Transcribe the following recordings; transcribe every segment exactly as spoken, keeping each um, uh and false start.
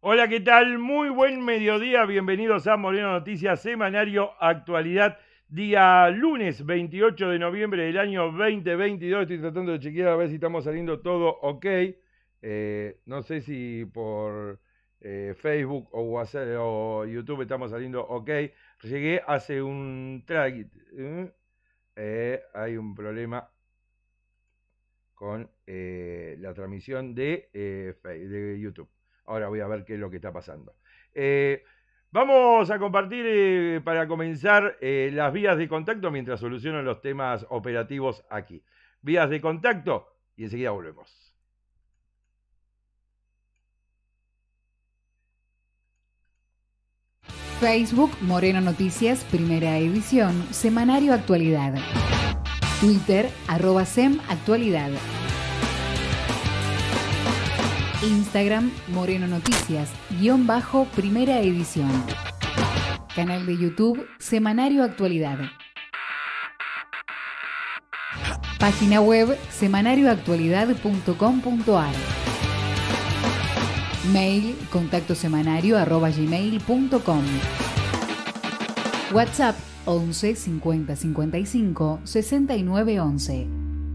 Hola, ¿qué tal? Muy buen mediodía. Bienvenidos a Moreno Noticias, semanario actualidad, día lunes veintiocho de noviembre del año veinte veintidós. Estoy tratando de chequear a ver si estamos saliendo todo ok. Eh, no sé si por eh, Facebook o WhatsApp o YouTube estamos saliendo ok. Llegué hace un track. ¿eh? Eh, hay un problema con eh, la transmisión de, eh, de YouTube. Ahora voy a ver qué es lo que está pasando. Eh, vamos a compartir eh, para comenzar eh, las vías de contacto mientras soluciono los temas operativos aquí. Vías de contacto y enseguida volvemos. Facebook Moreno Noticias, primera edición, semanario actualidad. Twitter, arroba SEM Actualidad. Instagram, Moreno Noticias, guión bajo, primera edición. Canal de YouTube, Semanario Actualidad. Página web, semanarioactualidad punto com punto ar. Mail, contactosemanario arroba gmail punto com. WhatsApp, once cincuenta cincuenta y cinco sesenta y nueve once.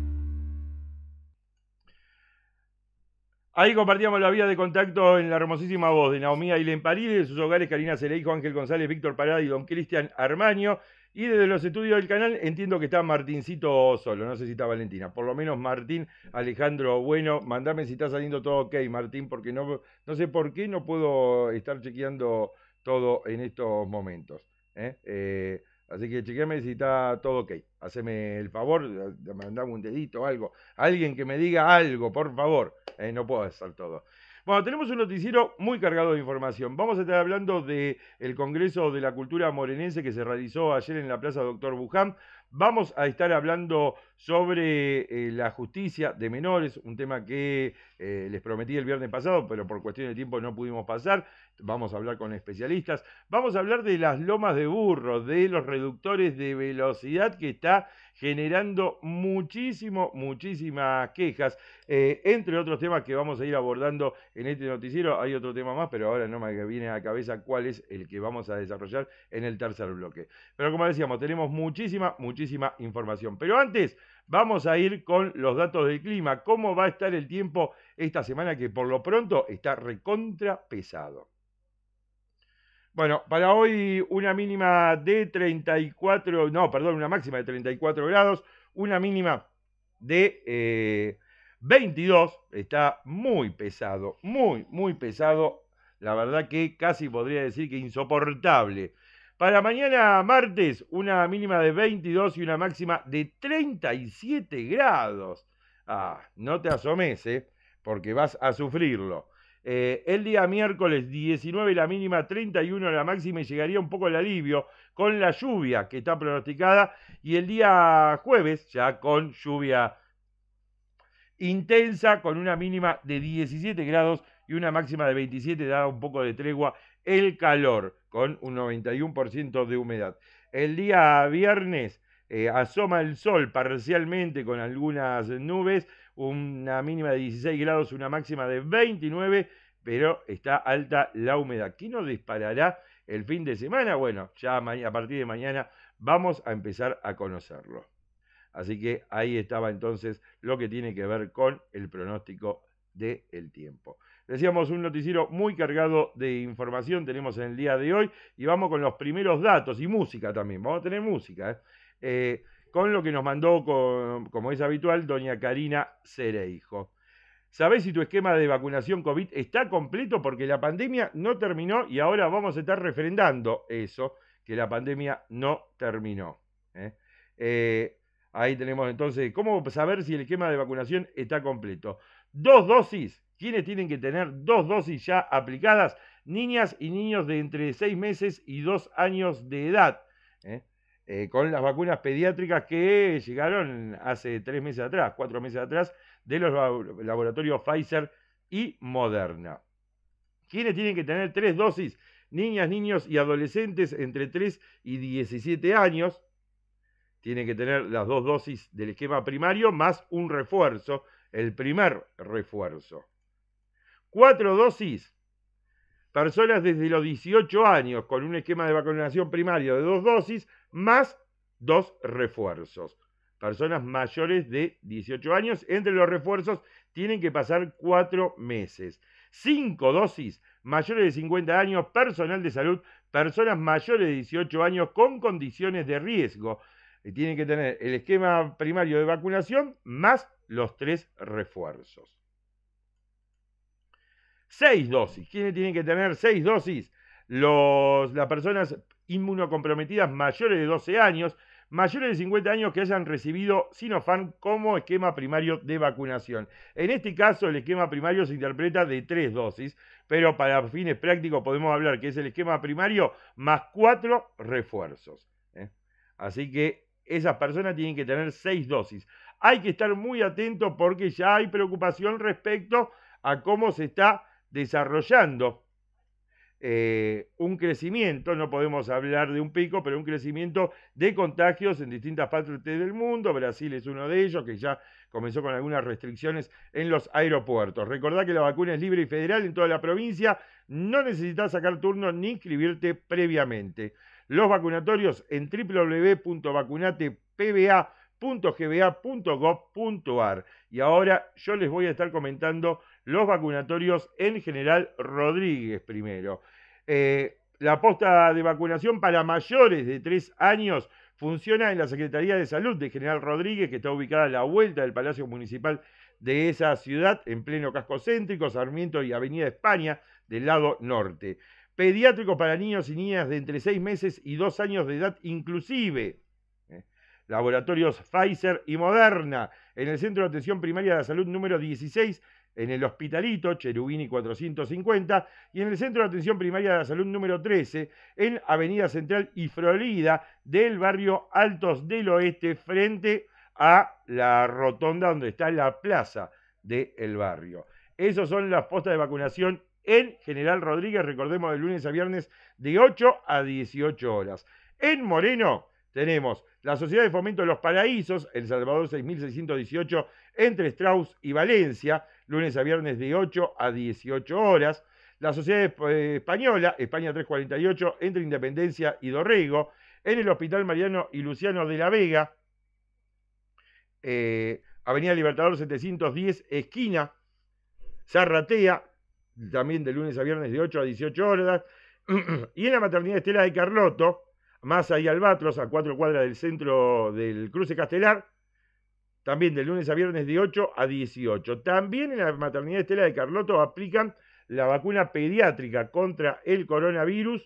Ahí compartíamos la vía de contacto en la hermosísima voz de Naomi Ailén París, de sus hogares Karina Cereijo, Ángel González, Víctor Parada y don Cristian Armaño. Y desde los estudios del canal entiendo que está Martincito solo, no sé si está Valentina. Por lo menos Martín Alejandro Bueno, mandame si está saliendo todo ok, Martín, porque no, no sé por qué no puedo estar chequeando todo en estos momentos. ¿eh? Eh, así que chequeame si está todo ok. Haceme el favor, mandame un dedito, algo. Alguien que me diga algo, por favor. Eh, no puedo hacer todo. Bueno, tenemos un noticiero muy cargado de información. Vamos a estar hablando del Congreso de la Cultura Morenense que se realizó ayer en la Plaza Doctor Buján. Vamos a estar hablando sobre eh, la justicia de menores, un tema que eh, les prometí el viernes pasado, pero por cuestión de tiempo no pudimos pasar. Vamos a hablar con especialistas. Vamos a hablar de las lomas de burro, de los reductores de velocidad que está generando muchísimo, muchísimas quejas, eh, entre otros temas que vamos a ir abordando en este noticiero. Hay otro tema más, pero ahora no me viene a la cabeza cuál es el que vamos a desarrollar en el tercer bloque. Pero como decíamos, tenemos muchísima, muchísima información. Pero antes, vamos a ir con los datos del clima. ¿Cómo va a estar el tiempo esta semana que por lo pronto está recontra pesado? Bueno, para hoy una mínima de treinta y cuatro, no, perdón, una máxima de treinta y cuatro grados, una mínima de eh, veintidós, está muy pesado, muy, muy pesado, la verdad que casi podría decir que insoportable. Para mañana martes, una mínima de veintidós y una máxima de treinta y siete grados. Ah, no te asomes, ¿eh? Porque vas a sufrirlo. Eh, el día miércoles diecinueve la mínima, treinta y uno la máxima y llegaría un poco el alivio con la lluvia que está pronosticada. Y el día jueves ya con lluvia intensa, con una mínima de diecisiete grados y una máxima de veintisiete, da un poco de tregua el calor con un noventa y uno por ciento de humedad. El día viernes eh, asoma el sol parcialmente con algunas nubes, una mínima de dieciséis grados, una máxima de veintinueve, pero está alta la humedad. ¿Qué nos disparará el fin de semana? Bueno, ya a partir de mañana vamos a empezar a conocerlo. Así que ahí estaba entonces lo que tiene que ver con el pronóstico del tiempo. Decíamos, un noticiero muy cargado de información tenemos en el día de hoy y vamos con los primeros datos y música también. Vamos a tener música, ¿eh? Eh, con lo que nos mandó, con, como es habitual, doña Karina Cereijo. ¿Sabés si tu esquema de vacunación COVID está completo? Porque la pandemia no terminó y ahora vamos a estar refrendando eso, que la pandemia no terminó. ¿eh? Eh, ahí tenemos entonces, ¿cómo saber si el esquema de vacunación está completo? Dos dosis. ¿Quiénes tienen que tener dos dosis ya aplicadas? Niñas y niños de entre seis meses y dos años de edad. ¿eh? Eh, con las vacunas pediátricas que llegaron hace tres meses atrás, cuatro meses atrás, de los laboratorios Pfizer y Moderna. ¿Quiénes tienen que tener tres dosis? Niñas, niños y adolescentes entre tres y diecisiete años. Tienen que tener las dos dosis del esquema primario más un refuerzo, el primer refuerzo. Cuatro dosis personas desde los dieciocho años con un esquema de vacunación primario de dos dosis más dos refuerzos. Personas mayores de dieciocho años, entre los refuerzos tienen que pasar cuatro meses. Cinco dosis, mayores de cincuenta años, personal de salud, personas mayores de dieciocho años con condiciones de riesgo. Y tienen que tener el esquema primario de vacunación más los tres refuerzos. Seis dosis. ¿Quiénes tienen que tener seis dosis? Los, las personas inmunocomprometidas mayores de doce años, mayores de cincuenta años que hayan recibido Sinopharm como esquema primario de vacunación. En este caso, el esquema primario se interpreta de tres dosis, pero para fines prácticos podemos hablar que es el esquema primario más cuatro refuerzos. ¿eh? Así que esas personas tienen que tener seis dosis. Hay que estar muy atento porque ya hay preocupación respecto a cómo se está desarrollando eh, un crecimiento, no podemos hablar de un pico, pero un crecimiento de contagios en distintas partes del mundo. Brasil es uno de ellos, que ya comenzó con algunas restricciones en los aeropuertos. Recordá que la vacuna es libre y federal en toda la provincia, no necesitas sacar turno ni inscribirte previamente. Los vacunatorios en w w w punto vacunate p b a punto g b a punto gov punto a r. Y ahora yo les voy a estar comentando los vacunatorios en General Rodríguez primero. Eh, la posta de vacunación para mayores de tres años funciona en la Secretaría de Salud de General Rodríguez, que está ubicada a la vuelta del Palacio Municipal de esa ciudad, en pleno casco céntrico, Sarmiento y Avenida España, del lado norte. Pediátrico para niños y niñas de entre seis meses y dos años de edad inclusive. ¿Eh? Laboratorios Pfizer y Moderna, en el Centro de Atención Primaria de la Salud número dieciséis, en el Hospitalito, Cherubini cuatrocientos cincuenta, y en el Centro de Atención Primaria de la Salud número trece, en Avenida Central y Florida, del barrio Altos del Oeste, frente a la rotonda donde está la plaza del barrio. Esas son las postas de vacunación en General Rodríguez, recordemos, de lunes a viernes de ocho a dieciocho horas. En Moreno tenemos la Sociedad de Fomento de los Paraísos, El Salvador seis mil seiscientos dieciocho, entre Strauss y Valencia, lunes a viernes de ocho a dieciocho horas. La Sociedad Española, España trescientos cuarenta y ocho, entre Independencia y Dorrego, en el Hospital Mariano y Luciano de la Vega, eh, Avenida Libertador setecientos diez, esquina Zarratea, también de lunes a viernes de ocho a dieciocho horas, y en la Maternidad Estela de Carlotto, Massa y Albatros, a cuatro cuadras del centro del Cruce Castelar, también de lunes a viernes de ocho a dieciocho. También en la Maternidad Estela de Carlotto aplican la vacuna pediátrica contra el coronavirus,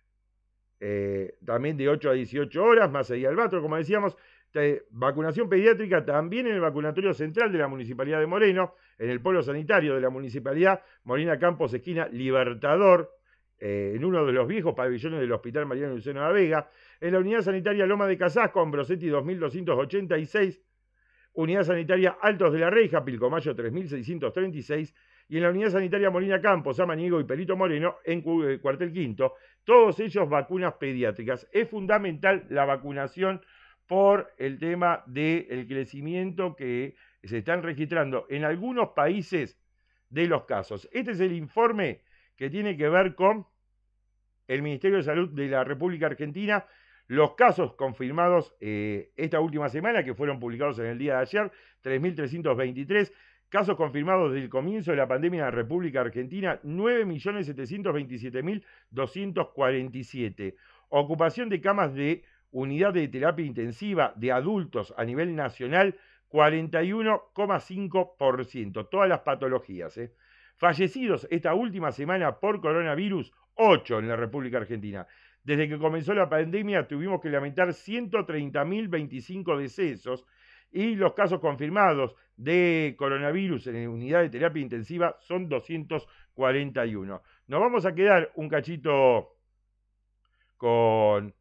eh, también de ocho a dieciocho horas, Massa y Albatros, como decíamos. Eh, vacunación pediátrica también en el vacunatorio central de la Municipalidad de Moreno, en el polo sanitario de la Municipalidad, Molina Campos, esquina Libertador, eh, en uno de los viejos pabellones del Hospital Mariano Luciano de la Vega, en la Unidad Sanitaria Loma de Casasco, Ambrosetti dos mil doscientos ochenta y seis, Unidad Sanitaria Altos de la Reja, Pilcomayo tres mil seiscientos treinta y seis, y en la Unidad Sanitaria Molina Campos, Samaniego y Perito Moreno, en Cuartel Quinto, todos ellos vacunas pediátricas. Es fundamental la vacunación por el tema del crecimiento que se están registrando en algunos países de los casos. Este es el informe que tiene que ver con el Ministerio de Salud de la República Argentina, los casos confirmados eh, esta última semana, que fueron publicados en el día de ayer, tres mil trescientos veintitrés, casos confirmados desde el comienzo de la pandemia en la República Argentina, nueve millones setecientos veintisiete mil doscientos cuarenta y siete, ocupación de camas de unidad de terapia intensiva de adultos a nivel nacional, cuarenta y uno coma cinco por ciento, todas las patologías. ¿eh? Fallecidos esta última semana por coronavirus, ocho en la República Argentina. Desde que comenzó la pandemia tuvimos que lamentar ciento treinta mil veinticinco decesos y los casos confirmados de coronavirus en unidad de terapia intensiva son doscientos cuarenta y uno. Nos vamos a quedar un cachito con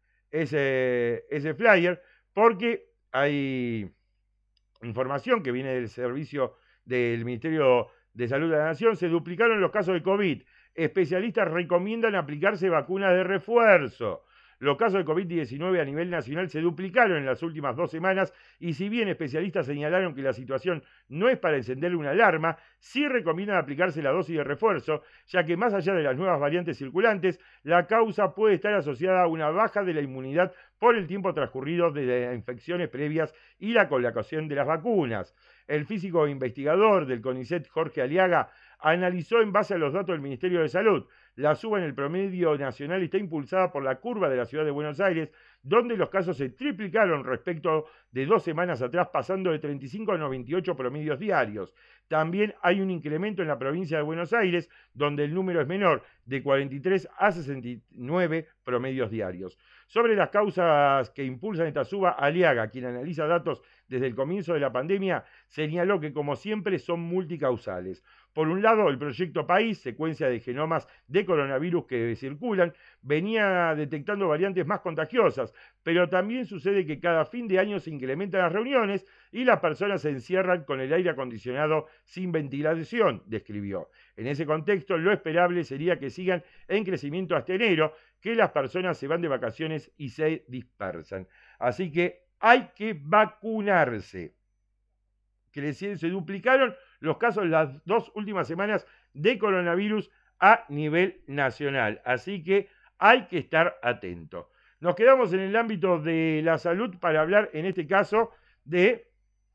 ese, ese flyer porque hay información que viene del servicio del Ministerio de Salud de la Nación. Se duplicaron los casos de COVID. Especialistas recomiendan aplicarse vacunas de refuerzo. Los casos de COVID diecinueve a nivel nacional se duplicaron en las últimas dos semanas y si bien especialistas señalaron que la situación no es para encender una alarma, sí recomiendan aplicarse la dosis de refuerzo, ya que más allá de las nuevas variantes circulantes, la causa puede estar asociada a una baja de la inmunidad por el tiempo transcurrido de las infecciones previas y la colocación de las vacunas. El físico e investigador del CONICET, Jorge Aliaga, analizó en base a los datos del Ministerio de Salud. La suba en el promedio nacional está impulsada por la curva de la ciudad de Buenos Aires, donde los casos se triplicaron respecto de dos semanas atrás, pasando de treinta y cinco a noventa y ocho promedios diarios. También hay un incremento en la provincia de Buenos Aires, donde el número es menor, de cuarenta y tres a sesenta y nueve promedios diarios. Sobre las causas que impulsan esta suba, Aliaga, quien analiza datos desde el comienzo de la pandemia, señaló que como siempre son multicausales. Por un lado, el proyecto País, secuencia de genomas de coronavirus que circulan, venía detectando variantes más contagiosas, pero también sucede que cada fin de año se incrementan las reuniones y las personas se encierran con el aire acondicionado sin ventilación, describió. En ese contexto, lo esperable sería que sigan en crecimiento hasta enero, que las personas se van de vacaciones y se dispersan. Así que hay que vacunarse. Crecieron, se duplicaron los casos las dos últimas semanas de coronavirus a nivel nacional. Así que hay que estar atento. Nos quedamos en el ámbito de la salud para hablar, en este caso, de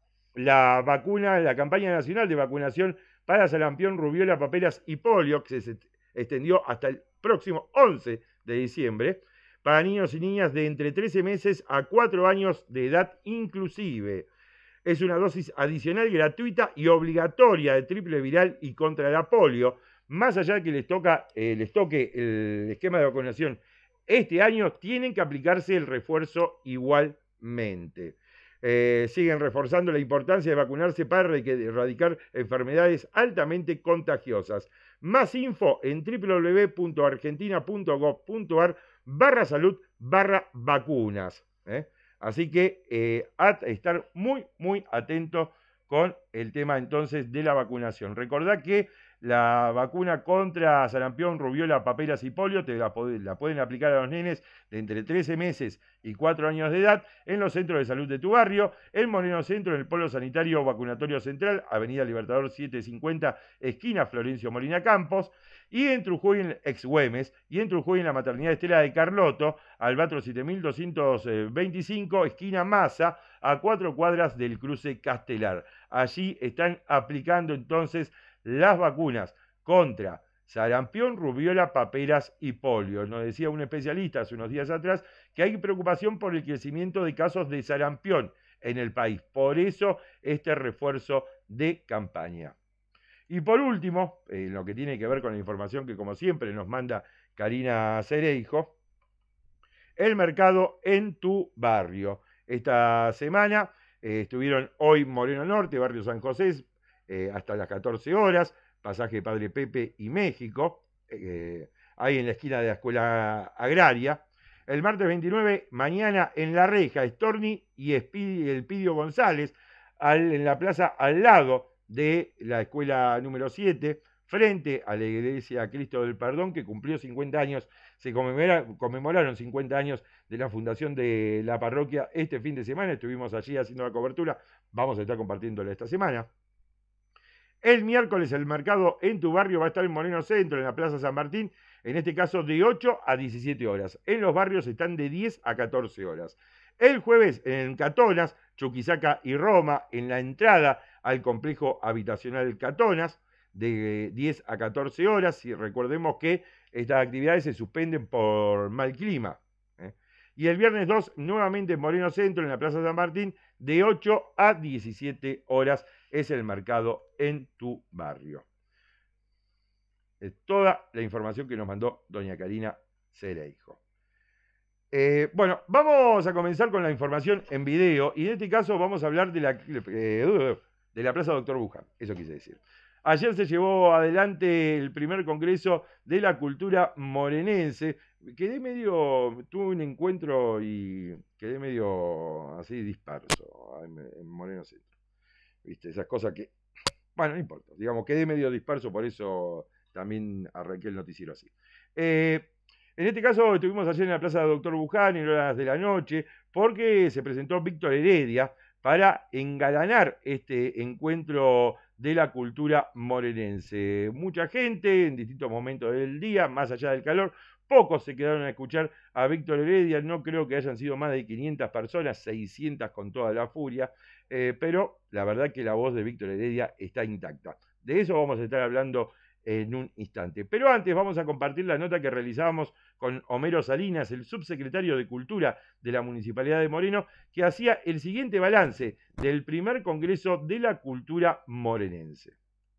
la vacuna, la campaña nacional de vacunación para sarampión, rubiola, paperas y polio, que se extendió hasta el próximo once de diciembre, para niños y niñas de entre trece meses a cuatro años de edad inclusive. Es una dosis adicional gratuita y obligatoria de triple viral y contra la polio. Más allá de que les, toca, eh, les toque el esquema de vacunación este año, tienen que aplicarse el refuerzo igualmente. Eh, siguen reforzando la importancia de vacunarse para erradicar enfermedades altamente contagiosas. Más info en www.argentina.gov.ar barra salud barra vacunas. ¿eh? Así que eh, a estar muy, muy atentos con el tema entonces de la vacunación. Recordad que la vacuna contra sarampión, rubiola, paperas y polio te la, la pueden aplicar a los nenes de entre trece meses y cuatro años de edad en los centros de salud de tu barrio, en Moreno Centro, en el Polo Sanitario Vacunatorio Central, Avenida Libertador setecientos cincuenta, esquina Florencio Molina Campos, y en Trujillo, en ex Güemes, y en Trujillo, en la maternidad Estela de Carlotto, Albatro siete mil doscientos veinticinco, esquina Massa, a cuatro cuadras del cruce Castelar. Allí están aplicando entonces las vacunas contra sarampión, rubiola, paperas y polio. Nos decía un especialista hace unos días atrás que hay preocupación por el crecimiento de casos de sarampión en el país. Por eso este refuerzo de campaña. Y por último, en eh, lo que tiene que ver con la información que como siempre nos manda Karina Cereijo, el mercado en tu barrio. Esta semana eh, estuvieron hoy Moreno Norte, barrio San José, eh, hasta las catorce horas, pasaje Padre Pepe y México, eh, ahí en la esquina de la Escuela Agraria. El martes veintinueve, mañana en La Reja, Storni y Elpidio González, al, en la plaza al lado de la escuela número siete, frente a la iglesia Cristo del Perdón, que cumplió cincuenta años, se conmemora, conmemoraron cincuenta años de la fundación de la parroquia este fin de semana, estuvimos allí haciendo la cobertura, vamos a estar compartiéndola esta semana. El miércoles el mercado en tu barrio va a estar en Moreno Centro, en la Plaza San Martín, en este caso de ocho a diecisiete horas. En los barrios están de diez a catorce horas. El jueves en Catonas, Chuquisaca y Roma, en la entrada al complejo habitacional Catonas, de diez a catorce horas. Y recordemos que estas actividades se suspenden por mal clima. ¿eh? Y el viernes dos, nuevamente en Moreno Centro, en la Plaza San Martín, de ocho a diecisiete horas es el mercado en tu barrio. Es toda la información que nos mandó doña Karina Cereijo. Eh, bueno, vamos a comenzar con la información en video y en este caso vamos a hablar de la, eh, de la Plaza Doctor Buján, eso quise decir. Ayer se llevó adelante el primer congreso de la cultura morenense. Quedé medio, tuve un encuentro y quedé medio así disperso en, en Moreno Centro. Viste, esas cosas que, bueno, no importa, digamos, quedé medio disperso, por eso también arranqué el noticiero así. Eh, En este caso estuvimos ayer en la Plaza Doctor Buján en horas de la noche porque se presentó Víctor Heredia para engalanar este encuentro de la cultura morenense. Mucha gente en distintos momentos del día, más allá del calor, pocos se quedaron a escuchar a Víctor Heredia, no creo que hayan sido más de quinientas personas, seiscientas con toda la furia, eh, pero la verdad que la voz de Víctor Heredia está intacta. De eso vamos a estar hablando en un instante. Pero antes vamos a compartir la nota que realizábamos con Homero Salinas, el subsecretario de Cultura de la Municipalidad de Moreno, que hacía el siguiente balance del primer Congreso de la Cultura Morenense.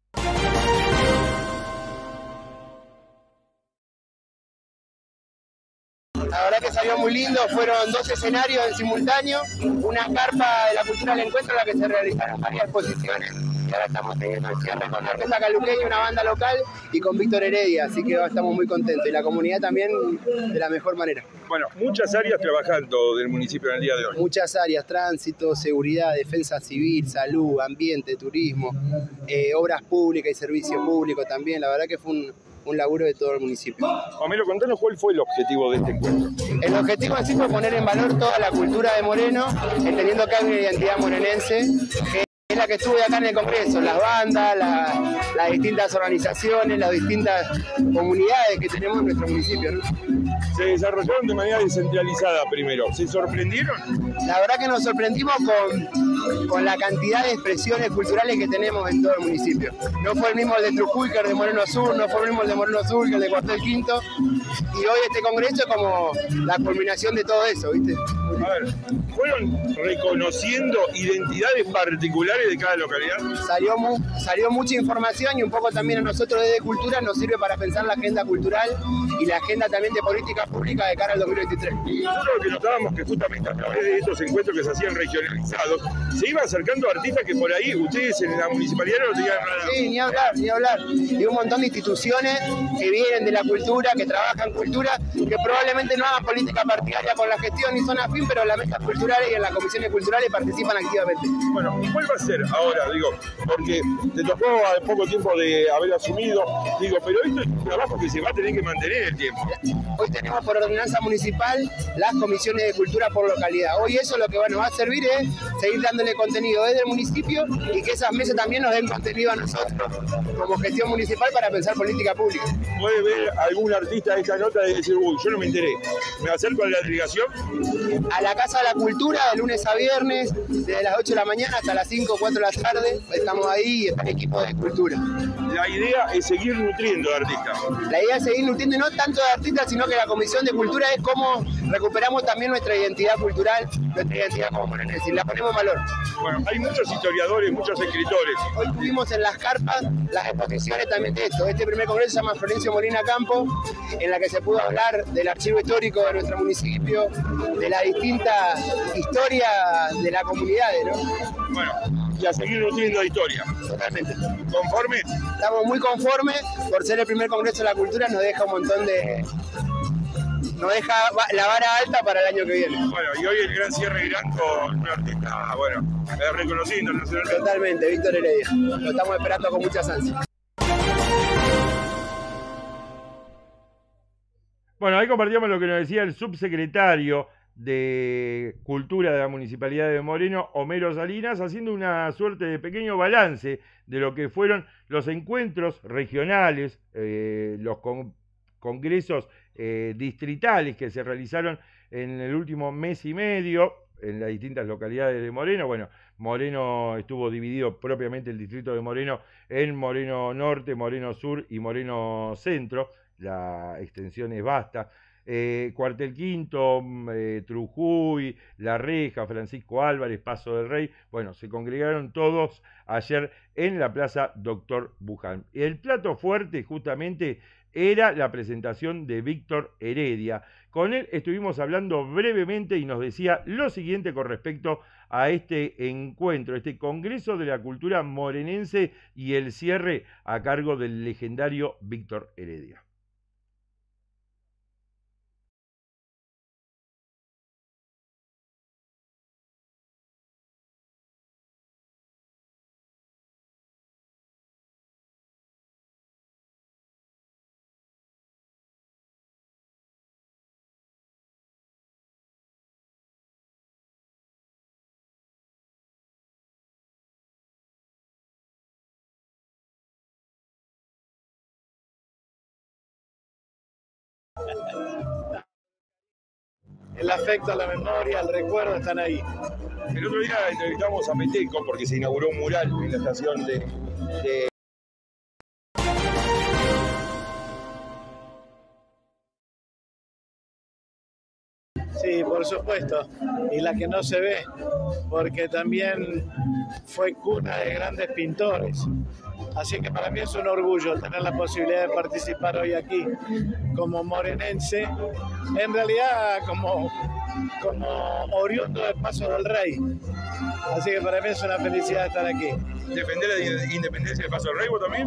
La verdad que salió muy lindo, fueron dos escenarios en simultáneo, una carpa de la cultura del encuentro en la que se realizaron varias exposiciones. Y ahora estamos teniendo el cierre con la Orquesta Caluqueña, una banda local, y con Víctor Heredia, así que estamos muy contentos. Y la comunidad también de la mejor manera. Bueno, muchas áreas trabajando del municipio en el día de hoy. Muchas áreas, tránsito, seguridad, defensa civil, salud, ambiente, turismo, eh, obras públicas y servicios públicos también. La verdad que fue un... un laburo de todo el municipio. Homero, contanos cuál fue el objetivo de este encuentro. El objetivo en sí fue poner en valor toda la cultura de Moreno, entendiendo que hay una identidad morenense, que es la que estuve acá en el Congreso, las bandas, la, las distintas organizaciones, las distintas comunidades que tenemos en nuestro municipio, ¿no? Se desarrollaron de manera descentralizada primero. ¿Se sorprendieron? La verdad que nos sorprendimos con, con la cantidad de expresiones culturales que tenemos en todo el municipio. No fue el mismo el de Trujuy que el de Moreno Sur, no fue el mismo el de Moreno Sur que el de Cuartel Quinto. Y hoy este congreso es como la culminación de todo eso, ¿viste? A ver, ¿fueron reconociendo identidades particulares de cada localidad? Salió, mu salió mucha información y un poco también a nosotros desde Cultura nos sirve para pensar la agenda cultural y la agenda también de política pública de cara al dos mil veintitrés. Nosotros lo que notábamos que justamente a través de estos encuentros que se hacían regionalizados, se iban acercando artistas que por ahí ustedes en la municipalidad no lo tenían nada. Sí, ni hablar, ni hablar. Y un montón de instituciones que vienen de la cultura, que trabajan cultura, que probablemente no hagan política partidaria con la gestión ni son afín, pero en las mesas culturales y en las comisiones culturales participan activamente. Bueno, ¿y cuál va a ser ahora? Digo, porque te tocó a poco tiempo de haber asumido, digo, pero esto es un trabajo que se va a tener que mantener el tiempo. Hoy tenemos por ordenanza municipal las comisiones de cultura por localidad. Hoy eso lo que nos va a servir es seguir dándole contenido desde el municipio y que esas mesas también nos den contenido a nosotros como gestión municipal para pensar política pública. ¿Puede ver algún artista de esta nota y decir, uy, yo no me enteré, me acerco a la delegación? A la Casa de la Cultura de lunes a viernes, desde las ocho de la mañana hasta las cinco o cuatro de la tarde, estamos ahí y está el equipo de cultura. La idea es seguir nutriendo de artistas. La idea es seguir nutriendo, y no tanto de artistas, sino que la Comisión de Cultura es cómo recuperamos también nuestra identidad cultural, nuestra identidad como morenense, y la ponemos en valor. Bueno, hay muchos historiadores, muchos escritores. Hoy tuvimos en las carpas las exposiciones también de esto. Este primer congreso se llama Florencio Molina Campo, en la que se pudo hablar del archivo histórico de nuestro municipio, de la distinta historia de la comunidad, ¿no? Bueno, y a seguir nutriendo de historia. Totalmente. ¿Conforme? Estamos muy conformes por ser el primer congreso de la cultura, nos deja un montón de... nos deja la vara alta para el año que viene. Bueno, y hoy el gran cierre irán con un artista, bueno, reconocido internacionalmente. Totalmente, Víctor Heredia. Lo estamos esperando con muchas ansias. Bueno, ahí compartíamos lo que nos decía el subsecretario de Cultura de la Municipalidad de Moreno, Homero Salinas, haciendo una suerte de pequeño balance de lo que fueron los encuentros regionales, eh, los con, congresos eh, distritales que se realizaron en el último mes y medio en las distintas localidades de Moreno. Bueno, Moreno estuvo dividido propiamente el distrito de Moreno en Moreno Norte, Moreno Sur y Moreno Centro. La extensión es vasta. Eh, Cuartel Quinto, eh, Trujuy, La Reja, Francisco Álvarez, Paso del Rey, bueno, se congregaron todos ayer en la Plaza Doctor Buján. El plato fuerte justamente era la presentación de Víctor Heredia. Con él estuvimos hablando brevemente y nos decía lo siguiente con respecto a este encuentro, este Congreso de la Cultura Morenense y el cierre a cargo del legendario Víctor Heredia. el afecto, la memoria, el recuerdo están ahí. El otro día entrevistamos a Meteco porque se inauguró un mural en la estación de... de... Sí, por supuesto, y la que no se ve, porque también fue cuna de grandes pintores. Así que para mí es un orgullo tener la posibilidad de participar hoy aquí como morenense, en realidad como, como oriundo de Paso del Rey. Así que para mí es una felicidad estar aquí. ¿Defender la independencia de Paso del Rey vos también?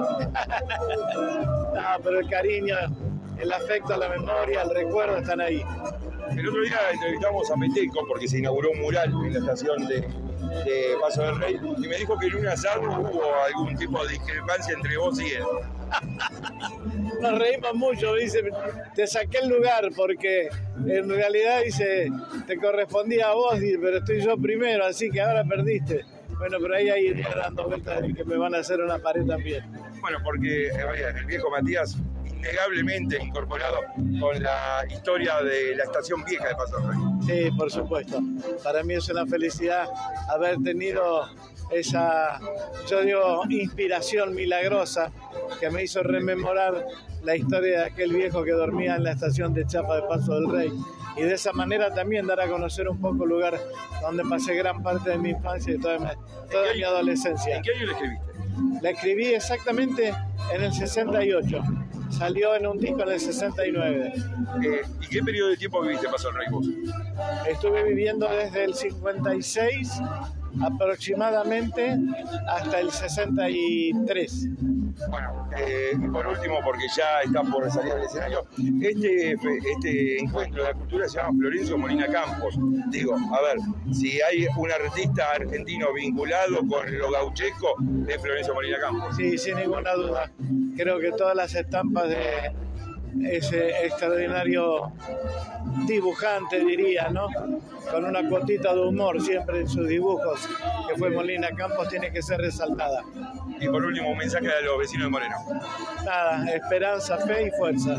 No, pero el cariño, el afecto, la memoria, el recuerdo están ahí. El otro día entrevistamos a Meteco porque se inauguró un mural en la estación de, de Paso del Rey y me dijo que en un asado hubo algún tipo de discrepancia entre vos y él. Nos reímos mucho, dice, te saqué el lugar porque en realidad dice, te correspondía a vos, pero estoy yo primero, así que ahora perdiste. Bueno, pero ahí hay dando vueltas de que me van a hacer una pared también. Bueno, porque eh, el viejo Matías innegablemente incorporado con la historia de la estación vieja de Paso del Rey. Sí, por supuesto. Para mí es una felicidad haber tenido esa, yo digo, inspiración milagrosa que me hizo rememorar la historia de aquel viejo que dormía en la estación de Chapa de Paso del Rey. Y de esa manera también dar a conocer un poco el lugar donde pasé gran parte de mi infancia y toda mi, toda mi adolescencia. ¿En qué año la escribiste? La escribí exactamente en el sesenta y ocho. Salió en un disco en el sesenta y nueve. Eh, ¿Y qué periodo de tiempo viviste en Paso del Rey vos? Estuve viviendo desde el cincuenta y seis aproximadamente hasta el sesenta y tres. Bueno, eh, y por último, porque ya está por salir al escenario, este, este encuentro de la cultura se llama Florencio Molina Campos. Digo, a ver, si hay un artista argentino vinculado con lo gauchesco, es Florencio Molina Campos. Sí, sin ninguna duda. Creo que todas las estampas de ese extraordinario dibujante, diría, ¿no? Con una cuotita de humor siempre en sus dibujos, que fue Molina Campos, tiene que ser resaltada. Y por último, un mensaje a los vecinos de Moreno. Nada, esperanza, fe y fuerza.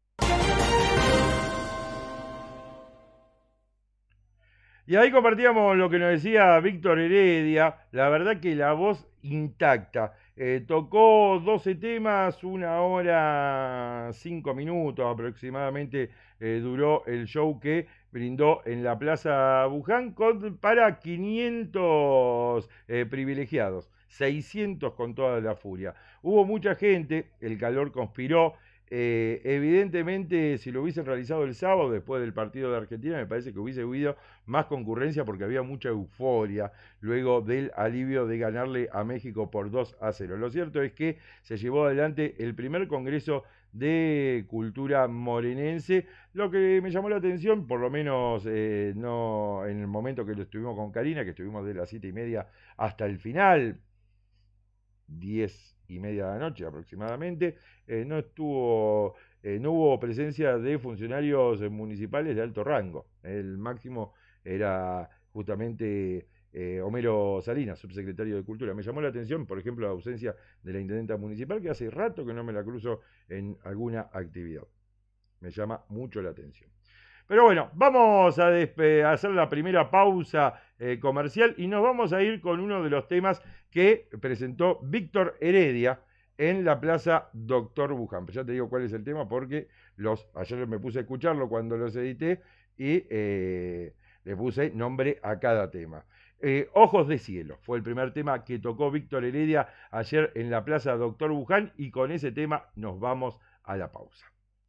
Y ahí compartíamos lo que nos decía Víctor Heredia, la verdad que la voz intacta. Eh, tocó doce temas, una hora, cinco minutos aproximadamente eh, duró el show que brindó en la Plaza Buján con, para quinientos eh, privilegiados, seiscientos con toda la furia. Hubo mucha gente, el calor conspiró. Eh, evidentemente, si lo hubiesen realizado el sábado después del partido de Argentina, me parece que hubiese habido más concurrencia porque había mucha euforia luego del alivio de ganarle a México por dos a cero. Lo cierto es que se llevó adelante el primer congreso de cultura morenense. Lo que me llamó la atención, por lo menos eh, no en el momento que lo estuvimos con Karina, que estuvimos de las siete y media hasta el final, diez y media de la noche aproximadamente, eh, no estuvo, eh, no hubo presencia de funcionarios municipales de alto rango. El máximo era justamente eh, Homero Salinas, subsecretario de Cultura. Me llamó la atención, por ejemplo, la ausencia de la intendenta municipal, que hace rato que no me la cruzo en alguna actividad. Me llama mucho la atención. Pero bueno, vamos a, a hacer la primera pausa eh, comercial y nos vamos a ir con uno de los temas que presentó Víctor Heredia en la Plaza Doctor Buján. Ya te digo cuál es el tema porque los, ayer me puse a escucharlo cuando los edité y eh, le puse nombre a cada tema. Eh, Ojos de Cielo fue el primer tema que tocó Víctor Heredia ayer en la Plaza Doctor Buján y con ese tema nos vamos a la pausa.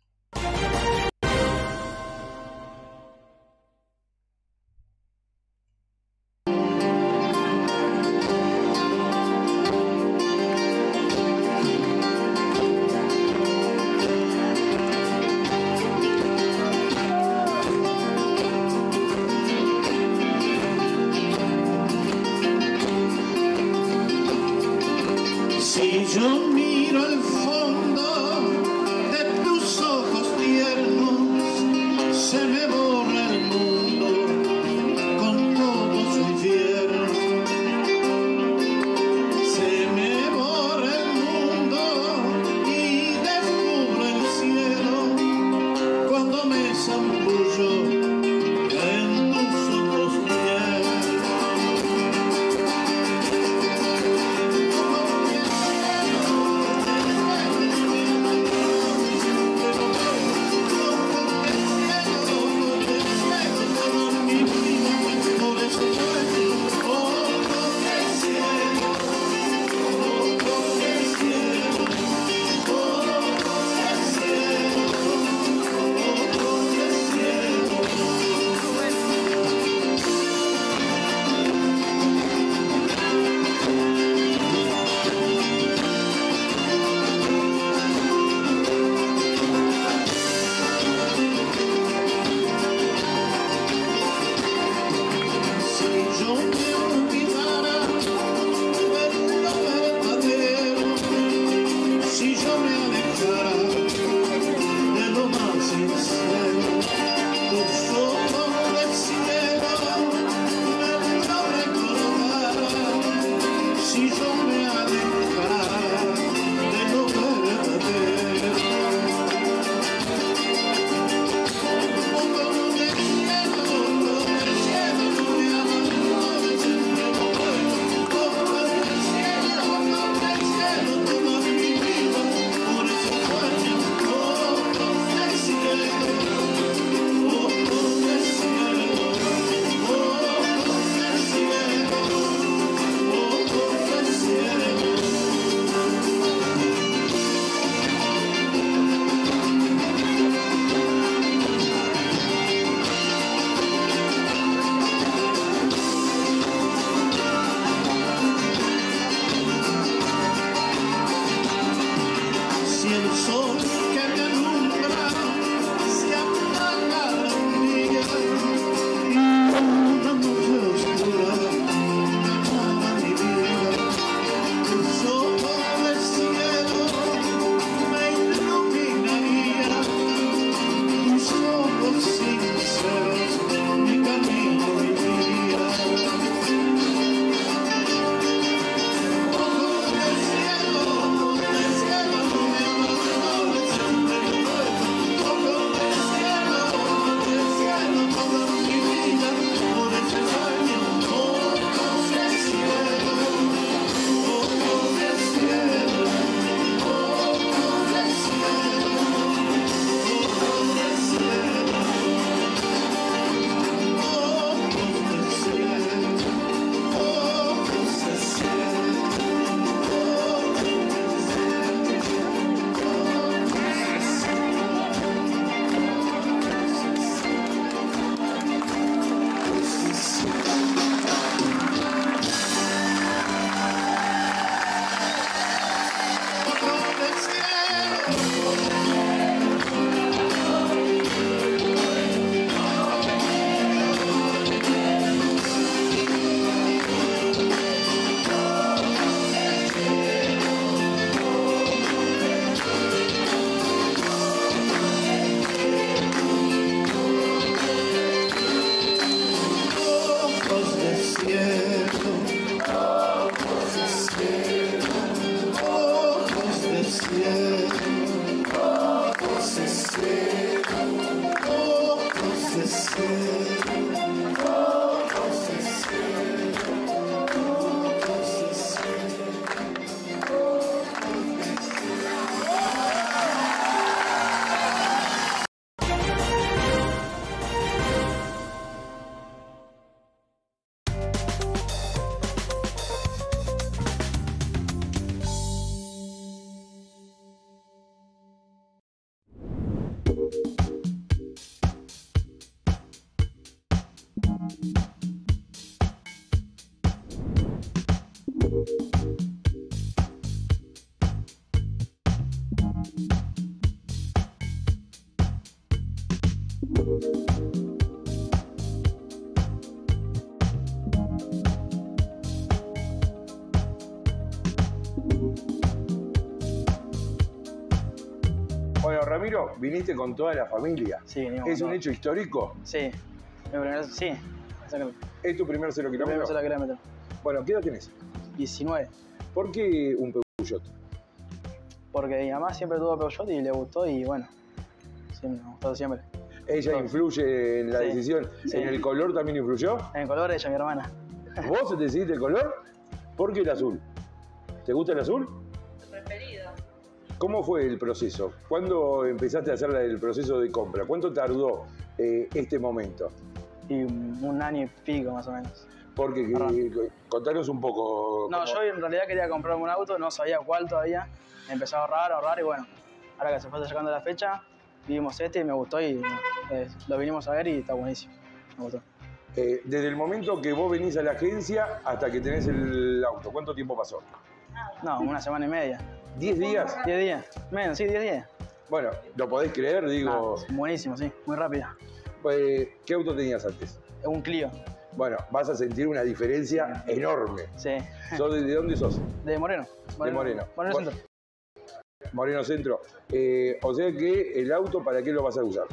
Yo miro al fondo de tus ojos tiernos, se me borra el mundo con todo su infierno. Se me borra el mundo y descubro el cielo cuando me zambullo Bueno, Ramiro, viniste con toda la familia. Sí, venimos ¿Es con un todo. hecho histórico? Sí, mi primer, sí, exactamente. ¿Es tu primer cero Mi primer kilómetro? solo kilómetro. Bueno, ¿qué edad tenés? diecinueve. ¿Por qué un Peugeot? Porque mi mamá siempre tuvo Peugeot y le gustó y bueno, sí, me gustó siempre. ¿Ella Todo. influye en la Sí, decisión? sí. ¿En el color también influyó? En el color ella, mi hermana. ¿Vos decidiste el color? ¿Por qué el azul? ¿Te gusta el azul? Preferido. ¿Cómo fue el proceso? ¿Cuándo empezaste a hacer la- el proceso de compra? ¿Cuánto tardó eh, este momento? Y un un año y pico más o menos. Porque que- Ajá. contanos un poco. No, cómo- yo en realidad quería comprarme un auto, no sabía cuál todavía. Empecé a ahorrar, a ahorrar y bueno, ahora que se fue acercando la fecha, vimos este y me gustó y eh, lo vinimos a ver y está buenísimo. Me gustó. Eh, desde el momento que vos venís a la agencia hasta que tenés el auto, ¿cuánto tiempo pasó? No, una semana y media. ¿Diez días? diez días. Menos, sí, diez días. Bueno, ¿lo podés creer? Digo, No, buenísimo, sí, muy rápido. pues, ¿qué auto tenías antes? Es un Clio, Bueno, vas a sentir una diferencia enorme. sí. ¿Sos de, de dónde sos? De Moreno. De Moreno. Moreno Bueno, Centro. Moreno Centro. Eh, o sea que el auto, ¿para qué lo vas a usar?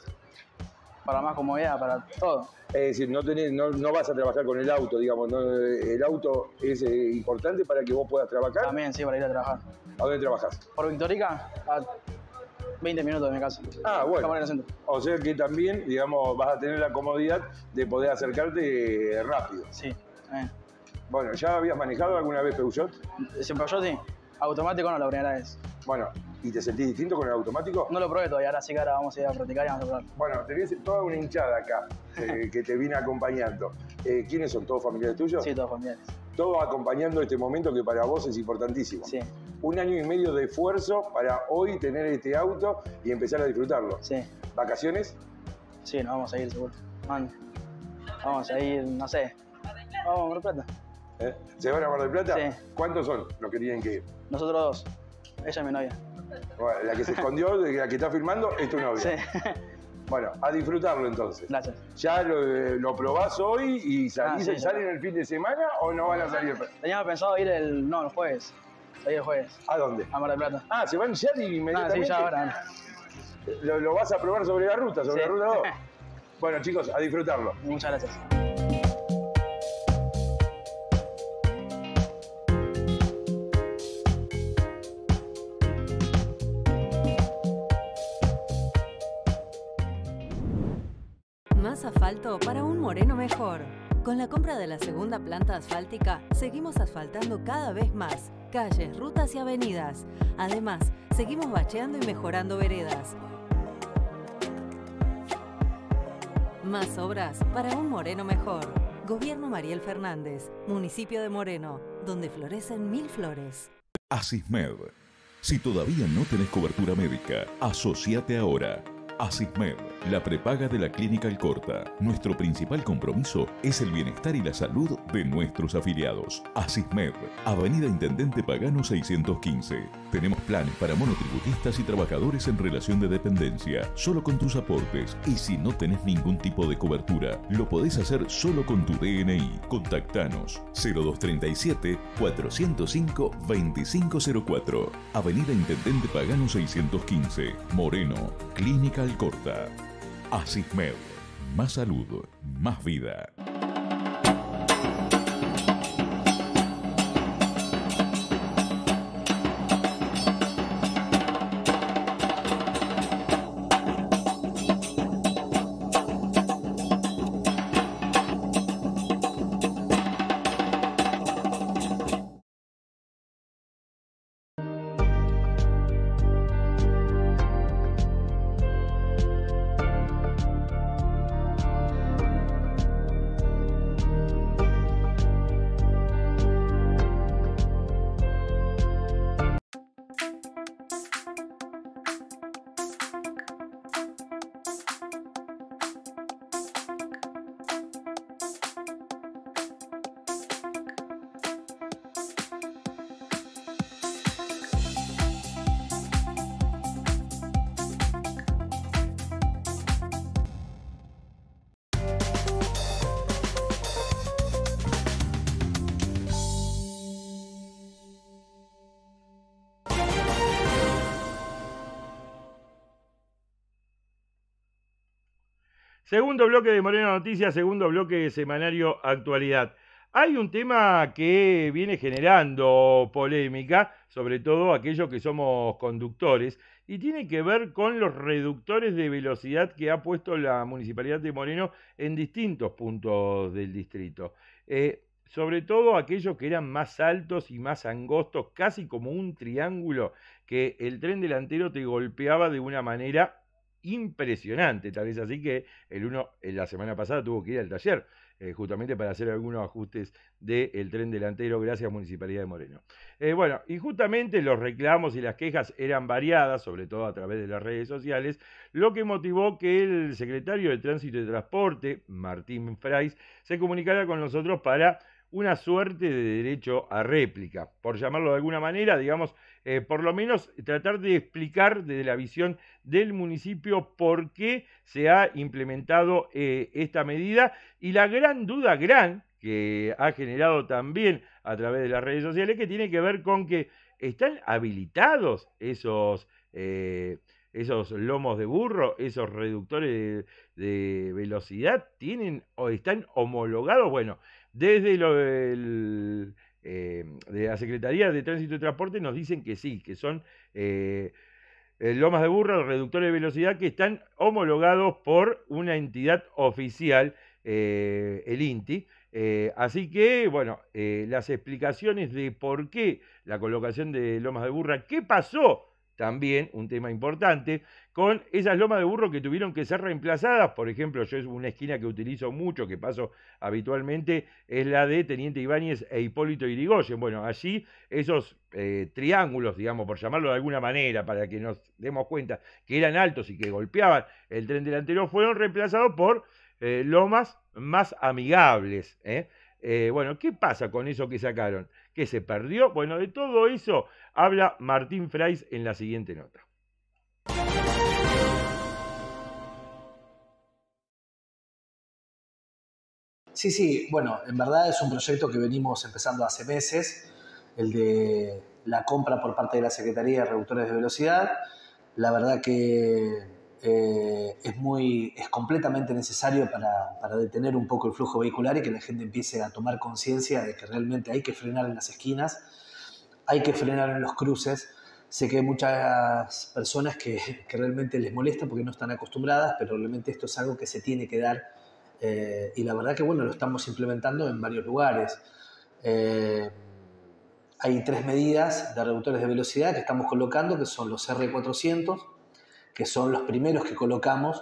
Para más comodidad, para todo. Es decir, no, tenés, no, no vas a trabajar con el auto, digamos. no, el auto es eh, importante para que vos puedas trabajar. También, sí, para ir a trabajar. ¿A dónde trabajás? Por Victorica, a veinte minutos de mi casa. Ah, bueno. Acá Moreno Centro. O sea que también, digamos, vas a tener la comodidad de poder acercarte eh, rápido. Sí, también. Bueno, ¿ya habías manejado alguna vez Peugeot? Siempre yo sí. Automático no, la primera vez. Bueno, ¿y te sentís distinto con el automático? No lo probé todavía, ahora sí que ahora vamos a ir a practicar y vamos a probar. Bueno, tenés toda una hinchada acá eh, que te viene acompañando. Eh, ¿Quiénes son? ¿Todos familiares tuyos? Sí, todos familiares. Todos acompañando este momento que para vos es importantísimo. Sí, Un año y medio de esfuerzo para hoy tener este auto y empezar a disfrutarlo. sí. ¿Vacaciones? Sí, nos vamos a ir seguro. Man, vamos a ir, no sé. Vamos a Mar del Plata. ¿Eh? ¿Se van a Mar del Plata? Sí. ¿Cuántos son los que tienen que ir? Nosotros dos. Ella es mi novia. Bueno, la que se escondió, la que está filmando, es tu novia. Sí. Bueno, a disfrutarlo entonces. Gracias. ¿Ya lo, lo probás hoy y salís, Ah, sí, salen ya. el fin de semana o no van a salir? Teníamos pensado ir el. No, el jueves. Salir el jueves. ¿A dónde? A Mar del Plata. Ah, ¿se van ya Ah, inmediatamente? sí, ya ahora. Lo, lo vas a probar sobre la ruta, sobre Sí. la ruta dos. Bueno, chicos, a disfrutarlo. Muchas gracias. Más asfalto para un Moreno mejor. Con la compra de la segunda planta asfáltica, seguimos asfaltando cada vez más calles, rutas y avenidas. Además, seguimos bacheando y mejorando veredas. Más obras para un Moreno mejor. Gobierno Mariel Fernández, municipio de Moreno, donde florecen mil flores. Asismed. Si todavía no tenés cobertura médica, asociate ahora. Asismed, la prepaga de la Clínica Alcorta. Nuestro principal compromiso es el bienestar y la salud de nuestros afiliados. Asismed, Avenida Intendente Pagano seiscientos quince. Tenemos planes para monotributistas y trabajadores en relación de dependencia, solo con tus aportes. Y si no tenés ningún tipo de cobertura, lo podés hacer solo con tu D N I. Contactanos cero dos treinta y siete, cuatrocientos cinco, veinticinco cero cuatro. Avenida Intendente Pagano seiscientos quince. Moreno, Clínica Alcorta. Asismed. Más salud, más vida. Segundo bloque de Moreno Noticias, segundo bloque de Semanario Actualidad. Hay un tema que viene generando polémica, sobre todo aquellos que somos conductores, y tiene que ver con los reductores de velocidad que ha puesto la Municipalidad de Moreno en distintos puntos del distrito. Eh, sobre todo aquellos que eran más altos y más angostos, casi como un triángulo, que el tren delantero te golpeaba de una manera impresionante, tal vez así que el uno en la semana pasada tuvo que ir al taller eh, justamente para hacer algunos ajustes del tren delantero, gracias a Municipalidad de Moreno. Eh, bueno, y justamente los reclamos y las quejas eran variadas, sobre todo a través de las redes sociales, lo que motivó que el secretario de Tránsito y Transporte, Martín Fraiz, se comunicara con nosotros para una suerte de derecho a réplica, por llamarlo de alguna manera, digamos, eh, por lo menos tratar de explicar desde la visión del municipio por qué se ha implementado eh, esta medida y la gran duda, gran, que ha generado también a través de las redes sociales, que tiene que ver con que están habilitados esos, eh, esos lomos de burro, esos reductores de, de velocidad, tienen o están homologados, bueno, desde lo del, eh, de la Secretaría de Tránsito y Transporte nos dicen que sí, que son eh, lomas de burro, reductores de velocidad que están homologados por una entidad oficial, eh, el INTI. Eh, así que, bueno, eh, las explicaciones de por qué la colocación de lomas de burra, qué pasó, también un tema importante, con esas lomas de burro que tuvieron que ser reemplazadas. Por ejemplo, yo es una esquina que utilizo mucho, que paso habitualmente, es la de Teniente Ibáñez e Hipólito Yrigoyen. Bueno, allí esos eh, triángulos, digamos, por llamarlo de alguna manera, para que nos demos cuenta que eran altos y que golpeaban el tren delantero, fueron reemplazados por eh, lomas más amigables, ¿eh? Eh, bueno, ¿qué pasa con eso que sacaron? ¿Qué se perdió? Bueno, de todo eso habla Martín Fraiz en la siguiente nota. Sí, sí, bueno, en verdad es un proyecto que venimos empezando hace meses, el de la compra por parte de la Secretaría de Reductores de Velocidad. La verdad que eh, es, muy, es completamente necesario para, para detener un poco el flujo vehicular y que la gente empiece a tomar conciencia de que realmente hay que frenar en las esquinas, hay que frenar en los cruces. Sé que hay muchas personas que, que realmente les molesta porque no están acostumbradas, pero realmente esto es algo que se tiene que dar. Eh, y la verdad que bueno, lo estamos implementando en varios lugares. Eh, hay tres medidas de reductores de velocidad que estamos colocando, que son los R cuatrocientos, que son los primeros que colocamos,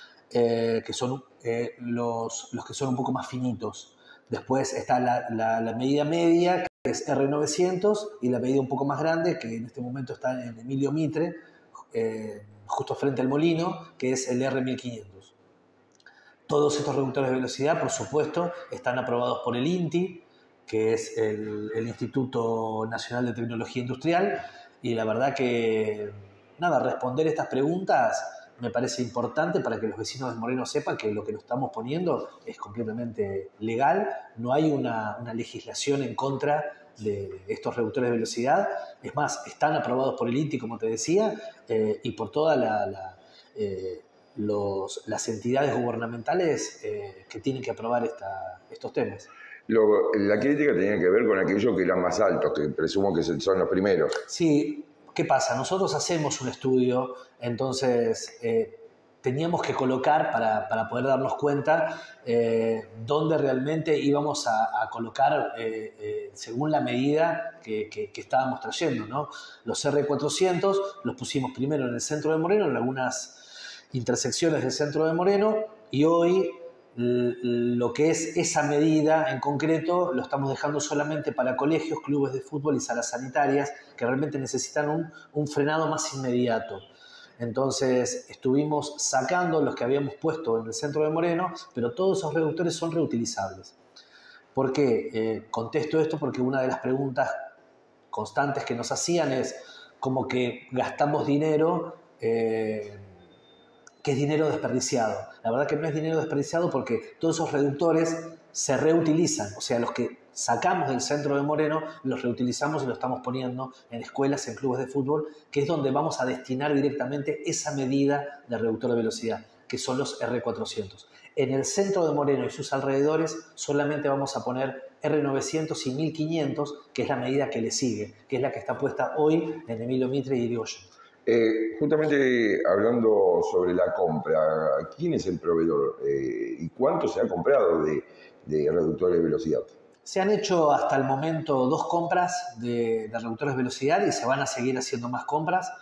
eh, que son eh, los, los que son un poco más finitos. Después está la, la, la medida media, que es R novecientos, y la medida un poco más grande, que en este momento está en Emilio Mitre, eh, justo frente al molino, que es el R mil quinientos. Todos estos reductores de velocidad, por supuesto, están aprobados por el INTI, que es el, el Instituto Nacional de Tecnología Industrial, y la verdad que, nada, responder estas preguntas me parece importante para que los vecinos de Moreno sepan que lo que nos estamos poniendo es completamente legal, no hay una, una legislación en contra de estos reductores de velocidad, es más, están aprobados por el INTI, como te decía, eh, y por toda la... la eh, Los, las entidades gubernamentales eh, que tienen que aprobar esta, estos temas. Lo, la crítica tenía que ver con aquellos que eran más altos, que presumo que son los primeros. Sí, ¿qué pasa? Nosotros hacemos un estudio, entonces eh, teníamos que colocar, para, para poder darnos cuenta, eh, dónde realmente íbamos a, a colocar eh, eh, según la medida que, que, que estábamos trayendo, ¿no? Los R cuatrocientos los pusimos primero en el centro de Moreno, en algunas intersecciones del centro de Moreno, y hoy lo que es esa medida en concreto lo estamos dejando solamente para colegios, clubes de fútbol y salas sanitarias que realmente necesitan un, un frenado más inmediato. Entonces estuvimos sacando los que habíamos puesto en el centro de Moreno, pero todos esos reductores son reutilizables. ¿Por qué? Eh, contesto esto porque una de las preguntas constantes que nos hacían es como que gastamos dinero eh, que es dinero desperdiciado. La verdad que no es dinero desperdiciado porque todos esos reductores se reutilizan. O sea, los que sacamos del centro de Moreno los reutilizamos y los estamos poniendo en escuelas, en clubes de fútbol, que es donde vamos a destinar directamente esa medida de reductor de velocidad, que son los erre cuatrocientos. En el centro de Moreno y sus alrededores solamente vamos a poner erre novecientos y mil quinientos, que es la medida que le sigue, que es la que está puesta hoy en Emilio Mitre y Irigoyen. Eh, justamente hablando sobre la compra, ¿quién es el proveedor eh, y cuánto se ha comprado de, de reductores de velocidad? Se han hecho hasta el momento dos compras de, de reductores de velocidad y se van a seguir haciendo más compras.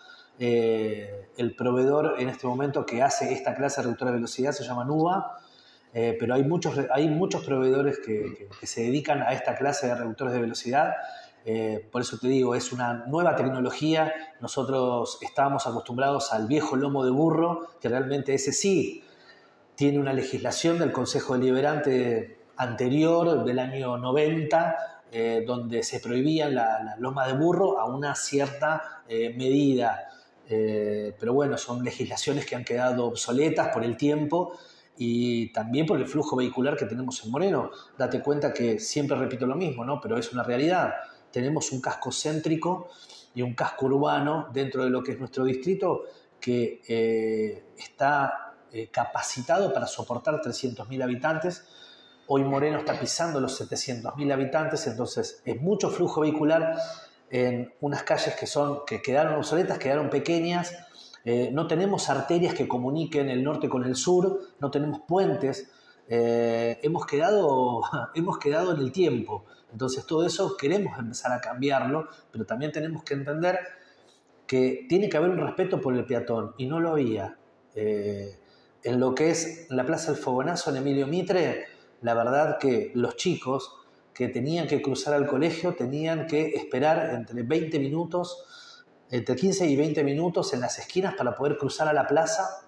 Eh, el proveedor en este momento que hace esta clase de reductores de velocidad se llama Nuba, eh, pero hay muchos, hay muchos proveedores que, que, que se dedican a esta clase de reductores de velocidad. Eh, por eso te digo, es una nueva tecnología. Nosotros estábamos acostumbrados al viejo lomo de burro, que realmente ese sí tiene una legislación del Consejo Deliberante anterior, del año noventa, eh, donde se prohibía la, la loma de burro a una cierta eh, medida. Eh, pero bueno, son legislaciones que han quedado obsoletas por el tiempo y también por el flujo vehicular que tenemos en Moreno. Date cuenta que siempre repito lo mismo, ¿no? Pero es una realidad. Tenemos un casco céntrico y un casco urbano dentro de lo que es nuestro distrito que eh, está eh, capacitado para soportar trescientos mil habitantes. Hoy Moreno está pisando los setecientos mil habitantes, entonces es mucho flujo vehicular en unas calles que, son, que quedaron obsoletas, quedaron pequeñas. Eh, no tenemos arterias que comuniquen el norte con el sur, no tenemos puentes. Eh, hemos, quedado, hemos quedado en el tiempo. Entonces todo eso queremos empezar a cambiarlo, pero también tenemos que entender que tiene que haber un respeto por el peatón y no lo había. Eh, en lo que es la Plaza del Fogonazo en Emilio Mitre, la verdad que los chicos que tenían que cruzar al colegio tenían que esperar entre veinte minutos, entre quince y veinte minutos en las esquinas para poder cruzar a la plaza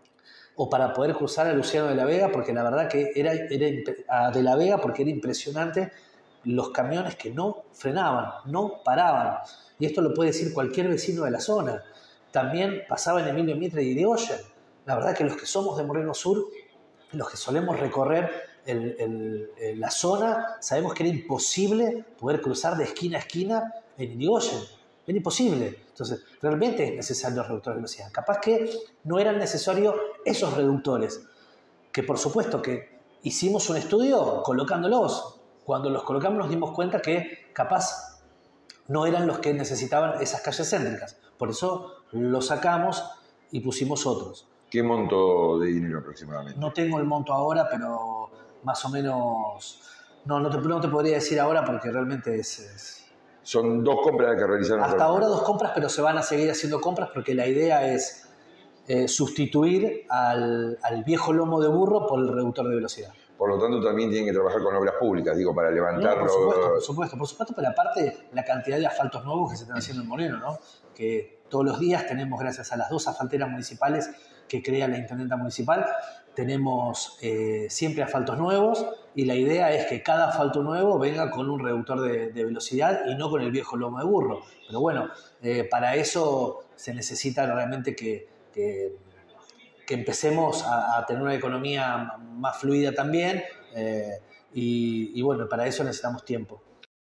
o para poder cruzar a Luciano de la Vega, porque la verdad que era, era a de la Vega porque era impresionante los camiones que no frenaban, no paraban. Y esto lo puede decir cualquier vecino de la zona. También pasaba en Emilio Mitre y Irigoyen. La verdad que los que somos de Moreno Sur, los que solemos recorrer el, el, el, la zona, sabemos que era imposible poder cruzar de esquina a esquina en Irigoyen. Era imposible. Entonces, realmente es necesario los reductores de velocidad. Capaz que no eran necesarios esos reductores, que por supuesto que hicimos un estudio colocándolos. Cuando los colocamos nos dimos cuenta que capaz no eran los que necesitaban esas calles céntricas. Por eso los sacamos y pusimos otros. ¿Qué monto de dinero aproximadamente? No tengo el monto ahora, pero más o menos... No, no te, no te podría decir ahora porque realmente es... es... Son dos compras que realizaron. Hasta ahora dos compras, pero se van a seguir haciendo compras porque la idea es eh, sustituir al, al viejo lomo de burro por el reductor de velocidad. Por lo tanto, también tienen que trabajar con obras públicas, digo, para levantarlo. No, por supuesto, por supuesto, por supuesto, pero aparte la cantidad de asfaltos nuevos que se están haciendo en Moreno, ¿no? Que todos los días tenemos, gracias a las dos asfalteras municipales que crea la intendenta municipal, tenemos eh, siempre asfaltos nuevos y la idea es que cada asfalto nuevo venga con un reductor de, de velocidad y no con el viejo lomo de burro. Pero bueno, eh, para eso se necesita realmente que... que que empecemos a, a tener una economía más fluida también eh, y, y bueno, para eso necesitamos tiempo.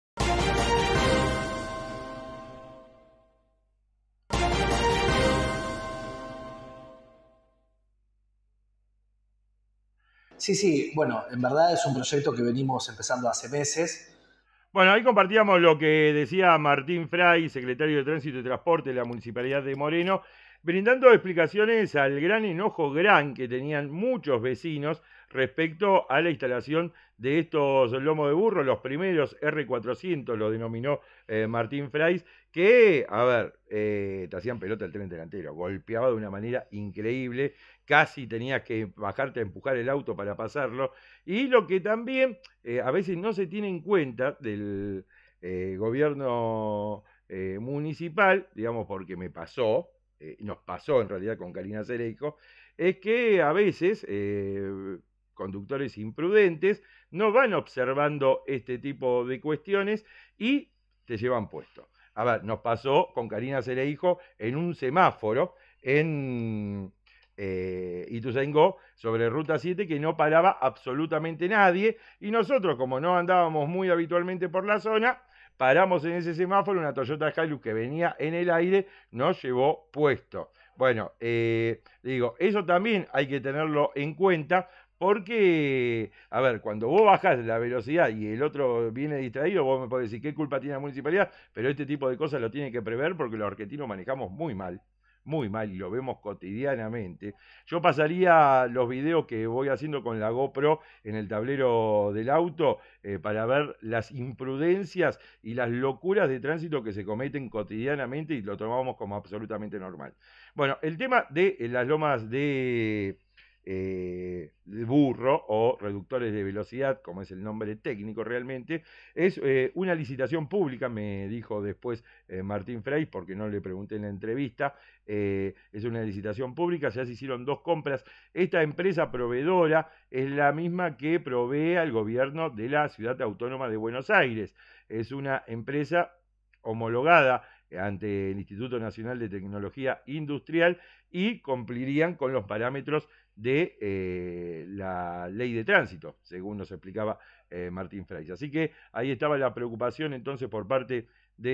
Sí, sí, bueno, en verdad es un proyecto que venimos empezando hace meses. Bueno, ahí compartíamos lo que decía Martín Fray, secretario de Tránsito y Transporte de la Municipalidad de Moreno, brindando explicaciones al gran enojo gran que tenían muchos vecinos respecto a la instalación de estos lomos de burro, los primeros erre cuatrocientos, lo denominó eh, Martín Fray, que, a ver, eh, te hacían pelota el tren delantero, golpeaba de una manera increíble, casi tenías que bajarte a empujar el auto para pasarlo, y lo que también eh, a veces no se tiene en cuenta del eh, gobierno eh, municipal, digamos porque me pasó, Eh, nos pasó en realidad con Karina Cereijo, es que a veces eh, conductores imprudentes no van observando este tipo de cuestiones y te llevan puesto. A ver, nos pasó con Karina Cereijo en un semáforo en eh, Ituzaingó sobre Ruta siete que no paraba absolutamente nadie y nosotros, como no andábamos muy habitualmente por la zona, paramos en ese semáforo, una Toyota Hilux que venía en el aire nos llevó puesto. Bueno, eh, digo, eso también hay que tenerlo en cuenta porque, a ver, cuando vos bajás la velocidad y el otro viene distraído, vos me podés decir qué culpa tiene la municipalidad, pero este tipo de cosas lo tiene que prever porque los argentinos manejamos muy mal, muy mal y lo vemos cotidianamente. Yo pasaría los videos que voy haciendo con la GoPro en el tablero del auto eh, para ver las imprudencias y las locuras de tránsito que se cometen cotidianamente y lo tomamos como absolutamente normal. Bueno, el tema de eh, las lomas de, eh, de burro o reductores de velocidad, como es el nombre técnico realmente, es eh, una licitación pública, me dijo después eh, Martín Frey, porque no le pregunté en la entrevista, eh, es una licitación pública, ya se hicieron dos compras. Esta empresa proveedora es la misma que provee al gobierno de la Ciudad Autónoma de Buenos Aires. Es una empresa homologada ante el Instituto Nacional de Tecnología Industrial y cumplirían con los parámetros de eh, la ley de tránsito, según nos explicaba eh, Martín Frey. Así que ahí estaba la preocupación entonces por parte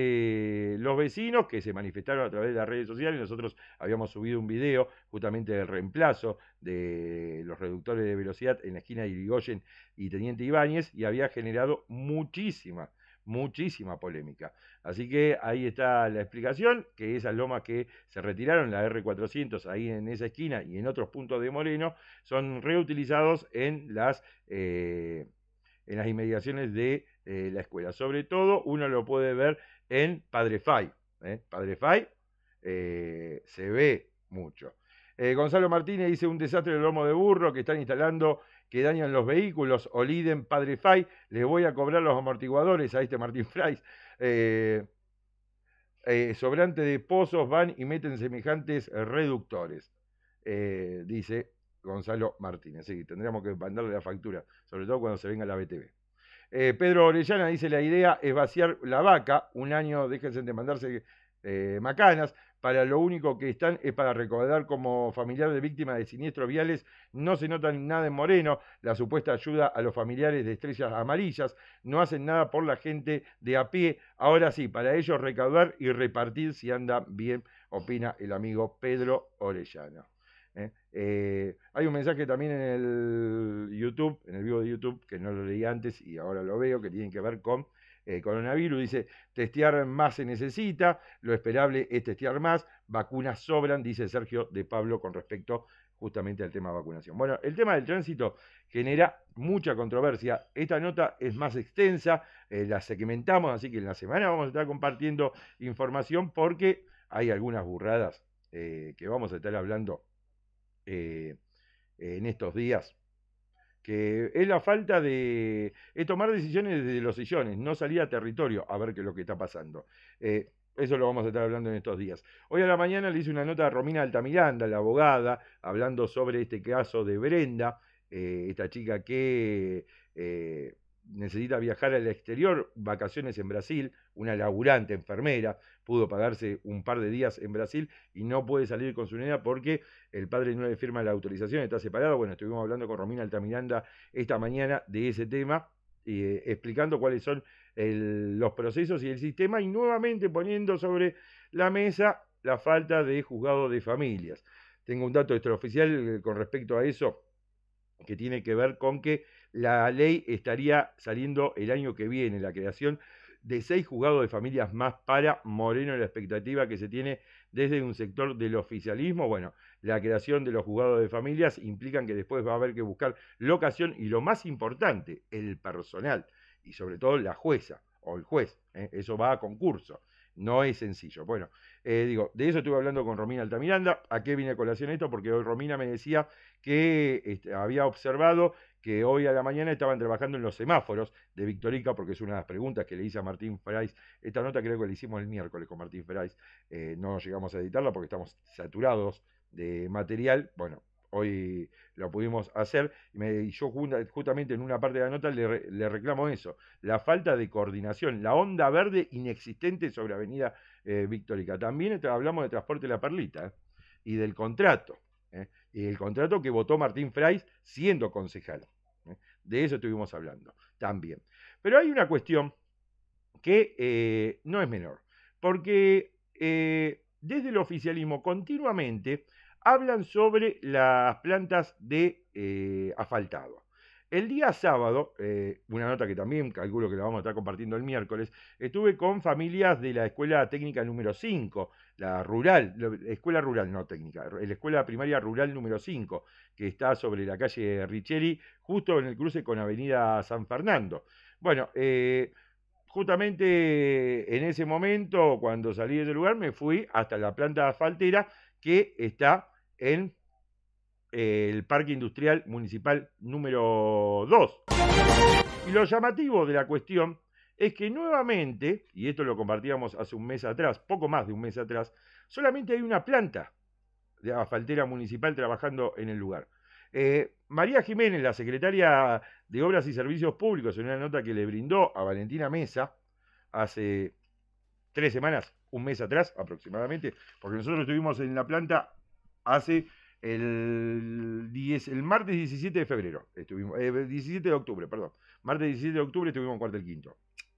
de los vecinos que se manifestaron a través de las redes sociales. Nosotros habíamos subido un video justamente del reemplazo de los reductores de velocidad en la esquina de Irigoyen y Teniente Ibáñez y había generado muchísima muchísima polémica. Así que ahí está la explicación, que esas lomas que se retiraron, la R cuatrocientos, ahí en esa esquina y en otros puntos de Moreno, son reutilizados en las, eh, en las inmediaciones de eh, la escuela. Sobre todo, uno lo puede ver en Padre Fay. ¿eh? Padre Fay eh, se ve mucho. Eh, Gonzalo Martínez dice: un desastre el lomo de burro que están instalando, que dañan los vehículos. Oliden, Padre Fay, les voy a cobrar los amortiguadores a este Martín Frey. Eh, eh, sobrante de pozos van y meten semejantes reductores, eh, dice Gonzalo Martínez. Sí, tendríamos que mandarle la factura, sobre todo cuando se venga la B T V. Eh, Pedro Orellana dice: la idea es vaciar la vaca, un año déjense de mandarse eh, macanas, para lo único que están es para recaudar. Como familiar de víctimas de siniestros viales, no se nota nada en Moreno, la supuesta ayuda a los familiares de estrellas amarillas, no hacen nada por la gente de a pie, ahora sí, para ellos recaudar y repartir si andan bien, opina el amigo Pedro Orellana. ¿Eh? Eh, hay un mensaje también en el YouTube, en el vivo de YouTube, que no lo leí antes y ahora lo veo, que tiene que ver con eh, coronavirus. Dice: testear más se necesita, lo esperable es testear más, vacunas sobran, dice Sergio de Pablo con respecto justamente al tema de vacunación. Bueno, el tema del tránsito genera mucha controversia. Esta nota es más extensa, eh, la segmentamos, así que en la semana vamos a estar compartiendo información porque hay algunas burradas eh, que vamos a estar hablando Eh, en estos días, que es la falta de es tomar decisiones desde los sillones, no salir a territorio a ver qué es lo que está pasando. Eh, eso lo vamos a estar hablando en estos días. Hoy a la mañana le hice una nota a Romina Altamiranda, la abogada, hablando sobre este caso de Brenda, eh, esta chica que eh, necesita viajar al exterior, vacaciones en Brasil, una laburante enfermera, pudo pagarse un par de días en Brasil y no puede salir con su nena porque el padre no le firma la autorización, está separado. Bueno, estuvimos hablando con Romina Altamiranda esta mañana de ese tema, eh, explicando cuáles son el, los procesos y el sistema, y nuevamente poniendo sobre la mesa la falta de juzgado de familias. Tengo un dato extraoficial con respecto a eso, que tiene que ver con que la ley estaría saliendo el año que viene, la creación de seis juzgados de familias más para Moreno, la expectativa que se tiene desde un sector del oficialismo. Bueno, la creación de los juzgados de familias implican que después va a haber que buscar locación y, lo más importante, el personal y sobre todo la jueza o el juez, ¿eh? Eso va a concurso. No es sencillo. Bueno, eh, digo, de eso estuve hablando con Romina Altamiranda. ¿A qué viene a colación esto? Porque hoy Romina me decía que este, había observado que hoy a la mañana estaban trabajando en los semáforos de Victorica, porque es una de las preguntas que le hice a Martín Frey. Esta nota creo que la hicimos el miércoles con Martín Frey. Eh, no llegamos a editarla porque estamos saturados de material. Bueno, hoy lo pudimos hacer, y, me, y yo justamente en una parte de la nota le, le reclamo eso, la falta de coordinación, la onda verde inexistente sobre Avenida eh, Victorica. También hablamos de transporte de la Perlita, ¿eh? y del contrato, ¿eh? y el contrato que votó Martín Frey siendo concejal, ¿eh? de eso estuvimos hablando también. Pero hay una cuestión que eh, no es menor, porque eh, desde el oficialismo continuamente hablan sobre las plantas de eh, asfaltado. El día sábado, eh, una nota que también calculo que la vamos a estar compartiendo el miércoles, estuve con familias de la escuela técnica número cinco, la rural, la escuela rural, no técnica, la escuela primaria rural número cinco, que está sobre la calle Richeri, justo en el cruce con avenida San Fernando. Bueno, eh, justamente en ese momento, cuando salí de ese lugar, me fui hasta la planta asfaltera que está en el Parque Industrial Municipal número dos. Y lo llamativo de la cuestión es que nuevamente, y esto lo compartíamos hace un mes atrás, poco más de un mes atrás, solamente hay una planta de asfaltera municipal trabajando en el lugar. Eh, María Jiménez, la secretaria de Obras y Servicios Públicos, en una nota que le brindó a Valentina Mesa hace tres semanas, un mes atrás aproximadamente, porque nosotros estuvimos en la planta hace el, diez, el martes diecisiete de febrero, estuvimos, eh, diecisiete de octubre, perdón, martes diecisiete de octubre estuvimos en Cuartel Quinto.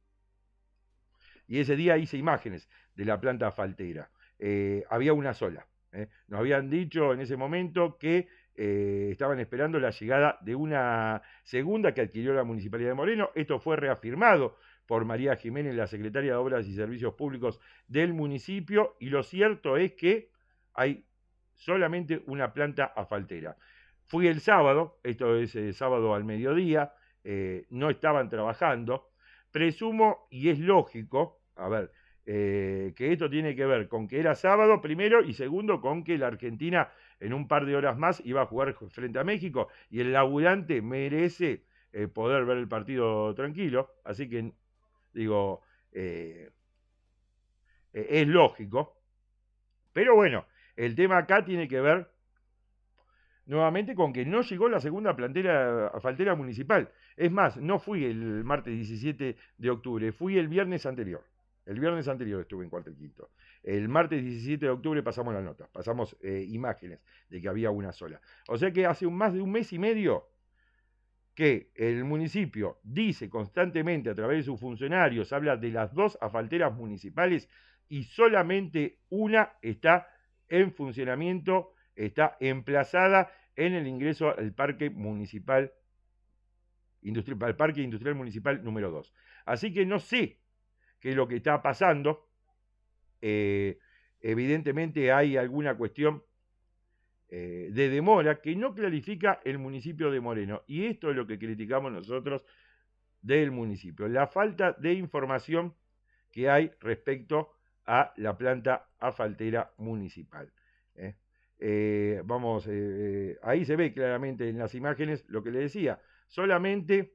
Y ese día hice imágenes de la planta asfaltera. Eh, había una sola. ¿eh? Nos habían dicho en ese momento que eh, estaban esperando la llegada de una segunda que adquirió la Municipalidad de Moreno. Esto fue reafirmado por María Jiménez, la secretaria de Obras y Servicios Públicos del municipio, y lo cierto es que hay solamente una planta asfaltera. Fui el sábado, esto es eh, sábado al mediodía, eh, no estaban trabajando. Presumo, y es lógico, a ver, eh, que esto tiene que ver con que era sábado primero y segundo con que la Argentina en un par de horas más iba a jugar frente a México y el laburante merece eh, poder ver el partido tranquilo, así que digo, eh, eh, es lógico, pero bueno, el tema acá tiene que ver nuevamente con que no llegó la segunda plantera asfaltera municipal. Es más, no fui el martes diecisiete de octubre, fui el viernes anterior. El viernes anterior estuve en Cuartel Quinto. El martes diecisiete de octubre pasamos la nota, pasamos eh, imágenes de que había una sola. O sea que hace un, más de un mes y medio que el municipio dice constantemente a través de sus funcionarios, habla de las dos asfalteras municipales y solamente una está en funcionamiento, está emplazada en el ingreso al Parque Municipal Industrial, al Parque Industrial Municipal número dos. Así que no sé qué es lo que está pasando. Eh, evidentemente hay alguna cuestión eh, de demora que no clarifica el municipio de Moreno. Y esto es lo que criticamos nosotros del municipio. La falta de información que hay respecto a la planta asfaltera municipal. ¿eh? Eh, vamos, eh, ahí se ve claramente en las imágenes lo que le decía, solamente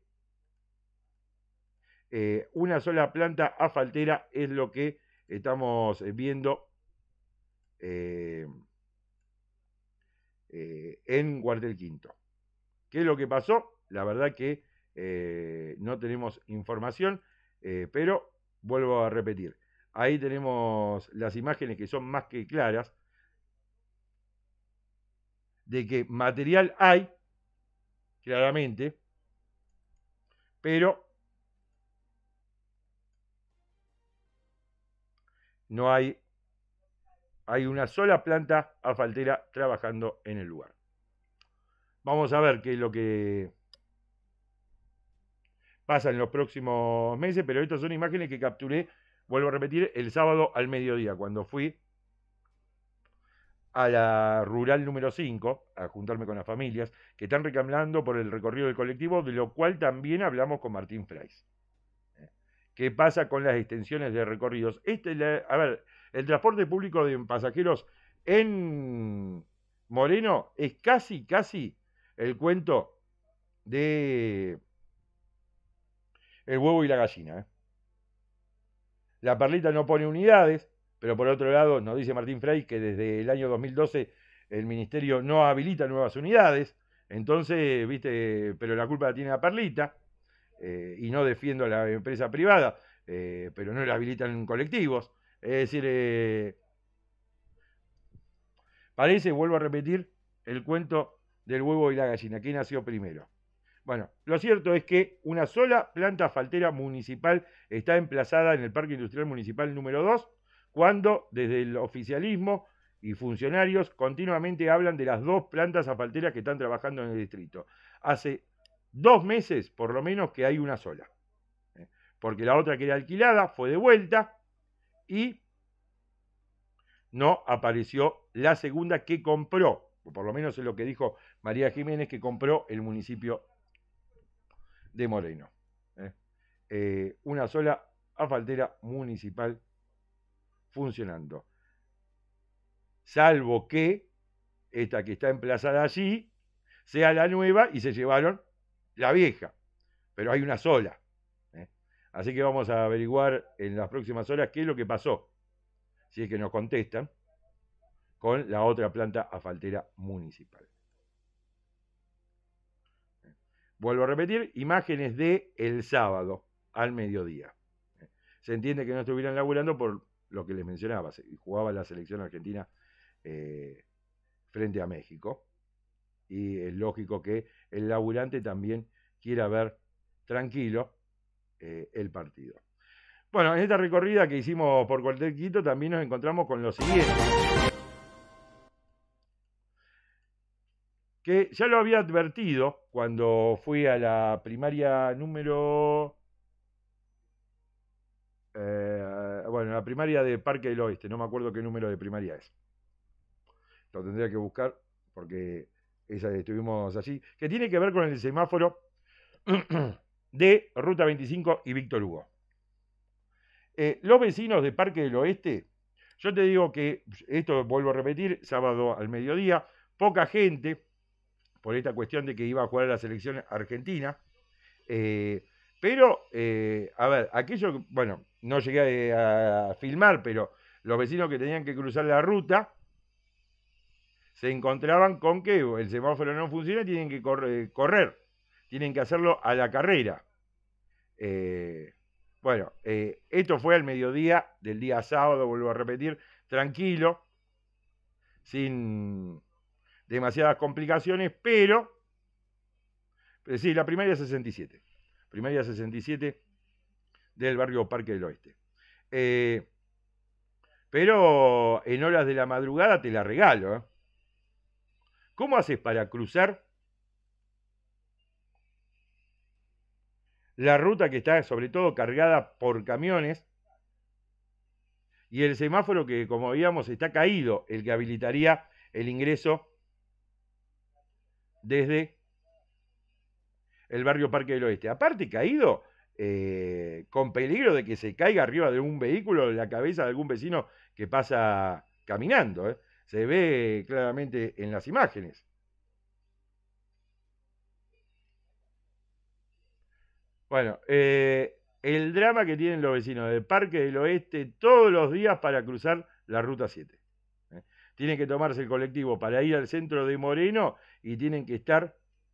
eh, una sola planta asfaltera es lo que estamos viendo eh, eh, en Cuartel Quinto. ¿Qué es lo que pasó? La verdad que eh, no tenemos información, eh, pero vuelvo a repetir, ahí tenemos las imágenes que son más que claras, de que material hay, claramente, pero no hay, hay una sola planta asfaltera trabajando en el lugar. Vamos a ver qué es lo que pasa en los próximos meses, pero estas son imágenes que capturé, vuelvo a repetir, el sábado al mediodía, cuando fui a la rural número cinco, a juntarme con las familias, que están reclamando por el recorrido del colectivo, de lo cual también hablamos con Martín Fraiz. ¿Qué pasa con las extensiones de recorridos? Este, la, a ver, el transporte público de pasajeros en Moreno es casi, casi el cuento de el huevo y la gallina. ¿eh? La Perlita no pone unidades, pero por otro lado nos dice Martín Fraiz que desde el año dos mil doce el ministerio no habilita nuevas unidades, entonces, viste, pero la culpa la tiene la Perlita, eh, y no defiendo a la empresa privada, eh, pero no la habilitan colectivos, es decir, eh, parece, vuelvo a repetir, el cuento del huevo y la gallina, ¿quién nació primero? Bueno, lo cierto es que una sola planta asfaltera municipal está emplazada en el Parque Industrial Municipal número dos, cuando desde el oficialismo y funcionarios continuamente hablan de las dos plantas asfalteras que están trabajando en el distrito. Hace dos meses, por lo menos, que hay una sola. ¿eh? Porque la otra que era alquilada fue devuelta y no apareció la segunda que compró, o por lo menos es lo que dijo María Jiménez, que compró el municipio de Moreno. ¿eh? Eh, una sola asfaltera municipal funcionando. Salvo que esta que está emplazada allí sea la nueva y se llevaron la vieja. Pero hay una sola. ¿eh? Así que vamos a averiguar en las próximas horas qué es lo que pasó, si es que nos contestan, con la otra planta asfaltera municipal. Vuelvo a repetir, imágenes de el sábado al mediodía. Se entiende que no estuvieran laburando por lo que les mencionaba, jugaba la selección argentina eh, frente a México, y es lógico que el laburante también quiera ver tranquilo eh, el partido. Bueno, en esta recorrida que hicimos por Cuartel Quito también nos encontramos con lo siguiente, que ya lo había advertido cuando fui a la primaria número... Eh, bueno, la primaria de Parque del Oeste, no me acuerdo qué número de primaria es. Lo tendría que buscar porque esa estuvimos allí, que tiene que ver con el semáforo de Ruta veinticinco y Víctor Hugo. Eh, los vecinos de Parque del Oeste, yo te digo que, esto vuelvo a repetir, sábado al mediodía, poca gente, por esta cuestión de que iba a jugar la selección argentina, eh, pero, eh, a ver, aquello, bueno, no llegué a, a filmar, pero los vecinos que tenían que cruzar la ruta se encontraban con que el semáforo no funciona y tienen que correr, correr, tienen que hacerlo a la carrera. Eh, bueno, eh, esto fue al mediodía del día sábado, vuelvo a repetir, tranquilo, sin demasiadas complicaciones, pero, pero sí, la primaria sesenta y siete, primaria sesenta y siete del barrio Parque del Oeste. Eh, pero en horas de la madrugada te la regalo, ¿eh? ¿Cómo haces para cruzar la ruta que está sobre todo cargada por camiones y el semáforo que, como veíamos, está caído, el que habilitaría el ingreso desde el barrio Parque del Oeste? Aparte caído, eh, con peligro de que se caiga arriba de un vehículo de la cabeza de algún vecino que pasa caminando, ¿eh? Se ve claramente en las imágenes. Bueno, eh, el drama que tienen los vecinos del Parque del Oeste todos los días para cruzar la Ruta siete. ¿eh? Tienen que tomarse el colectivo para ir al centro de Moreno y tienen que estar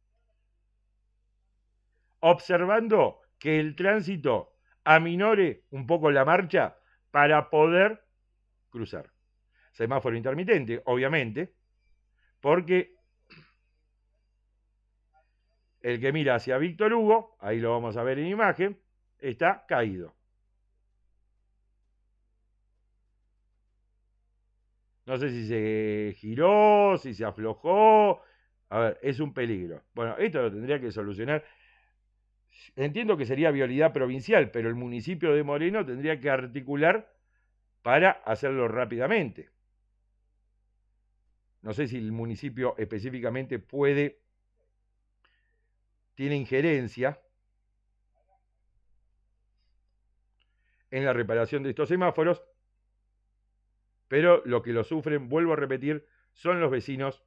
observando que el tránsito aminore un poco la marcha para poder cruzar. Semáforo intermitente, obviamente, porque el que mira hacia Víctor Hugo, ahí lo vamos a ver en imagen, está caído. No sé si se giró, si se aflojó. A ver, es un peligro. Bueno, esto lo tendría que solucionar. Entiendo que sería vialidad provincial, pero el municipio de Moreno tendría que articular para hacerlo rápidamente. No sé si el municipio específicamente puede, tiene injerencia en la reparación de estos semáforos, pero lo que lo sufren, vuelvo a repetir, son los vecinos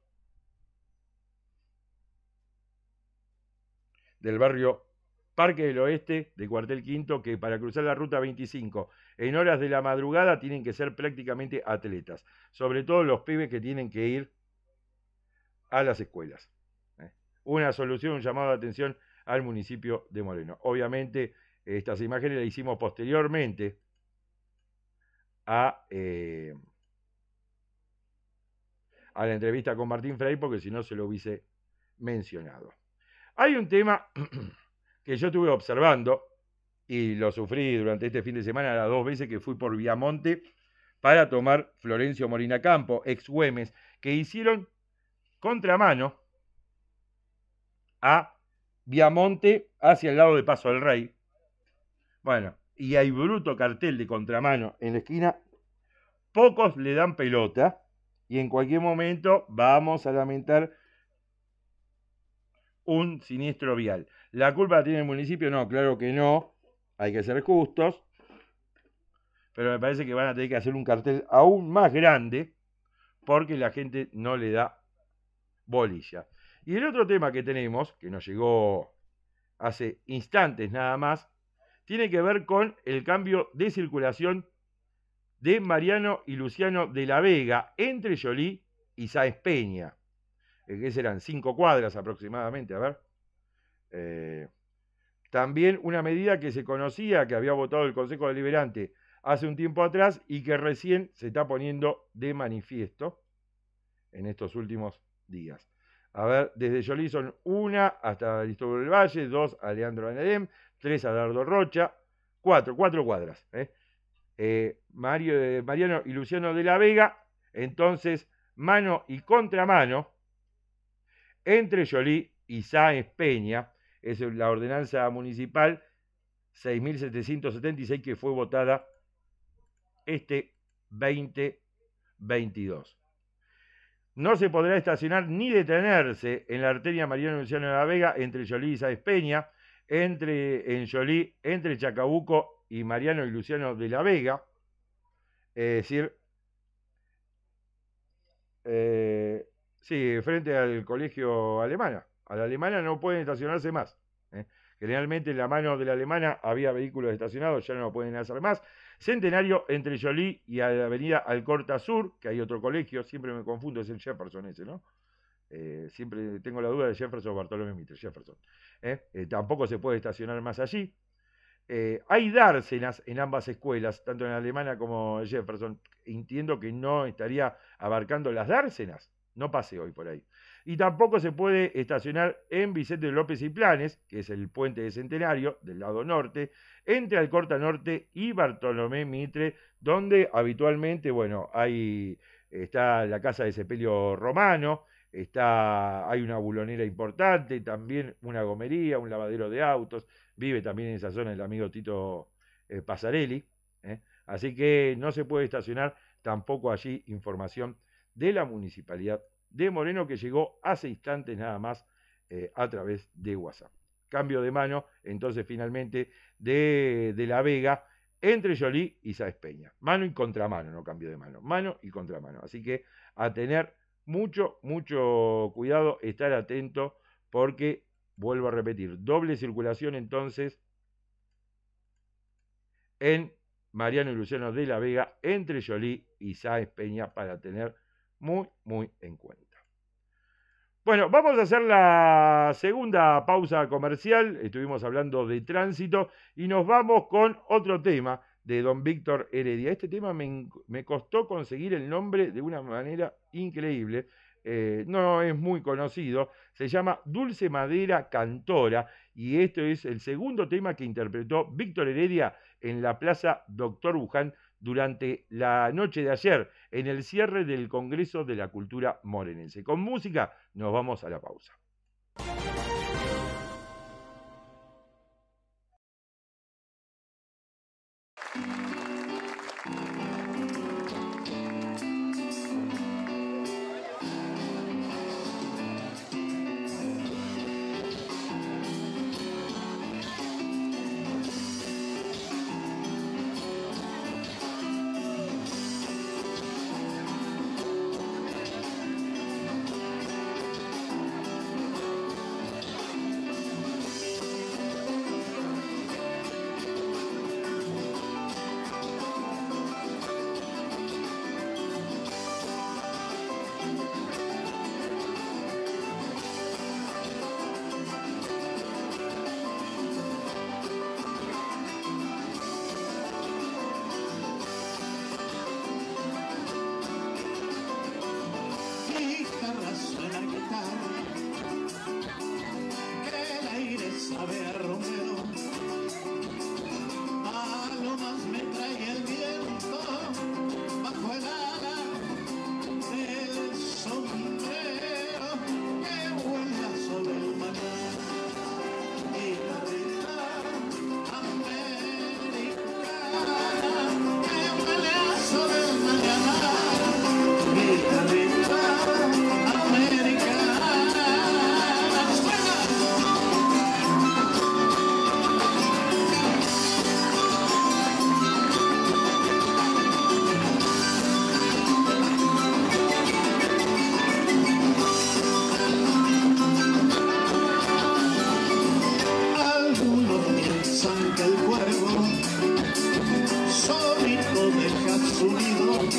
del barrio Parque del Oeste de Cuartel Quinto, que para cruzar la Ruta veinticinco en horas de la madrugada tienen que ser prácticamente atletas, sobre todo los pibes que tienen que ir a las escuelas. ¿eh? Una solución, un llamado de atención al municipio de Moreno. Obviamente, estas imágenes las hicimos posteriormente a, eh, a la entrevista con Martín Frey, porque si no se lo hubiese mencionado. Hay un tema que yo estuve observando y lo sufrí durante este fin de semana las dos veces que fui por Viamonte para tomar Florencio Molina Campo, ex Güemes, que hicieron contramano a Viamonte hacia el lado de Paso del Rey. Bueno, y hay bruto cartel de contramano en la esquina. Pocos le dan pelota y en cualquier momento vamos a lamentar un siniestro vial. ¿La culpa la tiene el municipio? No, claro que no. Hay que ser justos. Pero me parece que van a tener que hacer un cartel aún más grande porque la gente no le da bolilla. Y el otro tema que tenemos, que nos llegó hace instantes nada más, tiene que ver con el cambio de circulación de Mariano y Luciano de la Vega entre Yolí y Sáenz Peña. Que serán cinco cuadras aproximadamente, a ver. Eh, también una medida que se conocía, que había votado el Consejo Deliberante hace un tiempo atrás y que recién se está poniendo de manifiesto en estos últimos días. A ver, desde Yolí son una hasta Aristóbulo del Valle, dos a Leandro Anadem, tres a Dardo Rocha, cuatro, cuatro cuadras. ¿eh? Eh, Mario, eh, Mariano y Luciano de la Vega, entonces mano y contramano entre Yolí y Sáenz Peña, es la ordenanza municipal seis mil setecientos setenta y seis que fue votada este veinte veintidós. No se podrá estacionar ni detenerse en la arteria Mariano y Luciano de la Vega entre Yolí y Sáenz Peña, entre, en Yolí, entre Chacabuco y Mariano y Luciano de la Vega, es decir, eh, sí, frente al colegio Alemana. A la Alemana no pueden estacionarse más. ¿eh? Generalmente en la mano de la Alemana había vehículos estacionados, ya no lo pueden hacer más. Centenario entre Yolí y a la avenida Alcorta Sur, que hay otro colegio, siempre me confundo, es el Jefferson ese, ¿no? Eh, siempre tengo la duda de Jefferson o Bartolomé Mitre, Jefferson. ¿eh? Eh, tampoco se puede estacionar más allí. Eh, hay dársenas en ambas escuelas, tanto en la Alemana como en Jefferson. Entiendo que no estaría abarcando las dársenas, no pase hoy por ahí. Y tampoco se puede estacionar en Vicente López y Planes, que es el puente de Centenario, del lado norte, entre Alcorta Norte y Bartolomé Mitre, donde habitualmente, bueno, hay, está la casa de sepelio romano, está, hay una bulonera importante, también una gomería, un lavadero de autos, vive también en esa zona el amigo Tito eh, Pasarelli, ¿eh? Así que no se puede estacionar tampoco allí. Información de la Municipalidad de Moreno que llegó hace instantes nada más eh, a través de WhatsApp. Cambio de mano, entonces finalmente, de, de La Vega entre Yolí y Sáenz Peña. Mano y contramano, no cambio de mano. Mano y contramano. Así que a tener mucho, mucho cuidado, estar atento, porque, vuelvo a repetir, doble circulación entonces en Mariano y Luciano de la Vega entre Yolí y Sáenz Peña, para tener muy, muy en cuenta. Bueno, vamos a hacer la segunda pausa comercial. Estuvimos hablando de tránsito y nos vamos con otro tema de don Víctor Heredia. Este tema me, me costó conseguir el nombre de una manera increíble. Eh, no es muy conocido. Se llama Dulce Madera Cantora y este es el segundo tema que interpretó Víctor Heredia en la Plaza Doctor Buján durante la noche de ayer, en el cierre del Congreso de la Cultura Morenense. Con música nos vamos a la pausa.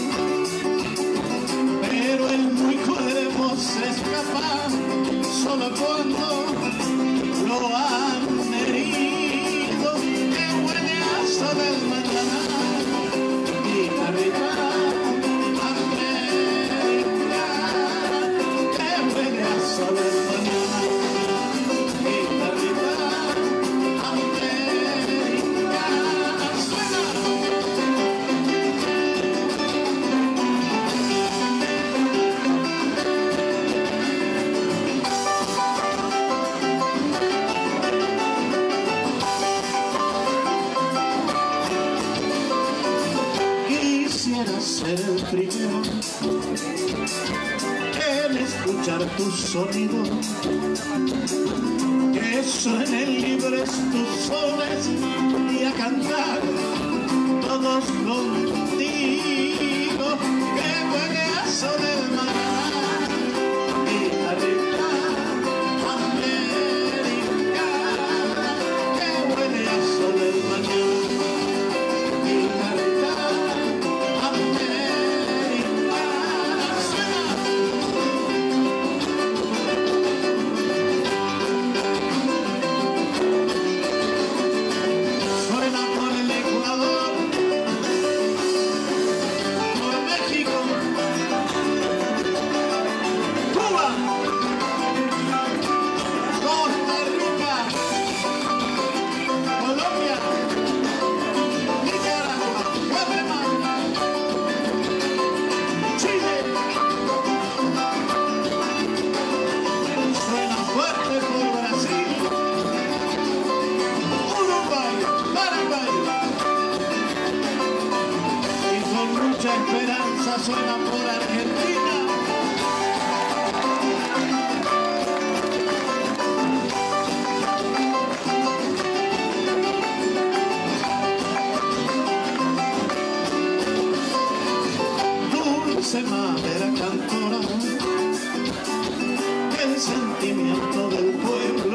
pero el muy cuervo se escapa solo cuando lo han herido. Que huele a sol del mañana, guitarrita americana, que huele a sol del mañana, guitarrita americana. Suena. Quisiera ser el primero en escuchar tu sonido, que suenen libres tus sones y a cantar todos contigo. Que huele a sol del mañana, guitarrita americana, que huele a sol del mañana, guitarrita americana. Suena. Suena por el Ecuador, por México, Cuba, Costa Rica, Colombia, Nicaragua, Guatemala, Chile. Suena fuerte por Brasil, Uruguay, Paraguay. Y con mucha esperanza suena por Argentina. Dulce madera cantora, el sentimiento del pueblo,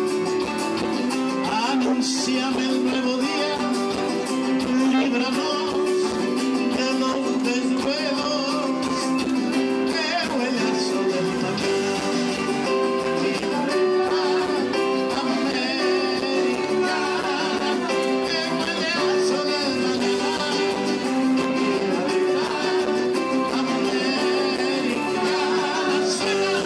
anunciame el nuevo día, líbranos de los desvelos, que huele a sol del mañana, guitarrita americana, que huele a sol del mañana, guitarrita americana. Suena.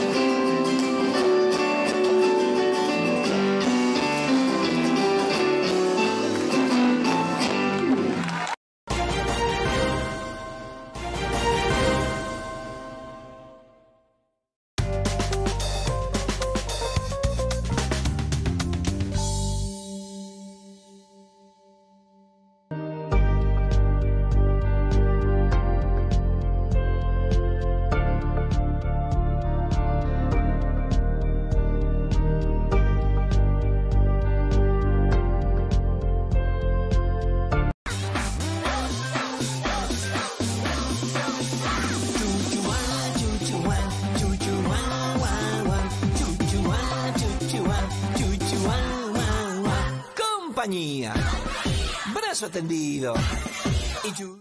Compañía, brazo tendido y chu-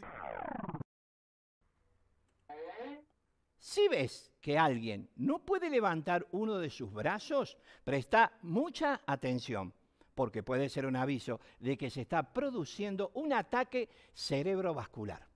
Si ves que alguien no puede levantar uno de sus brazos, presta mucha atención, porque puede ser un aviso de que se está produciendo un ataque cerebrovascular.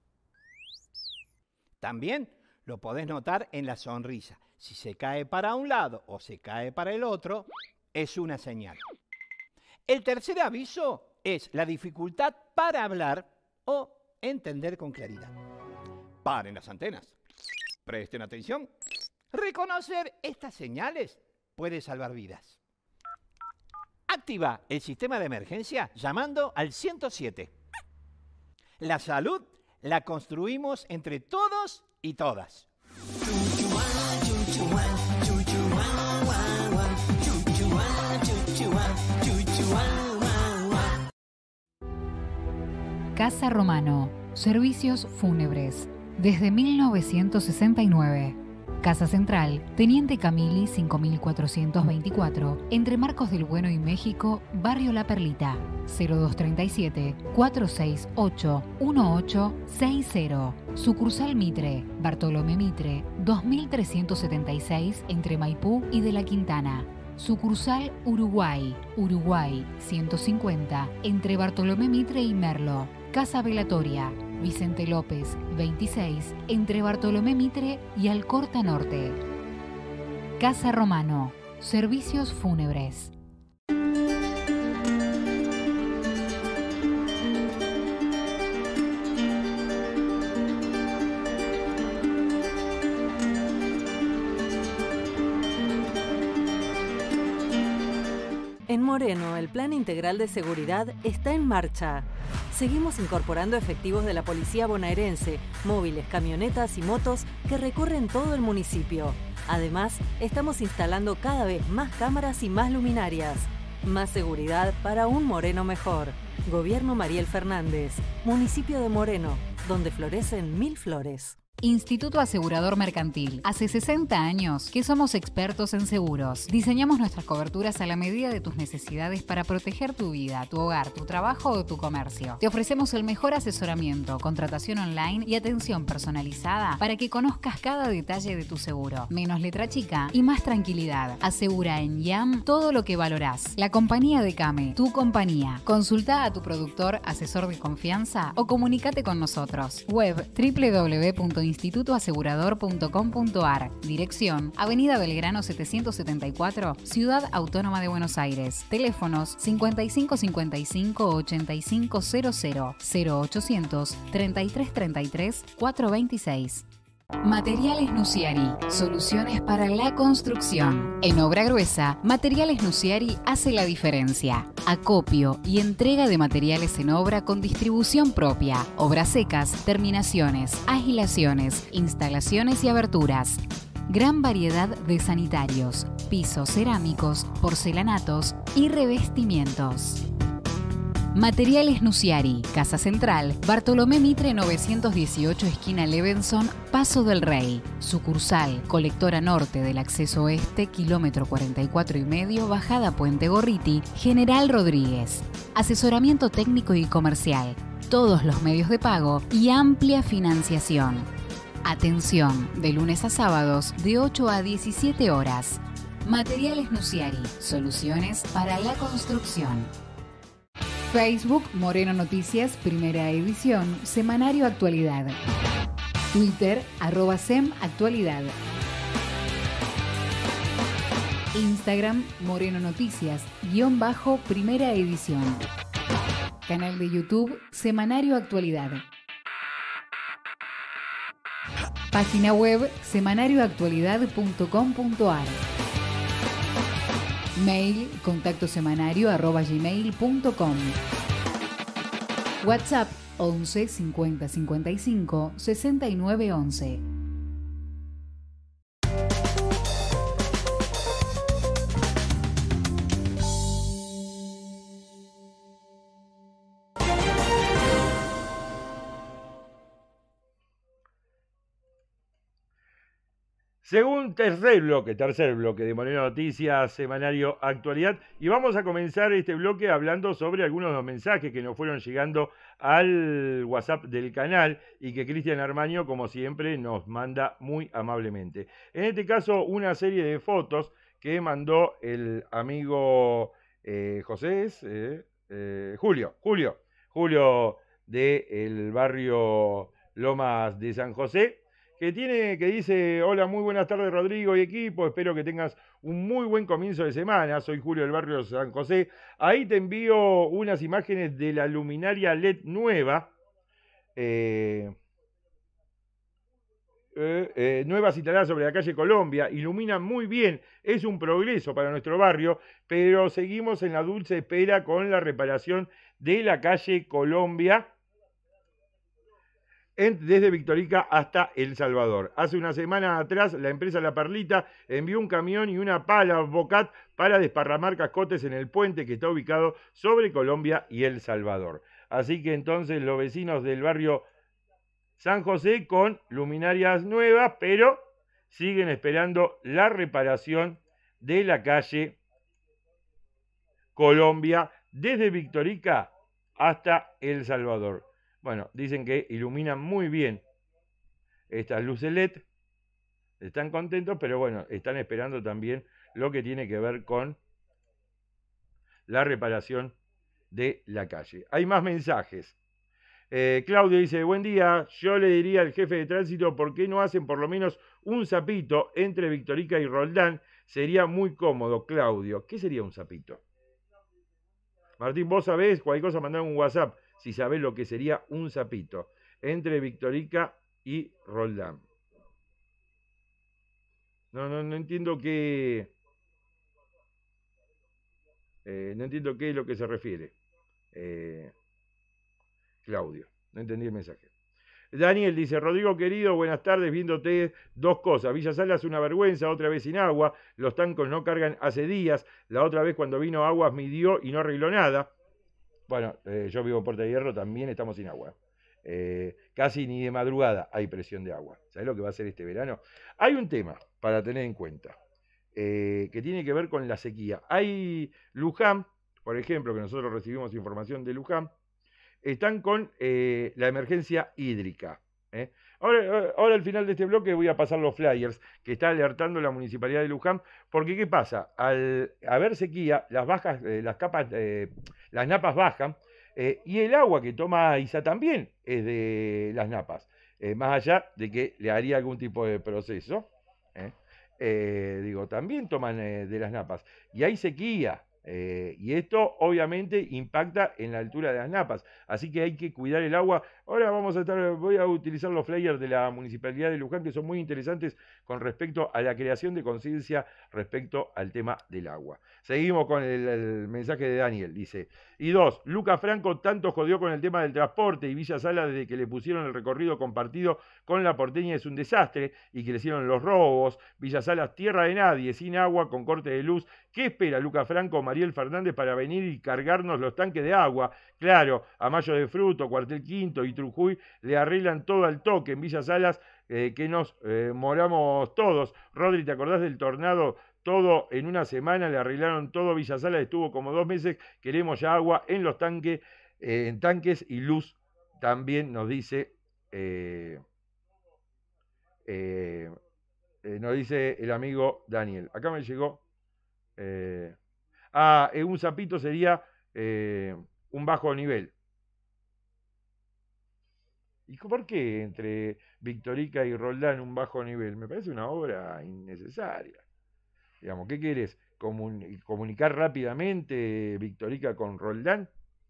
También lo podés notar en la sonrisa. Si se cae para un lado o se cae para el otro, es una señal. El tercer aviso es la dificultad para hablar o entender con claridad. Paren las antenas. Presten atención. Reconocer estas señales puede salvar vidas. Activa el sistema de emergencia llamando al ciento siete. La salud la construimos entre todos y todas. Casa Romano, servicios fúnebres, desde mil novecientos sesenta y nueve. Casa Central, Teniente Camili cinco mil cuatrocientos veinticuatro, entre Marcos del Bueno y México, Barrio La Perlita. cero dos treinta y siete, cuatrocientos sesenta y ocho, dieciocho sesenta. Sucursal Mitre, Bartolomé Mitre, dos mil trescientos setenta y seis, entre Maipú y de la Quintana. Sucursal Uruguay, Uruguay ciento cincuenta, entre Bartolomé Mitre y Merlo. Casa Velatoria, Vicente López, veintiséis, entre Bartolomé Mitre y Alcorta Norte. Casa Romano, servicios fúnebres. En Moreno, el Plan Integral de Seguridad está en marcha. Seguimos incorporando efectivos de la Policía Bonaerense, móviles, camionetas y motos que recorren todo el municipio. Además, estamos instalando cada vez más cámaras y más luminarias. Más seguridad para un Moreno mejor. Gobierno Mariel Fernández, municipio de Moreno, donde florecen mil flores. Instituto Asegurador Mercantil. Hace sesenta años que somos expertos en seguros. Diseñamos nuestras coberturas a la medida de tus necesidades para proteger tu vida, tu hogar, tu trabajo o tu comercio. Te ofrecemos el mejor asesoramiento, contratación online y atención personalizada para que conozcas cada detalle de tu seguro. Menos letra chica y más tranquilidad. Asegura en I A M todo lo que valorás. La compañía de Came, tu compañía. Consulta a tu productor, asesor de confianza o comunícate con nosotros. Web doble u doble u doble u punto instituto asegurador punto com punto ar. Dirección: Avenida Belgrano setecientos setenta y cuatro, Ciudad Autónoma de Buenos Aires. Teléfonos cincuenta y cinco cincuenta y cinco ochenta y cinco cero cero, cero ochocientos treinta y tres treinta y tres cuatrocientos veintiséis. Materiales Nuciari, soluciones para la construcción. En obra gruesa, Materiales Nuciari hace la diferencia. Acopio y entrega de materiales en obra con distribución propia. Obras secas, terminaciones, agilaciones, instalaciones y aberturas. Gran variedad de sanitarios, pisos cerámicos, porcelanatos y revestimientos. Materiales Nuciari, Casa Central, Bartolomé Mitre novecientos dieciocho, esquina Levenson, Paso del Rey. Sucursal, Colectora Norte del Acceso Oeste, kilómetro cuarenta y cuatro y medio, bajada Puente Gorriti, General Rodríguez. Asesoramiento técnico y comercial, todos los medios de pago y amplia financiación. Atención, de lunes a sábados, de ocho a diecisiete horas. Materiales Nuciari, soluciones para la construcción. Facebook Moreno Noticias, primera edición, Semanario Actualidad. Twitter, arroba Sem Actualidad. Instagram, Moreno Noticias, guión bajo, primera edición. Canal de YouTube, Semanario Actualidad. Página web, semanario actualidad punto com punto ar. Mail, contacto semanario arroba gmail punto com. WhatsApp once cincuenta cincuenta y cinco sesenta y nueve once. Según tercer bloque, tercer bloque de Moreno Noticias, Semanario Actualidad, y vamos a comenzar este bloque hablando sobre algunos de los mensajes que nos fueron llegando al WhatsApp del canal y que Cristian Armaño, como siempre, nos manda muy amablemente. En este caso, una serie de fotos que mandó el amigo eh, José, eh, eh, Julio, Julio, Julio del barrio Lomas de San José, que tiene, que dice: hola, muy buenas tardes Rodrigo y equipo, espero que tengas un muy buen comienzo de semana, soy Julio del barrio San José, ahí te envío unas imágenes de la luminaria L E D nueva, eh, eh, eh, nuevas instaladas sobre la calle Colombia, iluminan muy bien, es un progreso para nuestro barrio, pero seguimos en la dulce espera con la reparación de la calle Colombia, desde Victorica hasta El Salvador. Hace una semana atrás, la empresa La Perlita envió un camión y una pala Bocat para desparramar cascotes en el puente que está ubicado sobre Colombia y El Salvador. Así que entonces los vecinos del barrio San José con luminarias nuevas, pero siguen esperando la reparación de la calle Colombia desde Victorica hasta El Salvador. Bueno, dicen que iluminan muy bien estas luces L E D, están contentos, pero bueno, están esperando también lo que tiene que ver con la reparación de la calle. Hay más mensajes. Eh, Claudio dice, buen día, yo le diría al jefe de tránsito, ¿por qué no hacen por lo menos un zapito entre Victorica y Roldán? Sería muy cómodo, Claudio. ¿Qué sería un zapito? Martín, vos sabés, cualquier cosa, mandá un WhatsApp si sabés lo que sería un zapito entre Victorica y Roldán. No, no, no entiendo qué... Eh, no entiendo qué es lo que se refiere. Eh, Claudio, no entendí el mensaje. Daniel dice, Rodrigo querido, buenas tardes, viéndote dos cosas. Villa Salas una vergüenza, otra vez sin agua. Los tancos no cargan hace días. La otra vez cuando vino Aguas midió y no arregló nada. Bueno, eh, yo vivo en Puerta de Hierro, también estamos sin agua. Eh, casi ni de madrugada hay presión de agua. ¿Sabés lo que va a hacer este verano? Hay un tema para tener en cuenta, eh, que tiene que ver con la sequía. Hay Luján, por ejemplo, que nosotros recibimos información de Luján, están con eh, la emergencia hídrica. ¿eh? Ahora, ahora al final de este bloque voy a pasar los flyers que está alertando la Municipalidad de Luján, porque ¿qué pasa? Al haber sequía, las bajas, eh, las capas, eh, las napas bajan, eh, y el agua que toma ISA también es de las napas, eh, más allá de que le haría algún tipo de proceso, ¿eh? Eh, digo, también toman eh, de las napas, y hay sequía. Eh, y esto obviamente impacta en la altura de las napas, así que hay que cuidar el agua. Ahora vamos a estar, voy a utilizar los flyers de la Municipalidad de Luján, que son muy interesantes con respecto a la creación de conciencia respecto al tema del agua. Seguimos con el, el mensaje de Daniel, dice, y dos, Luca Franco tanto jodió con el tema del transporte y Villa Sala desde que le pusieron el recorrido compartido con la porteña es un desastre y que le hicieron los robos. Villa Salas, tierra de nadie, sin agua, con corte de luz. ¿Qué espera Luca Franco, Mariel Fernández para venir y cargarnos los tanques de agua? Claro, a Mayo de Fruto, Cuartel Quinto y Trujuy le arreglan todo al toque. En Villa Salas eh, que nos eh, moramos todos. Rodri, ¿te acordás del tornado? Todo en una semana le arreglaron todo. Villa Salas estuvo como dos meses. Queremos ya agua en los tanques, eh, en tanques y luz. También nos dice, eh, eh, eh, nos dice el amigo Daniel. Acá me llegó. Eh, ah, eh, un zapito sería eh, un bajo nivel. ¿Y por qué entre Victorica y Roldán un bajo nivel? Me parece una obra innecesaria. Digamos, ¿qué quieres? Comun- ¿Comunicar rápidamente Victorica con Roldán?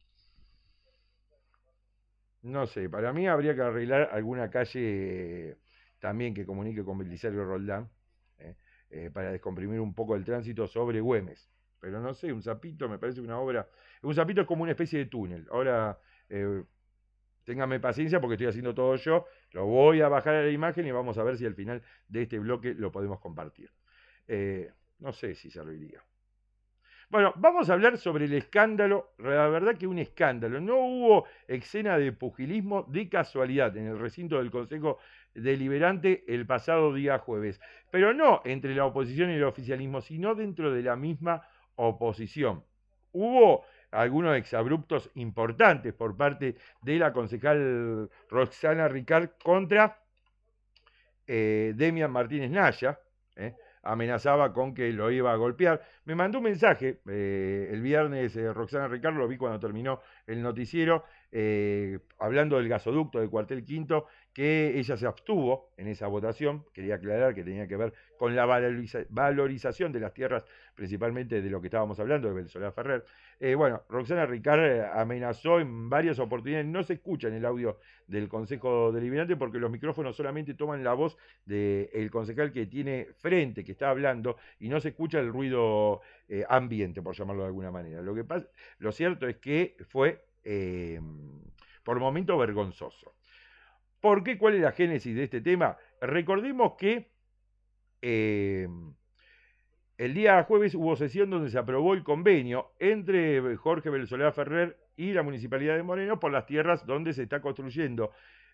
No sé, para mí habría que arreglar alguna calle eh, también que comunique con Belisario Roldán, eh, eh, para descomprimir un poco el tránsito sobre Güemes. Pero no sé, un zapito me parece una obra... Un zapito es como una especie de túnel. Ahora... Eh, Téngame paciencia porque estoy haciendo todo yo. Lo voy a bajar a la imagen y vamos a ver si al final de este bloque lo podemos compartir. Eh, no sé si serviría. Bueno, vamos a hablar sobre el escándalo. La verdad que un escándalo. No hubo escena de pugilismo de casualidad en el recinto del Consejo Deliberante el pasado día jueves. Pero no entre la oposición y el oficialismo, sino dentro de la misma oposición. Hubo algunos exabruptos importantes por parte de la concejal Roxana Ricard contra eh, Demian Martínez Naya. Eh, amenazaba con que lo iba a golpear. Me mandó un mensaje eh, el viernes eh, Roxana Ricard, lo vi cuando terminó el noticiero, eh, hablando del gasoducto del Cuartel Quinto, que ella se abstuvo en esa votación. Quería aclarar que tenía que ver con la valoriza valorización de las tierras, principalmente de lo que estábamos hablando, de Belsolá Ferrer. Eh, bueno, Roxana Ricard eh, amenazó en varias oportunidades. No se escucha en el audio del Consejo Deliberante porque los micrófonos solamente toman la voz del concejal que tiene frente, que está hablando, y no se escucha el ruido eh, ambiente, por llamarlo de alguna manera. Lo que pasa, lo cierto es que fue eh, por momento vergonzoso. ¿Por qué? ¿Cuál es la génesis de este tema? Recordemos que eh, el día jueves hubo sesión donde se aprobó el convenio entre Jorge Belsolá Ferrer y la Municipalidad de Moreno por las tierras donde se está construyendo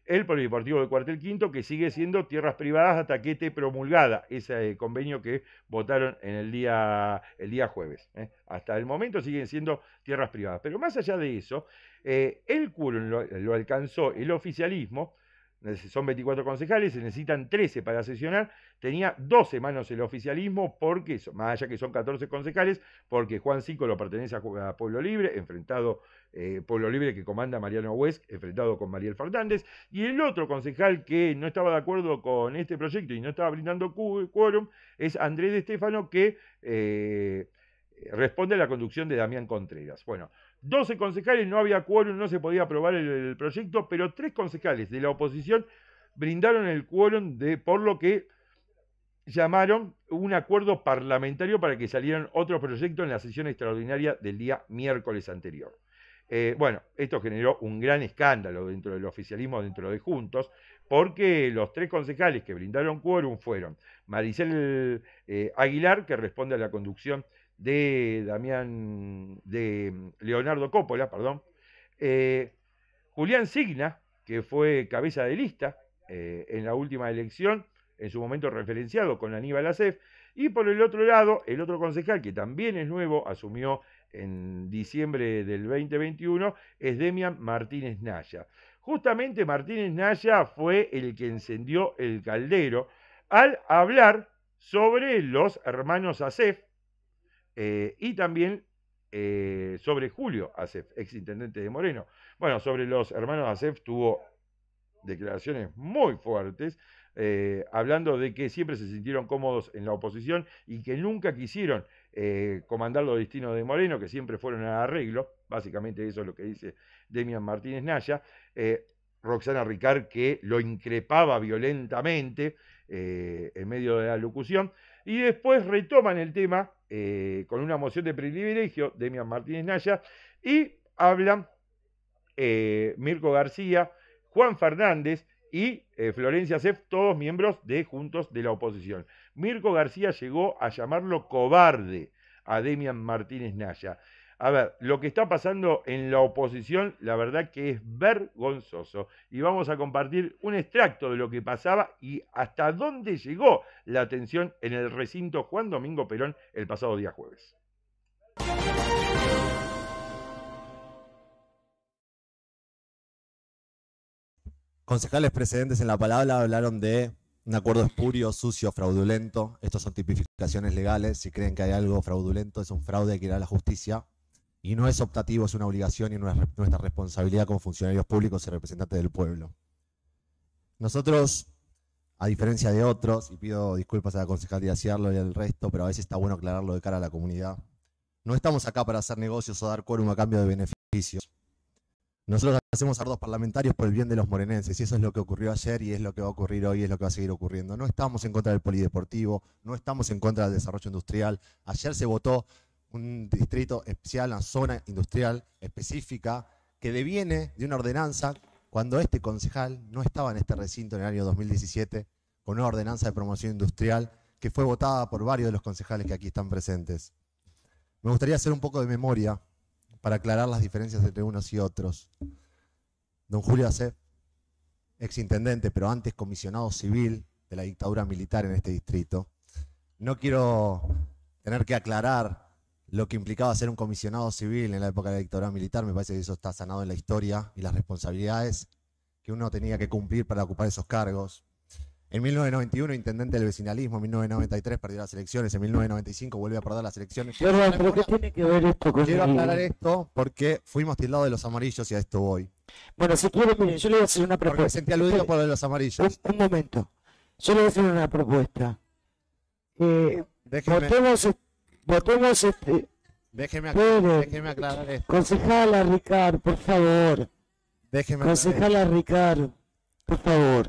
el Polideportivo de Cuartel Quinto, que sigue siendo tierras privadas hasta que esté promulgada ese convenio que votaron en el día, el día jueves. ¿eh? Hasta el momento siguen siendo tierras privadas. Pero más allá de eso, eh, el quórum lo, lo alcanzó el oficialismo. Son veinticuatro concejales, se necesitan trece para sesionar. Tenía doce manos el oficialismo, porque, más allá que son catorce concejales, porque Juan Cico lo pertenece a, a Pueblo Libre, enfrentado, eh, Pueblo Libre que comanda Mariano Huesc, enfrentado con Mariel Fernández, y el otro concejal que no estaba de acuerdo con este proyecto y no estaba brindando quórum es Andrés de Stefano, que eh, responde a la conducción de Damián Contreras. Bueno, doce concejales, no había quórum, no se podía aprobar el, el proyecto, pero tres concejales de la oposición brindaron el quórum, de, por lo que llamaron un acuerdo parlamentario para que salieran otros proyectos en la sesión extraordinaria del día miércoles anterior. Eh, bueno, esto generó un gran escándalo dentro del oficialismo, dentro de Juntos, porque los tres concejales que brindaron quórum fueron Maricel eh, Aguilar, que responde a la conducción de Damián, de Leonardo Coppola, perdón, eh, Julián Signa, que fue cabeza de lista eh, en la última elección, en su momento referenciado con Aníbal Acef, y por el otro lado, el otro concejal, que también es nuevo, asumió en diciembre del veinte veintiuno, es Demian Martínez Naya. Justamente Martínez Naya fue el que encendió el caldero al hablar sobre los hermanos Acef, Eh, y también eh, sobre Julio Acef, exintendente de Moreno. Bueno, sobre los hermanos Acef tuvo declaraciones muy fuertes, eh, hablando de que siempre se sintieron cómodos en la oposición y que nunca quisieron eh, comandar los destinos de Moreno, que siempre fueron a arreglo. Básicamente eso es lo que dice Demian Martínez Naya. Eh, Roxana Ricard, que lo increpaba violentamente eh, en medio de la locución, y después retoman el tema eh, con una moción de privilegio, Demian Martínez Naya, y hablan eh, Mirko García, Juan Fernández y eh, Florencia Acef, todos miembros de Juntos de la oposición. Mirko García llegó a llamarlo cobarde a Demian Martínez Naya. A ver, lo que está pasando en la oposición, la verdad que es vergonzoso. Y vamos a compartir un extracto de lo que pasaba y hasta dónde llegó la tensión en el recinto Juan Domingo Perón el pasado día jueves. Concejales precedentes en la palabra hablaron de un acuerdo espurio, sucio, fraudulento. Estos son tipificaciones legales. Si creen que hay algo fraudulento, es un fraude que irá a la justicia. Y no es optativo, es una obligación y nuestra responsabilidad como funcionarios públicos y representantes del pueblo. Nosotros, a diferencia de otros, y pido disculpas a la concejal Ciarlo y al resto, pero a veces está bueno aclararlo de cara a la comunidad, no estamos acá para hacer negocios o dar quórum a cambio de beneficios. Nosotros hacemos acuerdos parlamentarios por el bien de los morenenses, y eso es lo que ocurrió ayer y es lo que va a ocurrir hoy y es lo que va a seguir ocurriendo. No estamos en contra del polideportivo, no estamos en contra del desarrollo industrial. Ayer se votó un distrito especial, una zona industrial específica que deviene de una ordenanza cuando este concejal no estaba en este recinto en el año dos mil diecisiete, con una ordenanza de promoción industrial que fue votada por varios de los concejales que aquí están presentes. Me gustaría hacer un poco de memoria para aclarar las diferencias entre unos y otros. Don Julio Acef, exintendente, pero antes comisionado civil de la dictadura militar en este distrito. No quiero tener que aclarar lo que implicaba ser un comisionado civil en la época de la dictadura militar. Me parece que eso está sanado en la historia y las responsabilidades que uno tenía que cumplir para ocupar esos cargos. En mil novecientos noventa y uno, intendente del vecinalismo, en mil novecientos noventa y tres perdió las elecciones, en mil novecientos noventa y cinco vuelve a perder las elecciones. Pero, pero ¿qué tiene que ver esto con Quiero el... aclarar esto porque fuimos tildados de los amarillos y a esto voy. Bueno, si quiere, mire, yo le voy a hacer una propuesta. Porque me sentí aludido por lo de los amarillos. Un, un momento. Yo le voy a hacer una propuesta. Eh, Déjeme. Votemos, votemos este... Déjeme aclarar, Espere. déjeme aclarar esto. Concejala Ricard, por favor. Déjeme Concejala Ricard, por favor.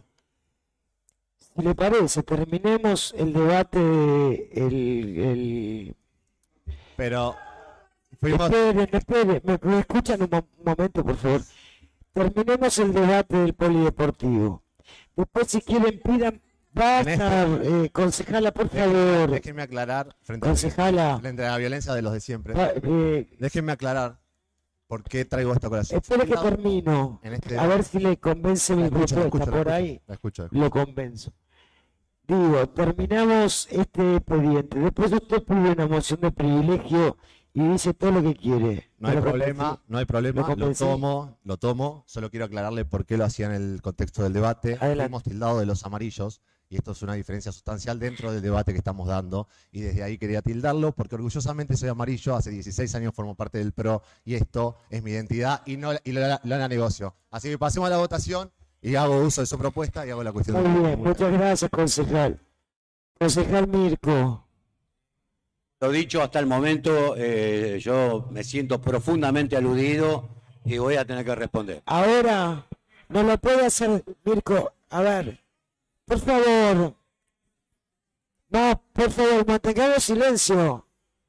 Si le parece, terminemos el debate, el... el... Pero... Fuimos... Esperen, esperen, ¿me, me escuchan un, mo un momento, por favor? Terminemos el debate del polideportivo. Después, si quieren, pidan... Basta, este... eh, concejala, por déjeme, favor. Déjenme aclarar frente concejala. a, frente a la violencia de los de siempre. Va, eh... Déjenme aclarar ¿Por qué traigo esta colación? Espere que termino. En este- A ver si le convence mi La escucho, la propuesta. escucho, la Por escucho, ahí la escucho, la escucho. lo convenzo. Digo, terminamos este expediente. Después usted pide una moción de privilegio y dice todo lo que quiere. No hay ¿Me lo problema, convencí? no hay problema, ¿Lo lo convencí? tomo, lo tomo. Solo quiero aclararle por qué lo hacía en el contexto del debate. Adelante. Fuimos tildados de los amarillos y esto es una diferencia sustancial dentro del debate que estamos dando y desde ahí quería tildarlo porque orgullosamente soy amarillo, hace dieciséis años formo parte del PRO y esto es mi identidad y no y lo, lo la negocio. Así que pasemos a la votación y hago uso de su propuesta y hago la cuestión. Muy de- bien, muchas gracias, concejal. Concejal Mirko. Lo dicho hasta el momento, eh, yo me siento profundamente aludido y voy a tener que responder. Ahora, no lo puede hacer, Mirko. A ver, por favor. No, por favor, mantengamos silencio.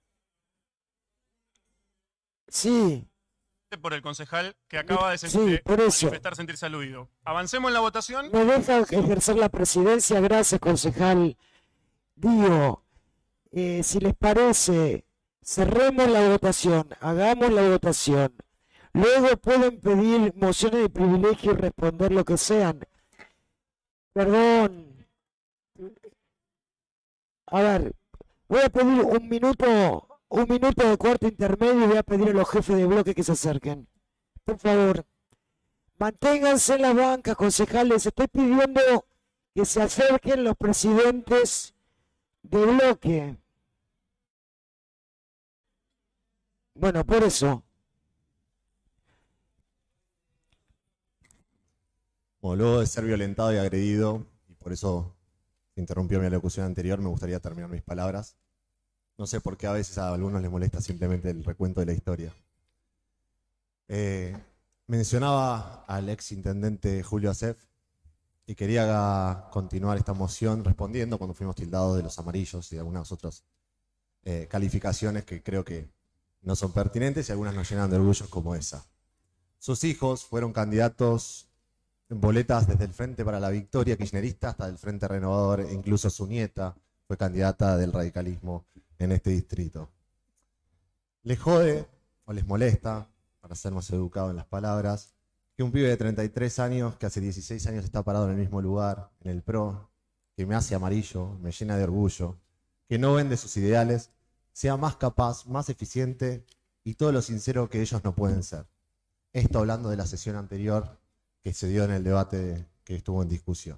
Sí, Por el concejal que acaba de, Sí, sentir- por eso. manifestar sentirse aludido. Avancemos en la votación. me deja ejercer la presidencia. Gracias, concejal. Digo, eh, si les parece, cerremos la votación, hagamos la votación. Luego pueden pedir mociones de privilegio y responder lo que sean. Perdón. A ver, voy a pedir un minuto, un minuto de cuarto intermedio y voy a pedir a los jefes de bloque que se acerquen. Por favor, manténganse en la banca, concejales. Estoy pidiendo que se acerquen los presidentes de bloque. Bueno, por eso. Bueno, luego de ser violentado y agredido, y por eso se interrumpió mi alocución anterior, me gustaría terminar mis palabras. No sé por qué a veces a algunos les molesta simplemente el recuento de la historia. Eh, mencionaba al ex intendente Julio Acef y quería continuar esta moción respondiendo cuando fuimos tildados de los amarillos y de algunas otras eh, calificaciones que creo que no son pertinentes y algunas nos llenan de orgullo como esa. Sus hijos fueron candidatos en boletas desde el Frente para la Victoria kirchnerista hasta el Frente Renovador, e incluso su nieta fue candidata del radicalismo en este distrito. Les jode o les molesta, para ser más educado en las palabras, que un pibe de treinta y tres años, que hace dieciséis años está parado en el mismo lugar, en el PRO, que me hace amarillo, me llena de orgullo, que no vende sus ideales, sea más capaz, más eficiente y todo lo sincero que ellos no pueden ser. Esto hablando de la sesión anterior que se dio en el debate que estuvo en discusión.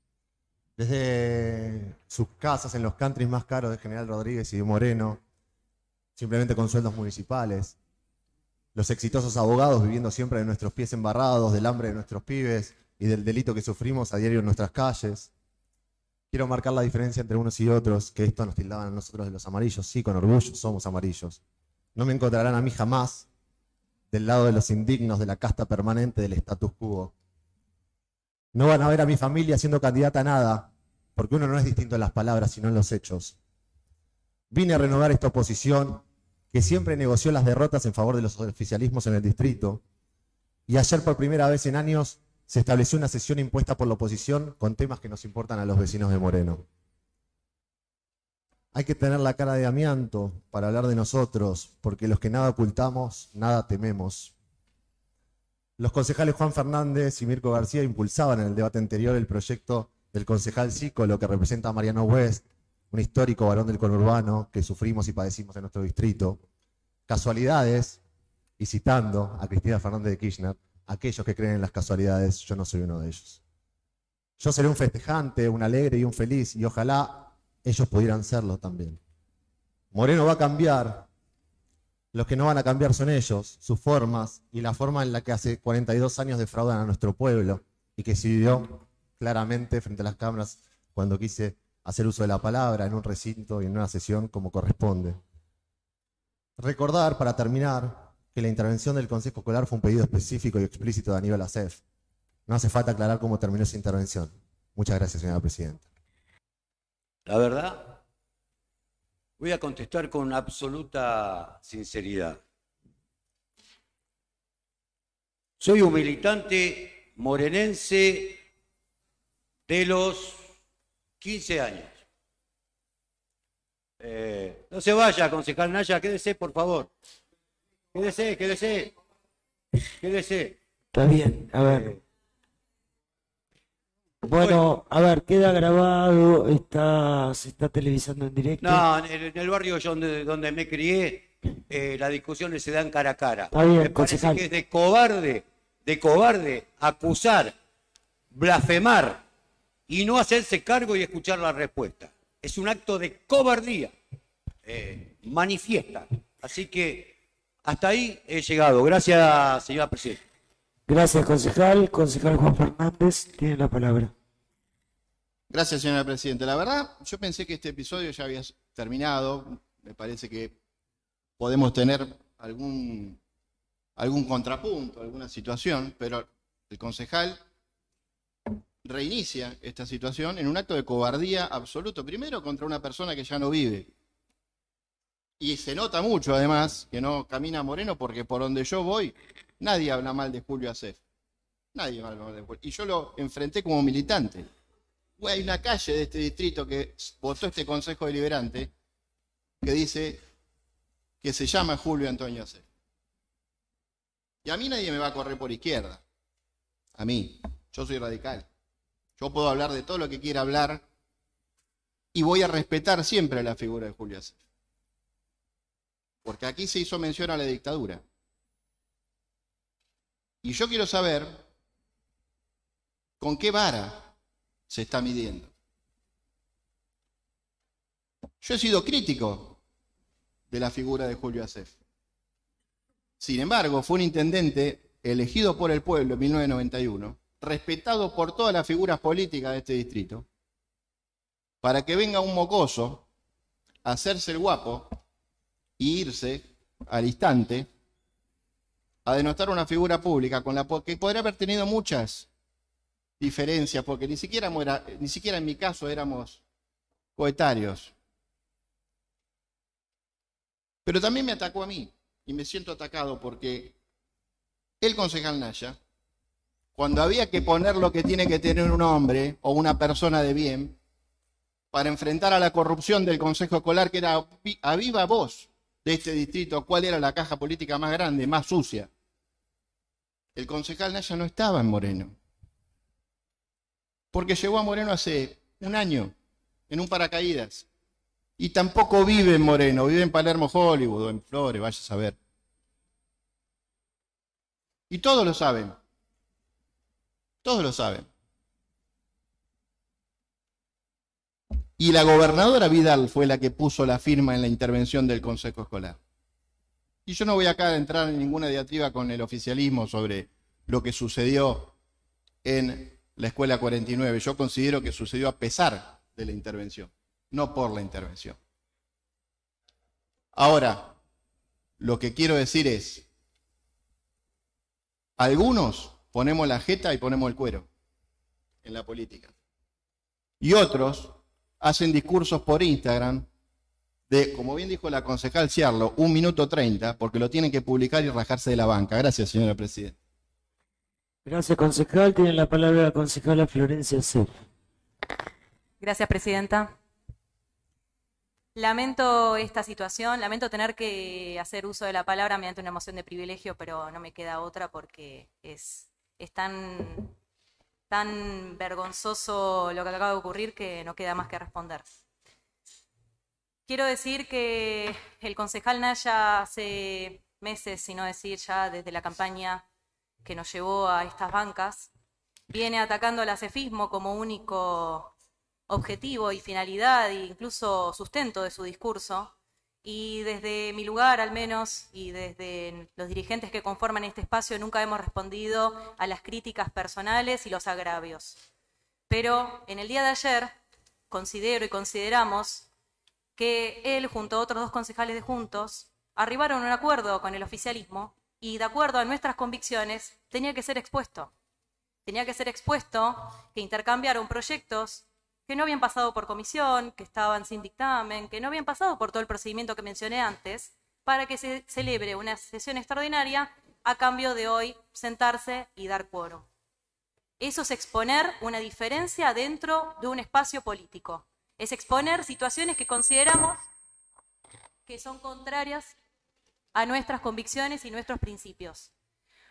Desde sus casas en los countries más caros de General Rodríguez y de Moreno, simplemente con sueldos municipales, los exitosos abogados viviendo siempre de nuestros pies embarrados, del hambre de nuestros pibes y del delito que sufrimos a diario en nuestras calles. Quiero marcar la diferencia entre unos y otros, que esto nos tildaban a nosotros de los amarillos. Sí, con orgullo somos amarillos. No me encontrarán a mí jamás del lado de los indignos de la casta permanente del status quo. No van a ver a mi familia siendo candidata a nada, porque uno no es distinto en las palabras, sino en los hechos. Vine a renovar esta oposición que siempre negoció las derrotas en favor de los oficialismos en el distrito, y ayer por primera vez en años se estableció una sesión impuesta por la oposición con temas que nos importan a los vecinos de Moreno. Hay que tener la cara de amianto para hablar de nosotros, porque los que nada ocultamos, nada tememos. Los concejales Juan Fernández y Mirko García impulsaban en el debate anterior el proyecto del concejal Cico, lo que representa a Mariano West, un histórico varón del conurbano que sufrimos y padecimos en nuestro distrito. Casualidades, y citando a Cristina Fernández de Kirchner, aquellos que creen en las casualidades, yo no soy uno de ellos. Yo seré un festejante, un alegre y un feliz, y ojalá ellos pudieran serlo también. Moreno va a cambiar. Los que no van a cambiar son ellos, sus formas y la forma en la que hace cuarenta y dos años defraudan a nuestro pueblo y que se vio claramente frente a las cámaras cuando quise hacer uso de la palabra en un recinto y en una sesión como corresponde. Recordar, para terminar, que la intervención del Consejo Escolar fue un pedido específico y explícito de Aníbal Acef. No hace falta aclarar cómo terminó esa intervención. Muchas gracias, señora presidenta. La verdad, voy a contestar con absoluta sinceridad. Soy un militante morenense de los quince años. Eh, no se vaya, concejal Naya, quédese, por favor. Quédese, quédese. Quédese. Está bien, a ver. Bueno, a ver, queda grabado, está, se está televisando en directo. No, en el, en el barrio donde, donde me crié, eh, las discusiones se dan cara a cara. Está bien, me parece concejal. que es de cobarde, de cobarde acusar, blasfemar y no hacerse cargo y escuchar la respuesta. Es un acto de cobardía, eh, manifiesta. Así que hasta ahí he llegado. Gracias, señora presidenta. Gracias, concejal. Concejal Juan Fernández, tiene la palabra. Gracias, señora presidenta. La verdad, yo pensé que este episodio ya había terminado. Me parece que podemos tener algún, algún contrapunto, alguna situación, pero el concejal reinicia esta situación en un acto de cobardía absoluto. Primero contra una persona que ya no vive. Y se nota mucho, además, que no camina Moreno, porque por donde yo voy, nadie habla mal de Julio Acef. Nadie habla mal de Julio. Y yo lo enfrenté como militante. Hay una calle de este distrito que votó este Consejo Deliberante que dice que se llama Julio Antonio Acef. Y a mí nadie me va a correr por izquierda. A mí. Yo soy radical. Yo puedo hablar de todo lo que quiera hablar y voy a respetar siempre la figura de Julio Acef. Porque aquí se hizo mención a la dictadura. Y yo quiero saber con qué vara se está midiendo. Yo he sido crítico de la figura de Julio Acef. Sin embargo, fue un intendente elegido por el pueblo en mil novecientos noventa y uno, respetado por todas las figuras políticas de este distrito, para que venga un mocoso a hacerse el guapo y irse al instante a denostar una figura pública con la que podría haber tenido muchas diferencias, porque ni siquiera, era, ni siquiera en mi caso éramos coetarios. Pero también me atacó a mí, y me siento atacado porque el concejal Naya, cuando había que poner lo que tiene que tener un hombre o una persona de bien para enfrentar a la corrupción del Consejo Escolar, que era a viva voz de este distrito, cuál era la caja política más grande, más sucia, el concejal Naya no estaba en Moreno. Porque llegó a Moreno hace un año, en un paracaídas. Y tampoco vive en Moreno, vive en Palermo Hollywood o en Flores, vaya a saber. Y todos lo saben. Todos lo saben. Y la gobernadora Vidal fue la que puso la firma en la intervención del Consejo Escolar. Y yo no voy acá a entrar en ninguna diatriba con el oficialismo sobre lo que sucedió en la Escuela cuarenta y nueve. Yo considero que sucedió a pesar de la intervención, no por la intervención. Ahora, lo que quiero decir es, algunos ponemos la jeta y ponemos el cuero en la política. Y otros hacen discursos por Instagram de, como bien dijo la concejal Ciarlo, un minuto treinta, porque lo tienen que publicar y rajarse de la banca. Gracias, señora presidenta. Gracias, concejal. Tiene la palabra la concejala Florencia Acef. Gracias, presidenta. Lamento esta situación, lamento tener que hacer uso de la palabra mediante una moción de privilegio, pero no me queda otra porque es, es tan, tan vergonzoso lo que acaba de ocurrir que no queda más que responder. Quiero decir que el concejal Naya hace meses, si no decir ya desde la campaña que nos llevó a estas bancas, viene atacando al acefismo como único objetivo y finalidad e incluso sustento de su discurso, y desde mi lugar al menos y desde los dirigentes que conforman este espacio nunca hemos respondido a las críticas personales y los agravios. Pero en el día de ayer considero y consideramos que él junto a otros dos concejales de Juntos arribaron a un acuerdo con el oficialismo y de acuerdo a nuestras convicciones tenía que ser expuesto. Tenía que ser expuesto que intercambiaron proyectos que no habían pasado por comisión, que estaban sin dictamen, que no habían pasado por todo el procedimiento que mencioné antes, para que se celebre una sesión extraordinaria a cambio de hoy sentarse y dar quórum. Eso es exponer una diferencia dentro de un espacio político. Es exponer situaciones que consideramos que son contrarias a nuestras convicciones y nuestros principios.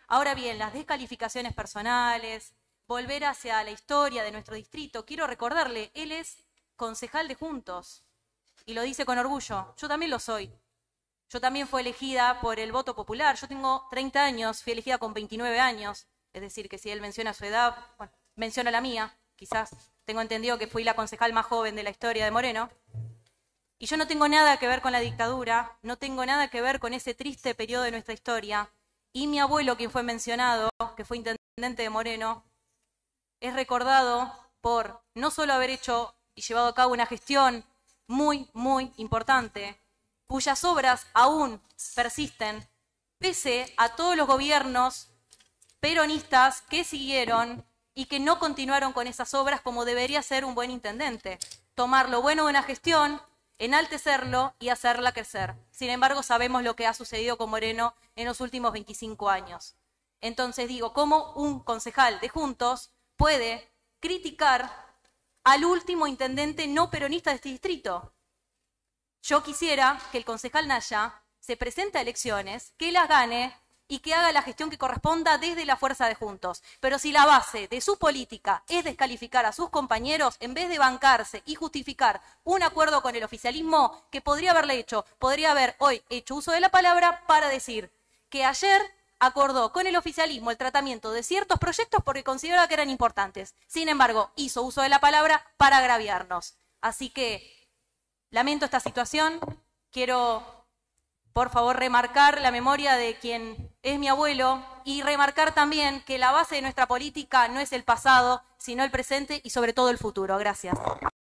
Ahora bien, las descalificaciones personales, volver hacia la historia de nuestro distrito, quiero recordarle, él es concejal de Juntos y lo dice con orgullo. Yo también lo soy. Yo también fui elegida por el voto popular. Yo tengo treinta años, fui elegida con veintinueve años. Es decir, que si él menciona su edad, bueno, menciona la mía. Quizás tengo entendido que fui la concejal más joven de la historia de Moreno. Y yo no tengo nada que ver con la dictadura, no tengo nada que ver con ese triste periodo de nuestra historia. Y mi abuelo, quien fue mencionado, que fue intendente de Moreno, es recordado por no solo haber hecho y llevado a cabo una gestión muy, muy importante, cuyas obras aún persisten, pese a todos los gobiernos peronistas que siguieron y que no continuaron con esas obras como debería ser un buen intendente. Tomar lo bueno de una gestión, enaltecerlo y hacerla crecer. Sin embargo, sabemos lo que ha sucedido con Moreno en los últimos veinticinco años. Entonces digo, ¿cómo un concejal de Juntos puede criticar al último intendente no peronista de este distrito? Yo quisiera que el concejal Naya se presente a elecciones, que las gane y que haga la gestión que corresponda desde la fuerza de Juntos. Pero si la base de su política es descalificar a sus compañeros, en vez de bancarse y justificar un acuerdo con el oficialismo, que podría haberle hecho, podría haber hoy hecho uso de la palabra para decir que ayer acordó con el oficialismo el tratamiento de ciertos proyectos porque consideraba que eran importantes. Sin embargo, hizo uso de la palabra para agraviarnos. Así que lamento esta situación. Quiero, por favor, remarcar la memoria de quien es mi abuelo y remarcar también que la base de nuestra política no es el pasado, sino el presente y sobre todo el futuro. Gracias.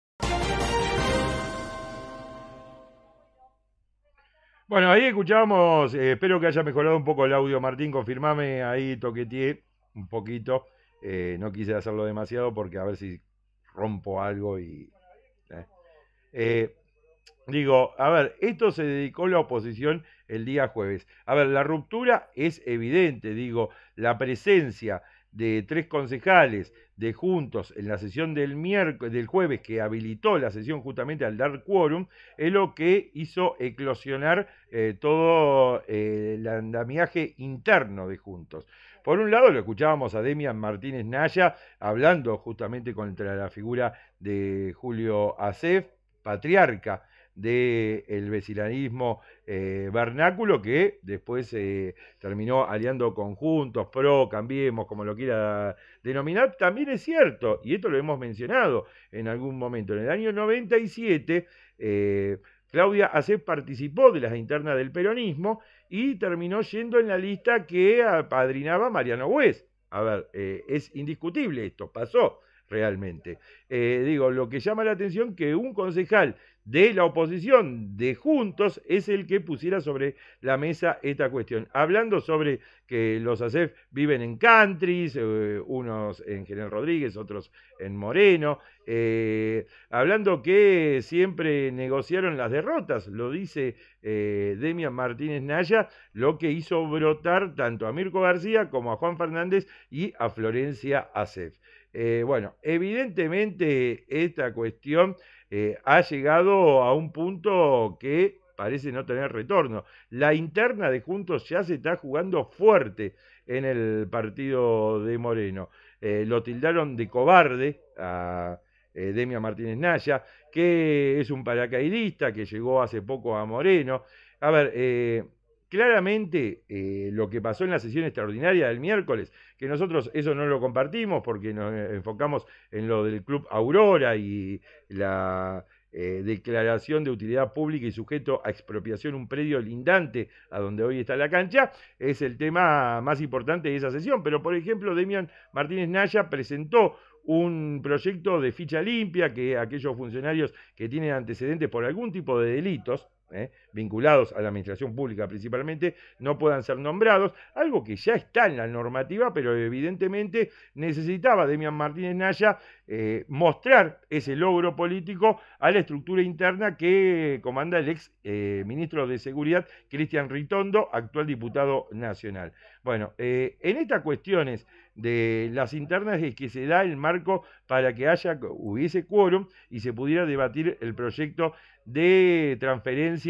Bueno, ahí escuchábamos, eh, espero que haya mejorado un poco el audio, Martín, confirmame ahí, toqueteé un poquito, eh, no quise hacerlo demasiado porque a ver si rompo algo y... Eh. Eh, digo, a ver, esto se dedicó la oposición el día jueves. A ver, la ruptura es evidente, digo, la presencia de tres concejales de Juntos en la sesión del miércoles, del jueves, que habilitó la sesión justamente al dar quórum, es lo que hizo eclosionar eh, todo eh, el andamiaje interno de Juntos. Por un lado, lo escuchábamos a Demian Martínez Naya hablando justamente contra la figura de Julio Acef, patriarca del vecinalismo eh, vernáculo, que después eh, terminó aliando con Juntos, Pro, Cambiemos, como lo quiera denominar. También es cierto, y esto lo hemos mencionado en algún momento, en el año noventa y siete, eh, Claudia Acef participó de las internas del peronismo y terminó yendo en la lista que apadrinaba Mariano Güez. A ver, eh, es indiscutible esto, pasó realmente. Eh, digo, lo que llama la atención que un concejal de la oposición de Juntos es el que pusiera sobre la mesa esta cuestión, hablando sobre que los Acef viven en countries, eh, unos en General Rodríguez, otros en Moreno, eh, hablando que siempre negociaron las derrotas, lo dice eh, Demian Martínez Naya, lo que hizo brotar tanto a Mirko García como a Juan Fernández y a Florencia Acef. Eh, bueno, evidentemente esta cuestión eh, ha llegado a un punto que parece no tener retorno. La interna de Juntos ya se está jugando fuerte en el partido de Moreno. Eh, lo tildaron de cobarde a eh, Demian Martínez Naya, que es un paracaidista que llegó hace poco a Moreno. A ver, eh, claramente eh, lo que pasó en la sesión extraordinaria del miércoles, que nosotros eso no lo compartimos porque nos enfocamos en lo del Club Aurora y la eh, declaración de utilidad pública y sujeto a expropiación un predio lindante a donde hoy está la cancha, es el tema más importante de esa sesión. Pero, por ejemplo, Demian Martínez Naya presentó un proyecto de ficha limpia, que aquellos funcionarios que tienen antecedentes por algún tipo de delitos, Eh, vinculados a la administración pública principalmente, no puedan ser nombrados, algo que ya está en la normativa, pero evidentemente necesitaba Demian Martínez Naya eh, mostrar ese logro político a la estructura interna que comanda el ex eh, ministro de Seguridad, Cristian Ritondo, actual diputado nacional. Bueno, eh, en estas cuestiones de las internas es que se da el marco para que haya, hubiese quórum y se pudiera debatir el proyecto de transferencia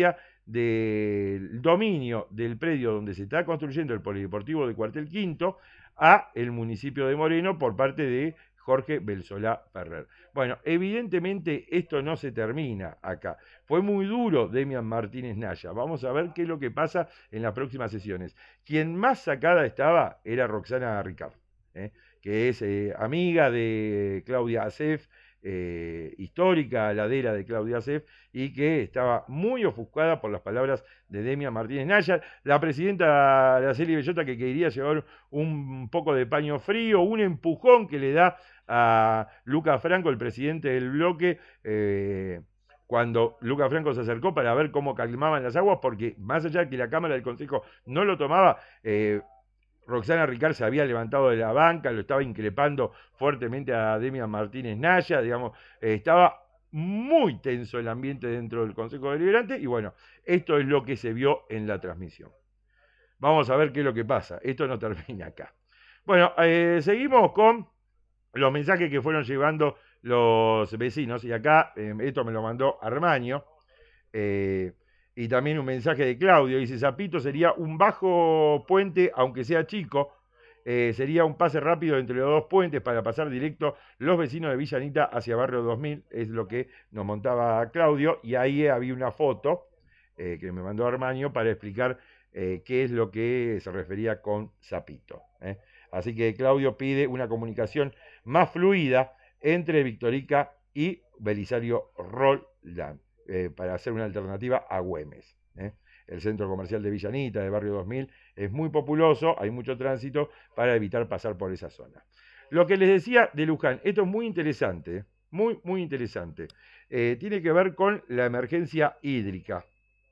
del dominio del predio donde se está construyendo el polideportivo de Cuartel Quinto a el municipio de Moreno por parte de Jorge Belsolá Ferrer. Bueno, evidentemente esto no se termina acá. Fue muy duro Demian Martínez Naya. Vamos a ver qué es lo que pasa en las próximas sesiones. Quien más sacada estaba era Roxana Ricard, ¿eh? que es eh, amiga de Claudia Acef, eh, histórica ladera de Claudia Acef, y que estaba muy ofuscada por las palabras de Demian Martínez Naya. La presidenta Araceli Bellota, que quería llevar un poco de paño frío, un empujón que le da a Luca Franco, el presidente del bloque, eh, cuando Luca Franco se acercó para ver cómo calmaban las aguas, porque más allá de que la Cámara del Consejo no lo tomaba, eh, Roxana Ricard se había levantado de la banca, lo estaba increpando fuertemente a Demian Martínez Naya, digamos, eh, estaba muy tenso el ambiente dentro del Consejo Deliberante, y bueno, esto es lo que se vio en la transmisión. Vamos a ver qué es lo que pasa, esto no termina acá. Bueno, eh, seguimos con los mensajes que fueron llevando los vecinos, y acá eh, esto me lo mandó Armaño, eh, y también un mensaje de Claudio, dice: Zapito sería un bajo puente, aunque sea chico, eh, sería un pase rápido entre los dos puentes para pasar directo los vecinos de Villa Anita hacia Barrio dos mil, es lo que nos montaba Claudio, y ahí había una foto eh, que me mandó Armaño para explicar eh, qué es lo que se refería con Zapito, ¿eh? Así que Claudio pide una comunicación más fluida entre Victorica y Belisario Roldán, eh, para hacer una alternativa a Güemes, ¿eh? El centro comercial de Villa Anita, de Barrio dos mil, es muy populoso, hay mucho tránsito para evitar pasar por esa zona. Lo que les decía de Luján, esto es muy interesante, muy, muy interesante. Eh, tiene que ver con la emergencia hídrica,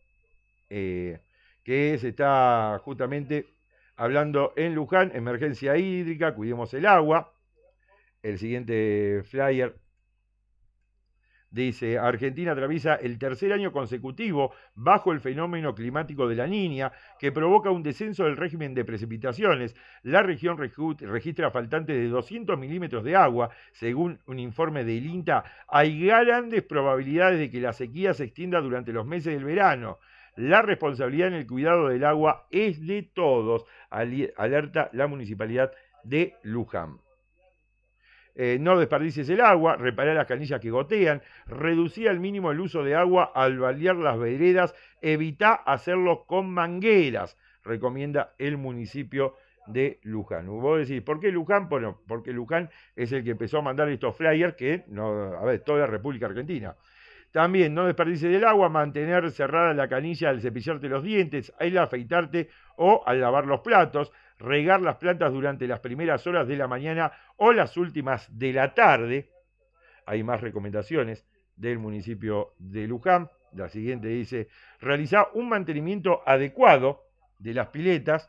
eh, que se está justamente hablando en Luján, emergencia hídrica, cuidemos el agua. El siguiente flyer dice: Argentina atraviesa el tercer año consecutivo bajo el fenómeno climático de la Niña, que provoca un descenso del régimen de precipitaciones. La región registra faltantes de doscientos milímetros de agua. Según un informe del INTA, hay grandes probabilidades de que la sequía se extienda durante los meses del verano. La responsabilidad en el cuidado del agua es de todos, alerta la municipalidad de Luján. Eh, no desperdicies el agua, reparar las canillas que gotean, reducir al mínimo el uso de agua al balear las veredas, evita hacerlo con mangueras, recomienda el municipio de Luján. Vos decís, ¿por qué Luján? Bueno, porque Luján es el que empezó a mandar estos flyers que, no, a ver, toda la República Argentina. También, no desperdicies el agua, mantener cerrada la canilla al cepillarte los dientes, al afeitarte o al lavar los platos, regar las plantas durante las primeras horas de la mañana o las últimas de la tarde. Hay más recomendaciones del municipio de Luján. La siguiente dice: realizar un mantenimiento adecuado de las piletas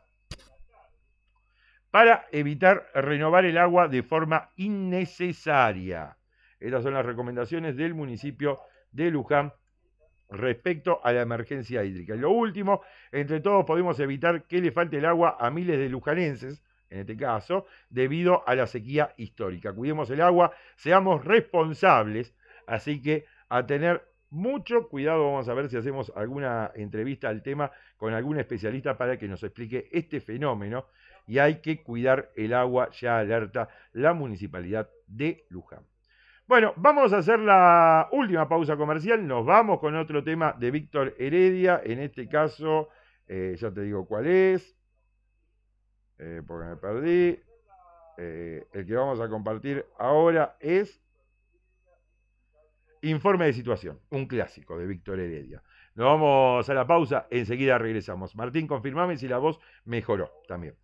para evitar renovar el agua de forma innecesaria. Estas son las recomendaciones del municipio de Luján respecto a la emergencia hídrica. Y lo último, entre todos podemos evitar que le falte el agua a miles de lujanenses, en este caso, debido a la sequía histórica. Cuidemos el agua, seamos responsables, así que a tener mucho cuidado. Vamos a ver si hacemos alguna entrevista al tema con algún especialista para que nos explique este fenómeno, y hay que cuidar el agua, ya alerta la municipalidad de Luján. Bueno, vamos a hacer la última pausa comercial, nos vamos con otro tema de Víctor Heredia, en este caso, eh, ya te digo cuál es, eh, porque me perdí, eh, el que vamos a compartir ahora es Informe de Situación, un clásico de Víctor Heredia. Nos vamos a la pausa, enseguida regresamos. Martín, confirmame si la voz mejoró también.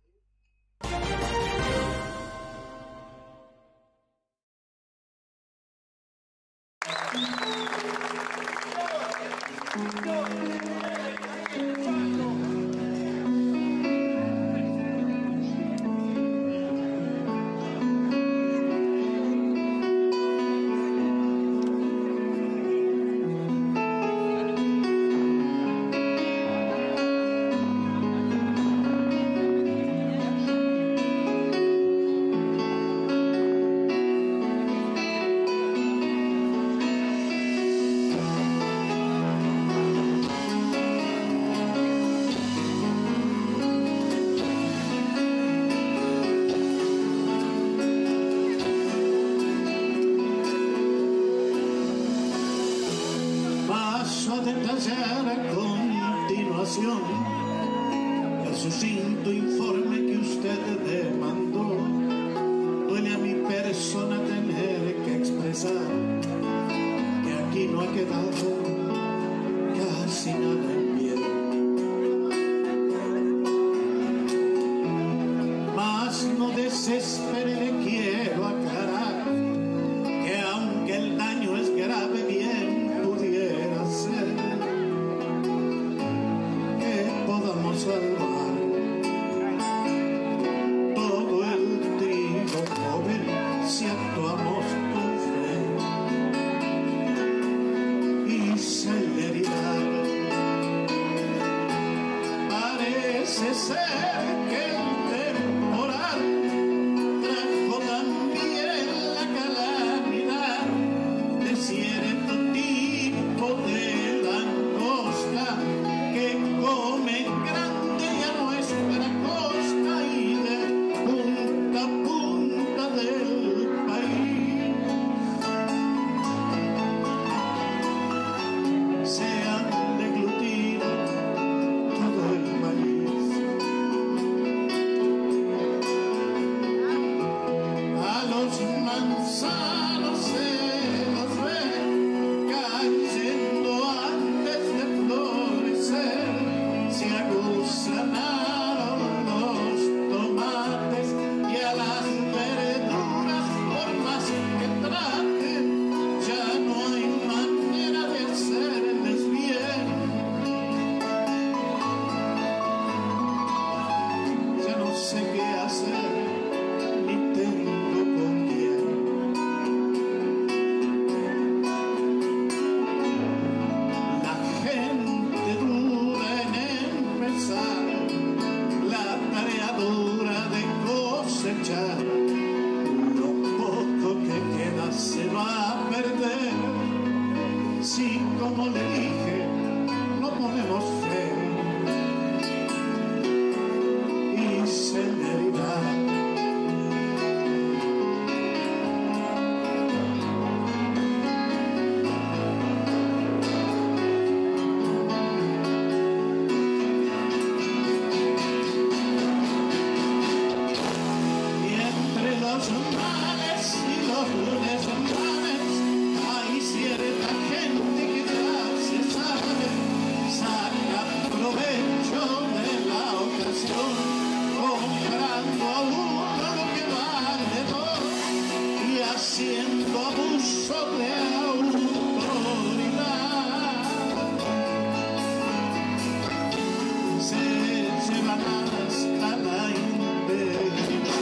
Paso a detallar a continuación el sucinto informe que usted demandó. Duele a mi persona tener que expresar que aquí no ha quedado casi nada en pie. Mas no desespere, le quiero aclarar que aunque el daño es grave, bien pudiera ser que podamos salvar todo el trigo joven si actuamos con fe y celeridad. Parece ser que el temporal trajo también la calamidad de cierto tipo de langosta que come grande y a nuestra costa y de punta a punta del país se han deglutido todo el maíz. A los manzanos se los ve cayendo antes de florecer. Se aguzanaron los tomates y a las verduras, por más que traten, ya no hay manera de hacerles bien. Ya no sé qué hacer, ni tengo con quién. La gente duda en empezar, la tarea dura de cosechar. Lo poco que queda se va a perder si, como le dije, no ponemos fe y celeridad. Y entre los males y los desmanes hay cierta gente que ya se sabe, saca provecho de la ocasión, comprando a uno lo que vale dos y haciendo abuso de autoridad. Se llevan hasta la integridad.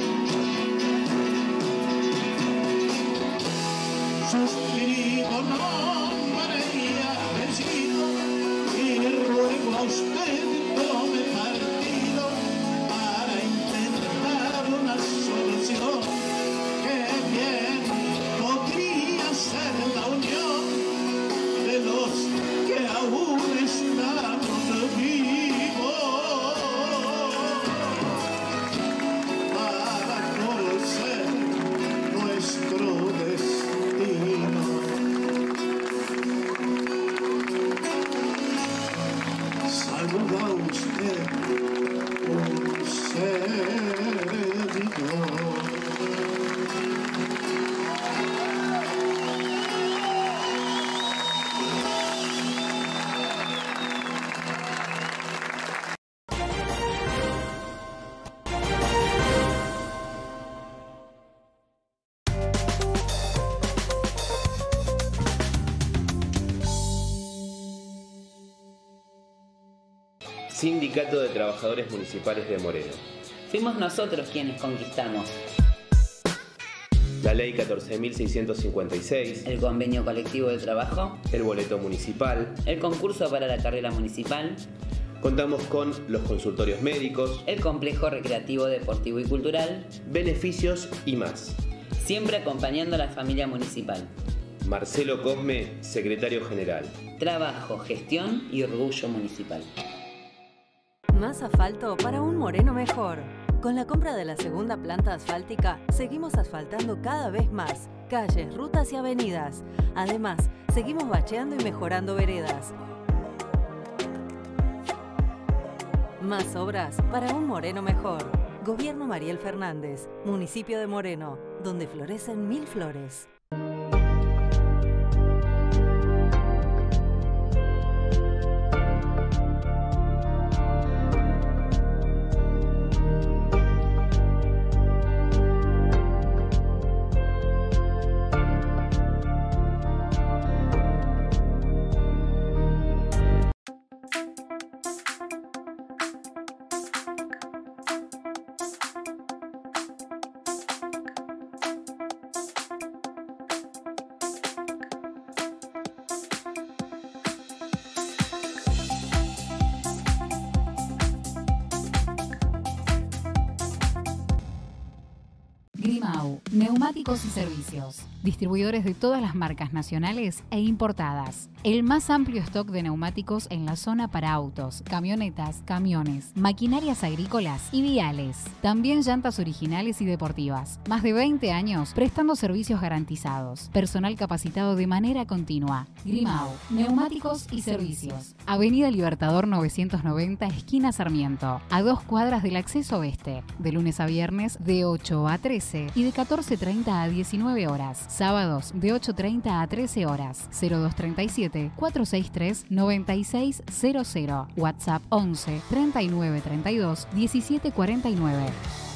Suscribo nombre y apellido y ruego a usted tome partido para intentar una solución que bien podría ser la unión de los que aún estamos vivos para conocer nuestro destino. Saluda a usted un servidor. Sindicato de Trabajadores Municipales de Moreno. Fuimos nosotros quienes conquistamos La Ley catorce mil seiscientos cincuenta y seis, el convenio colectivo de trabajo, el boleto municipal, el concurso para la carrera municipal. Contamos con los consultorios médicos, el complejo recreativo, deportivo y cultural, beneficios y más. Siempre acompañando a la familia municipal. Marcelo Cosme, secretario general. Trabajo, gestión y orgullo municipal. Más asfalto para un Moreno mejor. Con la compra de la segunda planta asfáltica, seguimos asfaltando cada vez más calles, rutas y avenidas. Además, seguimos bacheando y mejorando veredas. Más obras para un Moreno mejor. Gobierno Mariel Fernández, municipio de Moreno, donde florecen mil flores. Grimau, neumáticos y servicios. Distribuidores de todas las marcas nacionales e importadas. El más amplio stock de neumáticos en la zona para autos, camionetas, camiones, maquinarias agrícolas y viales. También llantas originales y deportivas. Más de veinte años prestando servicios garantizados. Personal capacitado de manera continua. Grimau, neumáticos y servicios. Avenida Libertador novecientos noventa, esquina Sarmiento. A dos cuadras del acceso oeste. De lunes a viernes de ocho a trece y de catorce treinta a diecinueve horas. Sábados de ocho treinta a trece horas. cero dos treinta y siete, cuatrocientos sesenta y tres, noventa y seis cero cero. WhatsApp once, treinta y nueve treinta y dos, diecisiete cuarenta y nueve.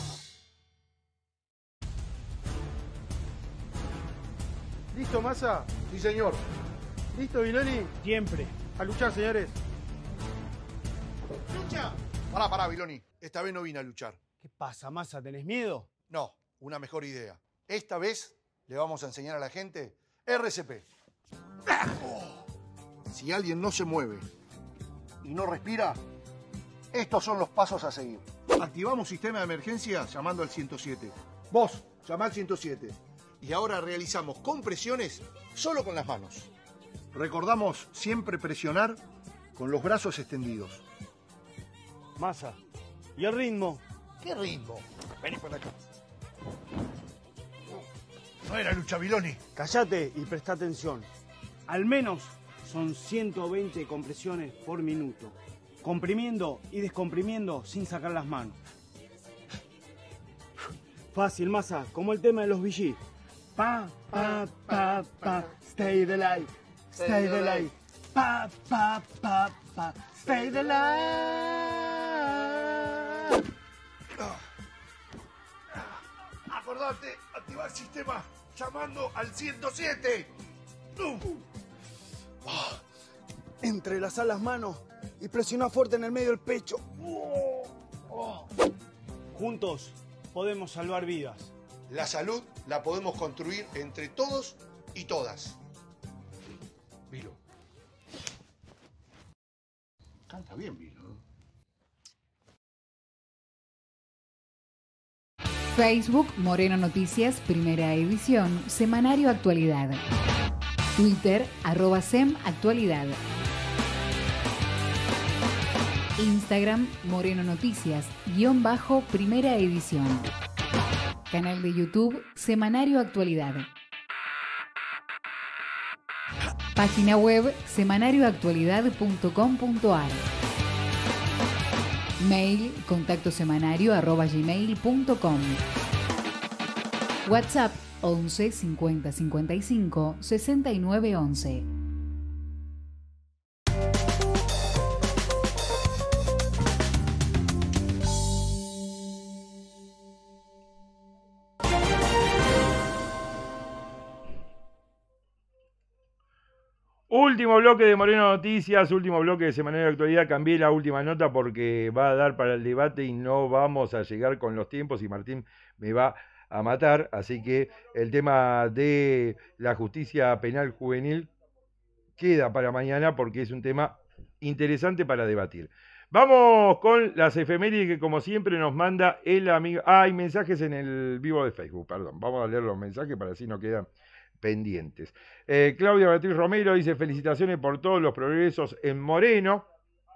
¿Listo, Massa? Sí, señor. ¿Listo, Viloni? Siempre. A luchar, señores. ¡Lucha! Pará, pará, Viloni. Esta vez no vine a luchar. ¿Qué pasa, Massa? ¿Tenés miedo? No, una mejor idea. Esta vez le vamos a enseñar a la gente R C P. Si alguien no se mueve y no respira, estos son los pasos a seguir. Activamos sistema de emergencia llamando al ciento siete. Vos, llama al ciento siete. Y ahora realizamos compresiones solo con las manos. Recordamos siempre presionar con los brazos extendidos. Massa, ¿y el ritmo? ¿Qué ritmo? Vení por acá. No era lucha, Viloni. Cállate y presta atención. Al menos son ciento veinte compresiones por minuto. Comprimiendo y descomprimiendo sin sacar las manos. Fácil, Massa, como el tema de los V G. Pa, pa, pa, pa, stay the light, stay the light. Pa, pa, pa, pa, stay the light. Acordate, activar sistema llamando al ciento siete. Oh, entrelazar las manos y presionar fuerte en el medio del pecho. Oh, oh. Juntos podemos salvar vidas. La salud la podemos construir entre todos y todas. Vilo. Canta bien, Vilo. Facebook Moreno Noticias, primera edición, Semanario Actualidad. Twitter, arroba Sem Actualidad. Instagram, Moreno Noticias, guión bajo, primera edición. Canal de YouTube, Semanario Actualidad. Página web, semanarioactualidad punto com punto ar. Mail, contacto semanario arroba gmail punto com. WhatsApp, once cincuenta cincuenta y cinco sesenta y nueve once. Último bloque de Moreno Noticias, último bloque de Semanario de Actualidad. Cambié la última nota porque va a dar para el debate y no vamos a llegar con los tiempos y Martín me va a matar. Así que el tema de la justicia penal juvenil queda para mañana porque es un tema interesante para debatir. Vamos con las efemérides que como siempre nos manda el amigo... Ah, hay mensajes en el vivo de Facebook, perdón. Vamos a leer los mensajes para así no quedan pendientes. Eh, Claudia Beatriz Romero dice felicitaciones por todos los progresos en Moreno.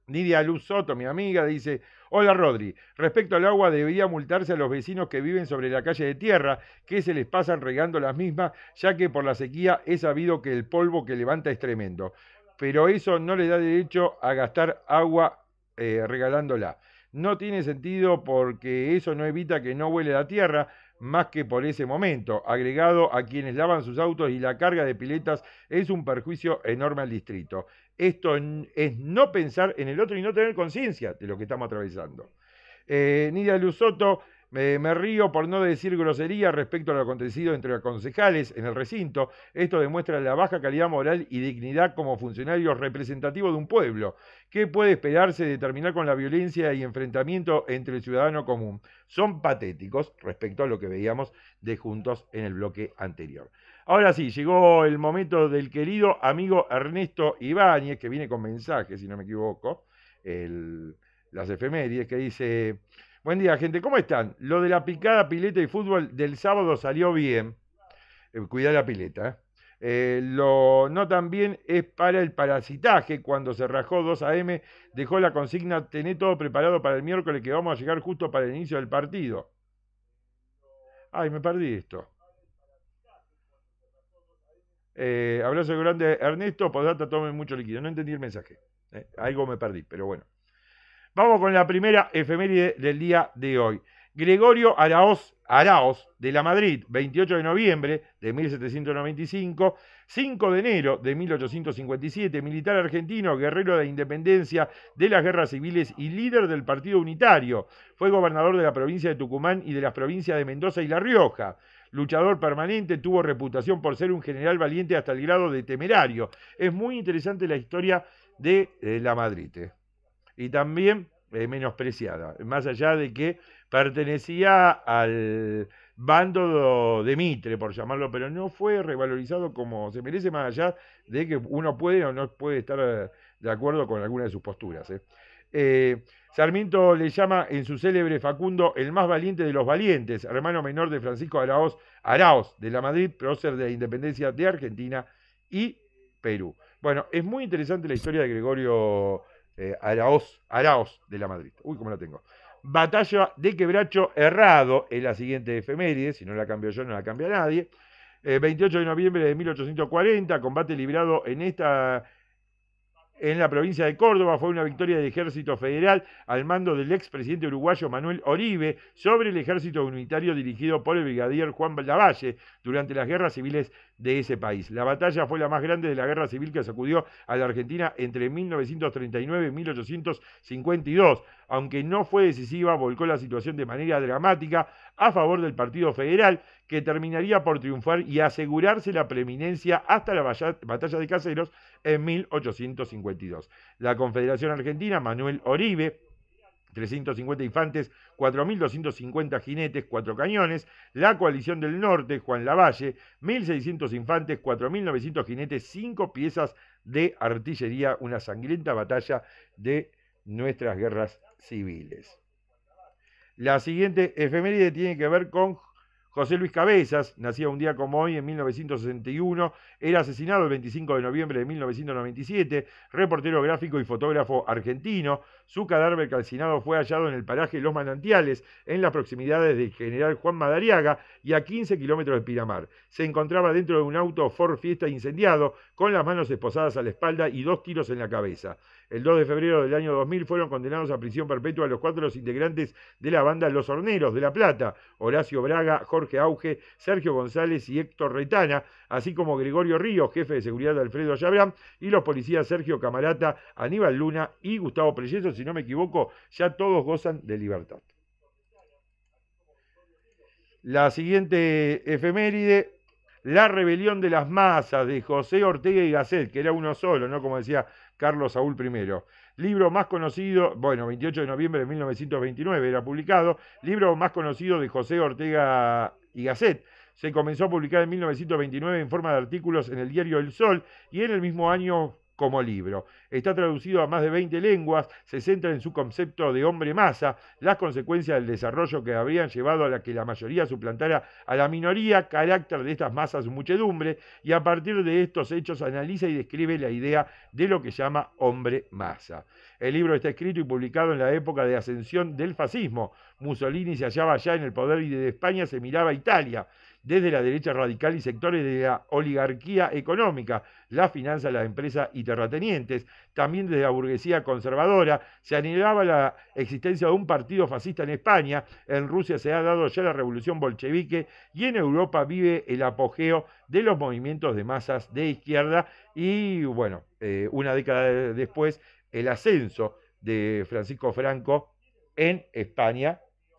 Nidia Luz Soto, mi amiga, dice: hola Rodri, respecto al agua debería multarse a los vecinos que viven sobre la calle de tierra, que se les pasan regando las mismas, ya que por la sequía es sabido que el polvo que levanta es tremendo. Pero eso no le da derecho a gastar agua eh, regalándola. No tiene sentido porque eso no evita que no huele la tierra, más que por ese momento. Agregado a quienes lavan sus autos y la carga de piletas es un perjuicio enorme al distrito. Esto es no pensar en el otro y no tener conciencia de lo que estamos atravesando. Eh, Nidia Luz Soto, me, me río por no decir grosería respecto a lo acontecido entre los concejales en el recinto. Esto demuestra la baja calidad moral y dignidad como funcionarios representativos de un pueblo. ¿Qué puede esperarse de terminar con la violencia y enfrentamiento entre el ciudadano común? Son patéticos respecto a lo que veíamos de Juntos en el bloque anterior. Ahora sí, llegó el momento del querido amigo Ernesto Ibáñez, que viene con mensajes, si no me equivoco, el, las efemérides, que dice: buen día, gente, ¿cómo están? Lo de la picada, pileta y fútbol del sábado salió bien. Eh, cuidá la pileta, ¿eh? Eh, lo no tan bien es para el parasitaje. Cuando se rajó dos a eme, dejó la consigna: tené todo preparado para el miércoles, que vamos a llegar justo para el inicio del partido. Ay, me perdí esto. Eh, abrazo grande, Ernesto. Podata, tomen mucho líquido. No entendí el mensaje. Eh, algo me perdí, pero bueno. Vamos con la primera efeméride del día de hoy. Gregorio Araoz, Araoz de la Madrid, veintiocho de noviembre de mil setecientos noventa y cinco, cinco de enero de mil ochocientos cincuenta y siete, militar argentino, guerrero de independencia de las guerras civiles y líder del Partido Unitario. Fue gobernador de la provincia de Tucumán y de las provincias de Mendoza y La Rioja. Luchador permanente, tuvo reputación por ser un general valiente hasta el grado de temerario. Es muy interesante la historia de eh, la Madrid. Eh. Y también eh, menospreciada, más allá de que pertenecía al bando de Mitre, por llamarlo, pero no fue revalorizado como se merece, más allá de que uno puede o no puede estar de acuerdo con alguna de sus posturas. ¿eh? Eh, Sarmiento le llama en su célebre Facundo el más valiente de los valientes, hermano menor de Francisco Araoz, Araoz de la Madrid, prócer de la independencia de Argentina y Perú. Bueno, es muy interesante la historia de Gregorio eh, Araoz, Araoz de la Madrid. Uy, cómo la tengo. Batalla de Quebracho Herrado es la siguiente efeméride, si no la cambio yo, no la cambia nadie. Eh, veintiocho de noviembre de mil ochocientos cuarenta, combate librado en esta... en la provincia de Córdoba. Fue una victoria del Ejército Federal al mando del expresidente uruguayo Manuel Oribe sobre el ejército unitario dirigido por el brigadier Juan Lavalle durante las guerras civiles de ese país. La batalla fue la más grande de la guerra civil que sacudió a la Argentina entre mil novecientos treinta y nueve y mil ochocientos cincuenta y dos. Aunque no fue decisiva, volcó la situación de manera dramática a favor del Partido Federal, que terminaría por triunfar y asegurarse la preeminencia hasta la batalla de Caseros en mil ochocientos cincuenta y dos. La Confederación Argentina, Manuel Oribe, trescientos cincuenta infantes, cuatro mil doscientos cincuenta jinetes, cuatro cañones. La Coalición del Norte, Juan Lavalle, mil seiscientos infantes, cuatro mil novecientos jinetes, cinco piezas de artillería. Una sangrienta batalla de nuestras guerras civiles. La siguiente efeméride tiene que ver con José Luis Cabezas. Nacía un día como hoy en mil novecientos sesenta y uno, era asesinado el veinticinco de noviembre de mil novecientos noventa y siete, reportero gráfico y fotógrafo argentino. Su cadáver calcinado fue hallado en el paraje Los Manantiales, en las proximidades de General Juan Madariaga y a quince kilómetros de Pinamar. Se encontraba dentro de un auto Ford Fiesta incendiado, con las manos esposadas a la espalda y dos tiros en la cabeza. El dos de febrero del año dos mil fueron condenados a prisión perpetua los cuatro los integrantes de la banda Los Horneros de La Plata: Horacio Braga, Jorge Auge, Sergio González y Héctor Retana, así como Gregorio Ríos, jefe de seguridad de Alfredo Yabrán, y los policías Sergio Camarata, Aníbal Luna y Gustavo Preyeso. Si no me equivoco, ya todos gozan de libertad. La siguiente efeméride: La rebelión de las masas, de José Ortega y Gasset, que era uno solo, ¿no? Como decía Carlos Saúl primero. Libro más conocido, bueno, veintiocho de noviembre de mil novecientos veintinueve era publicado. Libro más conocido de José Ortega y Gasset. Se comenzó a publicar en mil novecientos veintinueve en forma de artículos en el diario El Sol, y en el mismo año como libro. Está traducido a más de veinte lenguas, se centra en su concepto de hombre masa, las consecuencias del desarrollo que habrían llevado a la que la mayoría suplantara a la minoría, carácter de estas masas muchedumbre, y a partir de estos hechos analiza y describe la idea de lo que llama hombre masa. El libro está escrito y publicado en la época de ascensión del fascismo. Mussolini se hallaba ya en el poder y desde España se miraba a Italia. Desde la derecha radical y sectores de la oligarquía económica, la finanza, la empresa y terratenientes, también desde la burguesía conservadora, se anhelaba la existencia de un partido fascista en España, en Rusia se ha dado ya la revolución bolchevique y en Europa vive el apogeo de los movimientos de masas de izquierda y, bueno, eh, una década después, el ascenso de Francisco Franco en España,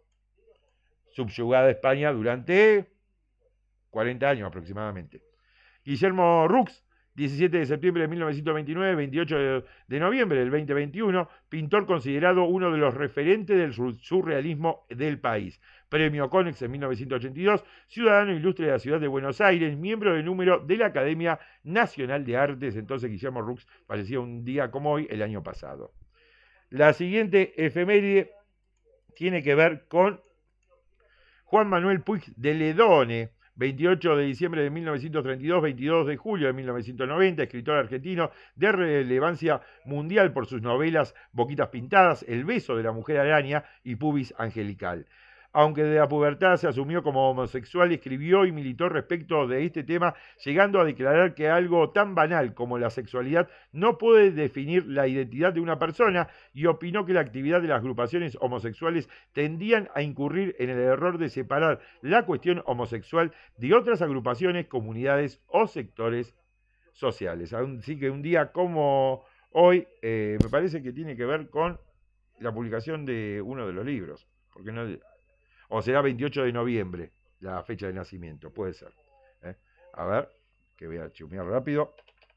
subyugada España durante cuarenta años aproximadamente. Guillermo Rux, diecisiete de septiembre de mil novecientos veintinueve, veintiocho de noviembre del dos mil veintiuno, pintor considerado uno de los referentes del surrealismo del país. Premio Conex en mil novecientos ochenta y dos, ciudadano ilustre de la ciudad de Buenos Aires, miembro del número de la Academia Nacional de Artes. Entonces Guillermo Rux falleció un día como hoy el año pasado. La siguiente efeméride tiene que ver con Juan Manuel Puig de Ledone, veintiocho de diciembre de mil novecientos treinta y dos, veintidós de julio de mil novecientos noventa, escritor argentino de relevancia mundial por sus novelas Boquitas Pintadas, El beso de la mujer araña y Pubis angelical. Aunque de la pubertad se asumió como homosexual, escribió y militó respecto de este tema, llegando a declarar que algo tan banal como la sexualidad no puede definir la identidad de una persona, y opinó que la actividad de las agrupaciones homosexuales tendían a incurrir en el error de separar la cuestión homosexual de otras agrupaciones, comunidades o sectores sociales. Así que un día como hoy eh, me parece que tiene que ver con la publicación de uno de los libros, porque no... O será veintiocho de noviembre, la fecha de nacimiento, puede ser. ¿eh? A ver, que voy a chumear rápido.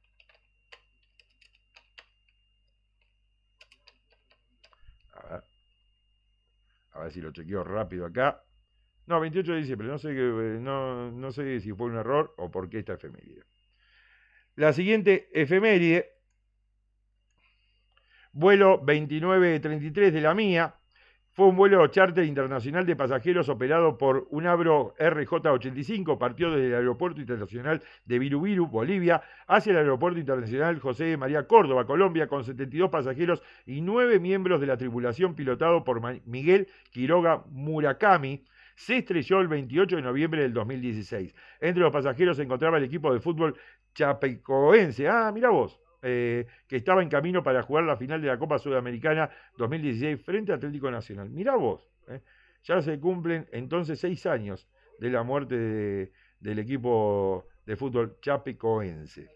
A ver. A ver si lo chequeo rápido acá. No, veintiocho de diciembre, no sé, no, no sé si fue un error o por qué esta efeméride. La siguiente efeméride, vuelo veintinueve treinta y tres de la mía. Fue un vuelo charter internacional de pasajeros operado por un Avro R J ochenta y cinco, partió desde el Aeropuerto Internacional de Virubiru, Bolivia, hacia el Aeropuerto Internacional José María Córdoba, Colombia, con setenta y dos pasajeros y nueve miembros de la tripulación, pilotado por Miguel Quiroga Murakami. Se estrelló el veintiocho de noviembre del dos mil dieciséis. Entre los pasajeros se encontraba el equipo de fútbol chapecoense. Ah, mira vos. Eh, que estaba en camino para jugar la final de la Copa Sudamericana dos mil dieciséis frente a Atlético Nacional. Mirá vos, eh, ya se cumplen entonces seis años de la muerte de, del equipo de fútbol chapecoense.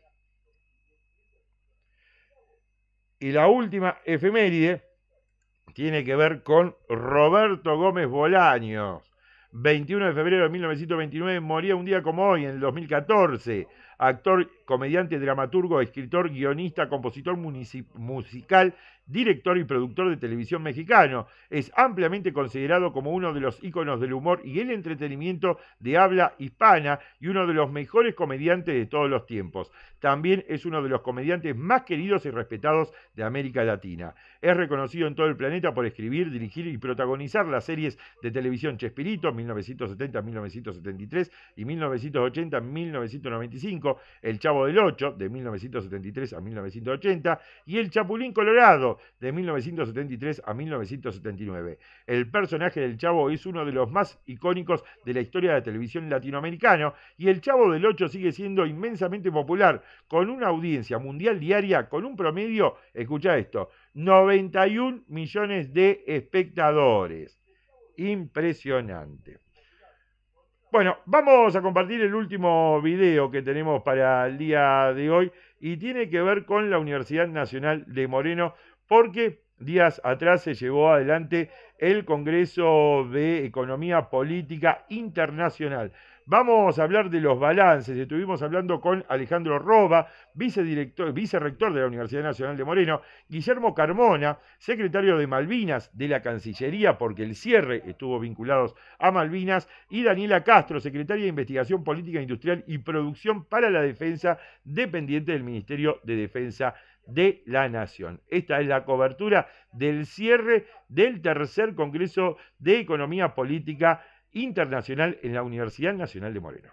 Y la última efeméride tiene que ver con Roberto Gómez Bolaños. veintiuno de febrero de mil novecientos veintinueve, moría un día como hoy, en el dos mil catorce. Actor, comediante, dramaturgo, escritor, guionista, compositor musical, director y productor de televisión mexicano. Es ampliamente considerado como uno de los íconos del humor y el entretenimiento de habla hispana y uno de los mejores comediantes de todos los tiempos. También es uno de los comediantes más queridos y respetados de América Latina. Es reconocido en todo el planeta por escribir, dirigir y protagonizar las series de televisión Chespirito, mil novecientos setenta a mil novecientos setenta y tres y mil novecientos ochenta a mil novecientos noventa y cinco, El Chavo del Ocho, de mil novecientos setenta y tres a mil novecientos ochenta, y El Chapulín Colorado, de mil novecientos setenta y tres a mil novecientos setenta y nueve. El personaje del Chavo es uno de los más icónicos de la historia de la televisión latinoamericana, y El Chavo del Ocho sigue siendo inmensamente popular, con una audiencia mundial diaria con un promedio, escucha esto, noventa y un millones de espectadores. Impresionante. Bueno, vamos a compartir el último video que tenemos para el día de hoy y tiene que ver con la Universidad Nacional de Moreno, porque días atrás se llevó adelante el Congreso de Economía Política Internacional. Vamos a hablar de los balances. Estuvimos hablando con Alejandro Roba, vicedirector, vicerrector de la Universidad Nacional de Moreno, Guillermo Carmona, secretario de Malvinas de la Cancillería, porque el cierre estuvo vinculado a Malvinas, y Daniela Castro, secretaria de Investigación Política Industrial y Producción para la Defensa, dependiente del Ministerio de Defensa de la Nación. Esta es la cobertura del cierre del tercer Congreso de Economía Política Internacional en la Universidad Nacional de Moreno.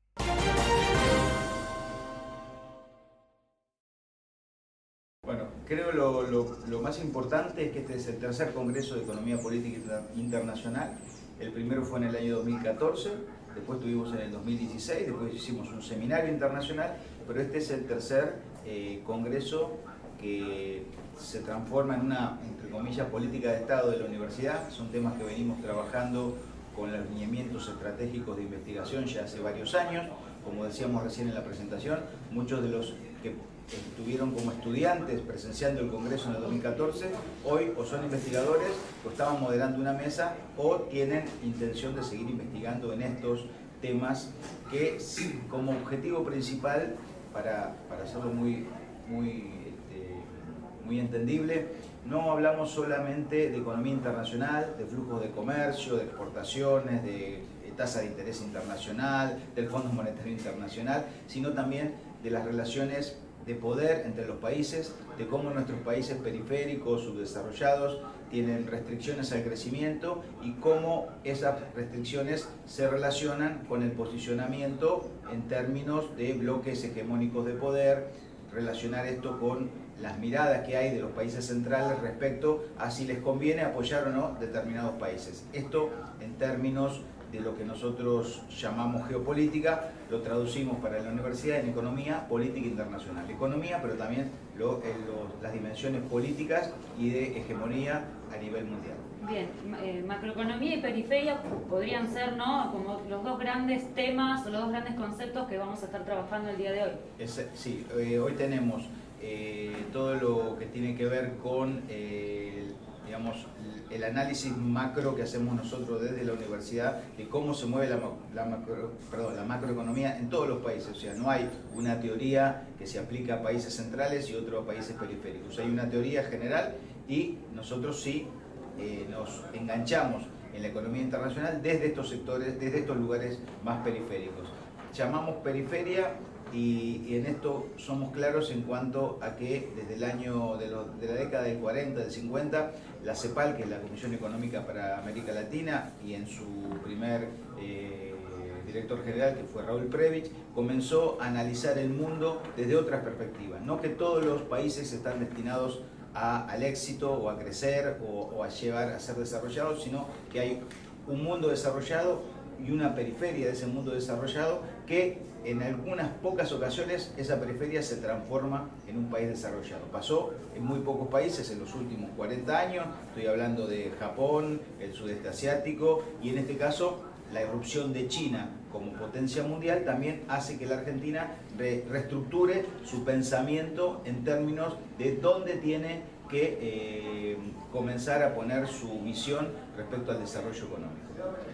Bueno, creo lo, lo, lo más importante es que este es el tercer Congreso de Economía Política Internacional. El primero fue en el año dos mil catorce, después tuvimos en el dos mil dieciséis, después hicimos un seminario internacional, pero este es el tercer eh, Congreso que se transforma en una, entre comillas, política de Estado de la universidad. Son temas que venimos trabajando con los lineamientos estratégicos de investigación ya hace varios años. Como decíamos recién en la presentación, muchos de los que estuvieron como estudiantes presenciando el Congreso en el dos mil catorce, hoy o son investigadores o estaban moderando una mesa o tienen intención de seguir investigando en estos temas que como objetivo principal, para, para hacerlo muy, muy, este, muy entendible, no hablamos solamente de economía internacional, de flujos de comercio, de exportaciones, de tasa de interés internacional, del Fondo Monetario Internacional, sino también de las relaciones de poder entre los países, de cómo nuestros países periféricos, subdesarrollados, tienen restricciones al crecimiento y cómo esas restricciones se relacionan con el posicionamiento en términos de bloques hegemónicos de poder, relacionar esto con las miradas que hay de los países centrales respecto a si les conviene apoyar o no determinados países. Esto en términos de lo que nosotros llamamos geopolítica, lo traducimos para la universidad en economía política internacional. Economía, pero también lo, eh, lo, las dimensiones políticas y de hegemonía a nivel mundial. Bien, eh, macroeconomía y periferia podrían ser, ¿no?, como los dos grandes temas o los dos grandes conceptos que vamos a estar trabajando el día de hoy. Es, sí, eh, hoy tenemos eh, todo lo que tiene que ver con eh, digamos, el análisis macro que hacemos nosotros desde la universidad de cómo se mueve la, la, macro, perdón, la macroeconomía en todos los países. O sea, no hay una teoría que se aplica a países centrales y otra a países periféricos. Hay una teoría general y nosotros sí eh, nos enganchamos en la economía internacional desde estos sectores, desde estos lugares más periféricos. Llamamos periferia y, y en esto somos claros en cuanto a que desde el año de, lo, de la década del cuarenta, del cincuenta, la CEPAL, que es la Comisión Económica para América Latina, y en su primer eh, director general, que fue Raúl Previch, comenzó a analizar el mundo desde otras perspectivas. No que todos los países están destinados a, al éxito o a crecer o, o a llevar a ser desarrollados, sino que hay un mundo desarrollado y una periferia de ese mundo desarrollado que en algunas pocas ocasiones esa periferia se transforma en un país desarrollado. Pasó en muy pocos países en los últimos cuarenta años, estoy hablando de Japón, el sudeste asiático, y en este caso la irrupción de China como potencia mundial también hace que la Argentina re reestructure su pensamiento en términos de dónde tiene que eh, comenzar a poner su visión respecto al desarrollo económico.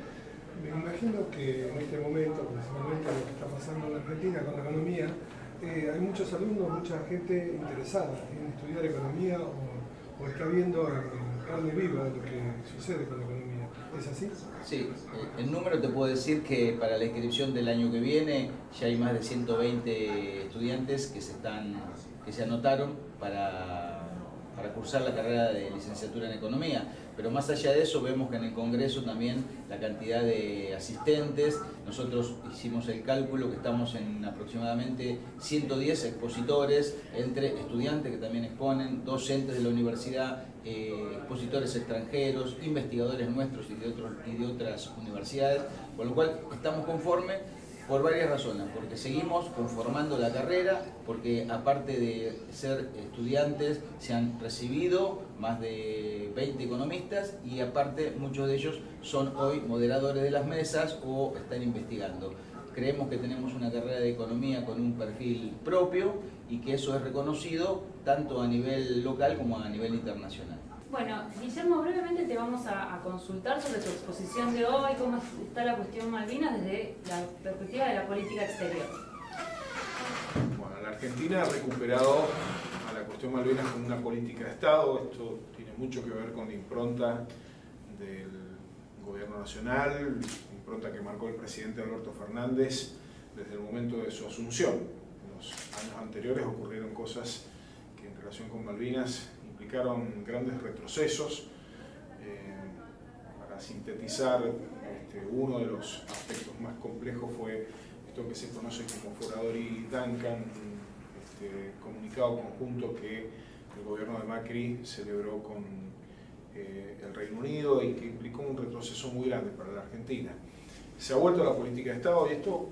Me imagino que en este momento, principalmente lo que está pasando en la Argentina con la economía, eh, hay muchos alumnos, mucha gente interesada en estudiar economía o, o está viendo en carne viva lo que sucede con la economía. ¿Es así? Sí, el número te puedo decir que para la inscripción del año que viene ya hay más de ciento veinte estudiantes que se, están, que se anotaron para, para cursar la carrera de licenciatura en economía. Pero más allá de eso vemos que en el Congreso también la cantidad de asistentes, nosotros hicimos el cálculo que estamos en aproximadamente ciento diez expositores, entre estudiantes que también exponen, docentes de la universidad, eh, expositores extranjeros, investigadores nuestros y de, otros, y de otras universidades, con lo cual estamos conformes por varias razones, porque seguimos conformando la carrera, porque aparte de ser estudiantes se han recibido más de veinte economistas y aparte muchos de ellos son hoy moderadores de las mesas o están investigando. Creemos que tenemos una carrera de economía con un perfil propio y que eso es reconocido tanto a nivel local como a nivel internacional. Bueno, Guillermo, brevemente te vamos a, a consultar sobre tu exposición de hoy, cómo está la cuestión Malvinas desde la perspectiva de la política exterior. Bueno, la Argentina ha recuperado a la cuestión Malvinas como una política de Estado. Esto tiene mucho que ver con la impronta del gobierno nacional, la impronta que marcó el presidente Alberto Fernández desde el momento de su asunción. En los años anteriores ocurrieron cosas que en relación con Malvinas implicaron grandes retrocesos. Eh, para sintetizar, este, uno de los aspectos más complejos fue esto que se conoce como Foradori Duncan, este, comunicado conjunto que el gobierno de Macri celebró con eh, el Reino Unido y que implicó un retroceso muy grande para la Argentina. Se ha vuelto a la política de Estado y esto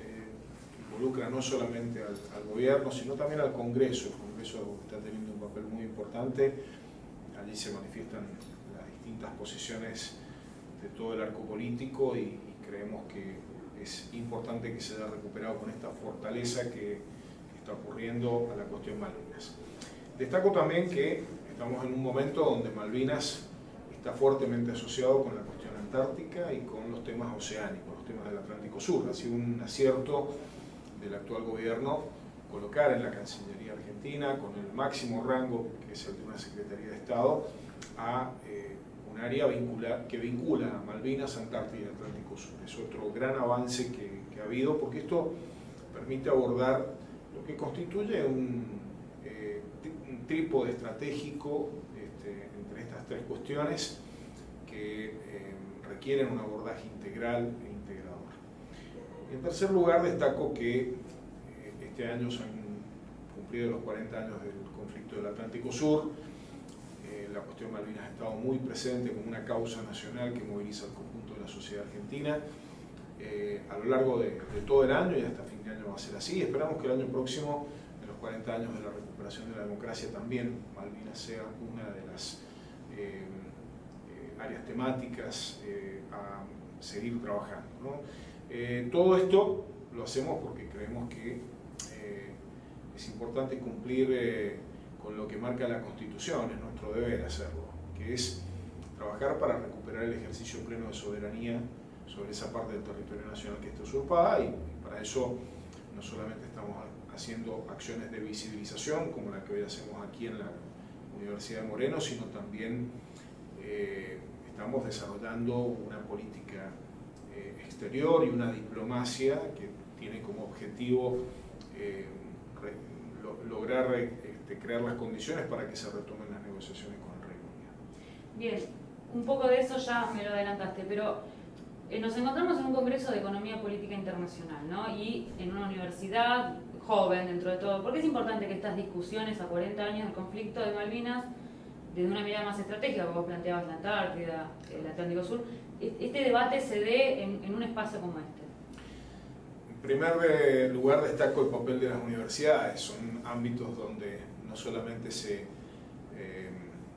eh, involucra no solamente al, al gobierno, sino también al Congreso. El Congreso está teniendo un papel muy importante. Allí se manifiestan las distintas posiciones de todo el arco político y, y creemos que es importante que se haya recuperado con esta fortaleza que, que está ocurriendo a la cuestión Malvinas. Destaco también que estamos en un momento donde Malvinas está fuertemente asociado con la cuestión antártica y con los temas oceánicos, los temas del Atlántico Sur. Ha sido un acierto del actual gobierno colocar en la Cancillería Argentina, con el máximo rango, que es el de una Secretaría de Estado, a eh, un área vincula, que vincula a Malvinas, Antártida y Atlántico Sur. Es otro gran avance que, que ha habido, porque esto permite abordar lo que constituye un, eh, un trípode estratégico este, entre estas tres cuestiones que eh, requieren un abordaje integral e integrador. Y en tercer lugar, destaco que eh, este año se han cumplido los cuarenta años del conflicto del Atlántico Sur. Eh, la cuestión Malvinas ha estado muy presente como una causa nacional que moviliza al conjunto de la sociedad argentina eh, a lo largo de, de todo el año, y hasta fin de año va a ser así. Esperamos que el año próximo, en los cuarenta años de la recuperación de la democracia, también Malvinas sea una de las eh, eh, áreas temáticas eh, a seguir trabajando, ¿no? Eh, todo esto lo hacemos porque creemos que eh, es importante cumplir eh, con lo que marca la Constitución, es nuestro deber hacerlo, que es trabajar para recuperar el ejercicio pleno de soberanía sobre esa parte del territorio nacional que está usurpada, y para eso no solamente estamos haciendo acciones de visibilización, como la que hoy hacemos aquí en la Universidad de Moreno, sino también eh, estamos desarrollando una política eh, exterior y una diplomacia que tiene como objetivo eh, re, lo, lograr este, crear las condiciones para que se retomen las negociaciones con el Reino Unido. Bien, un poco de eso ya me lo adelantaste, pero eh, nos encontramos en un Congreso de Economía Política Internacional, ¿no? Y en una universidad joven dentro de todo. ¿Por qué es importante que estas discusiones a cuarenta años del conflicto de Malvinas, desde una mirada más estratégica, como vos planteabas la Antártida, el Atlántico Sur, este debate se dé en, en un espacio como este? En primer lugar, destaco el papel de las universidades. Son ámbitos donde no solamente se eh,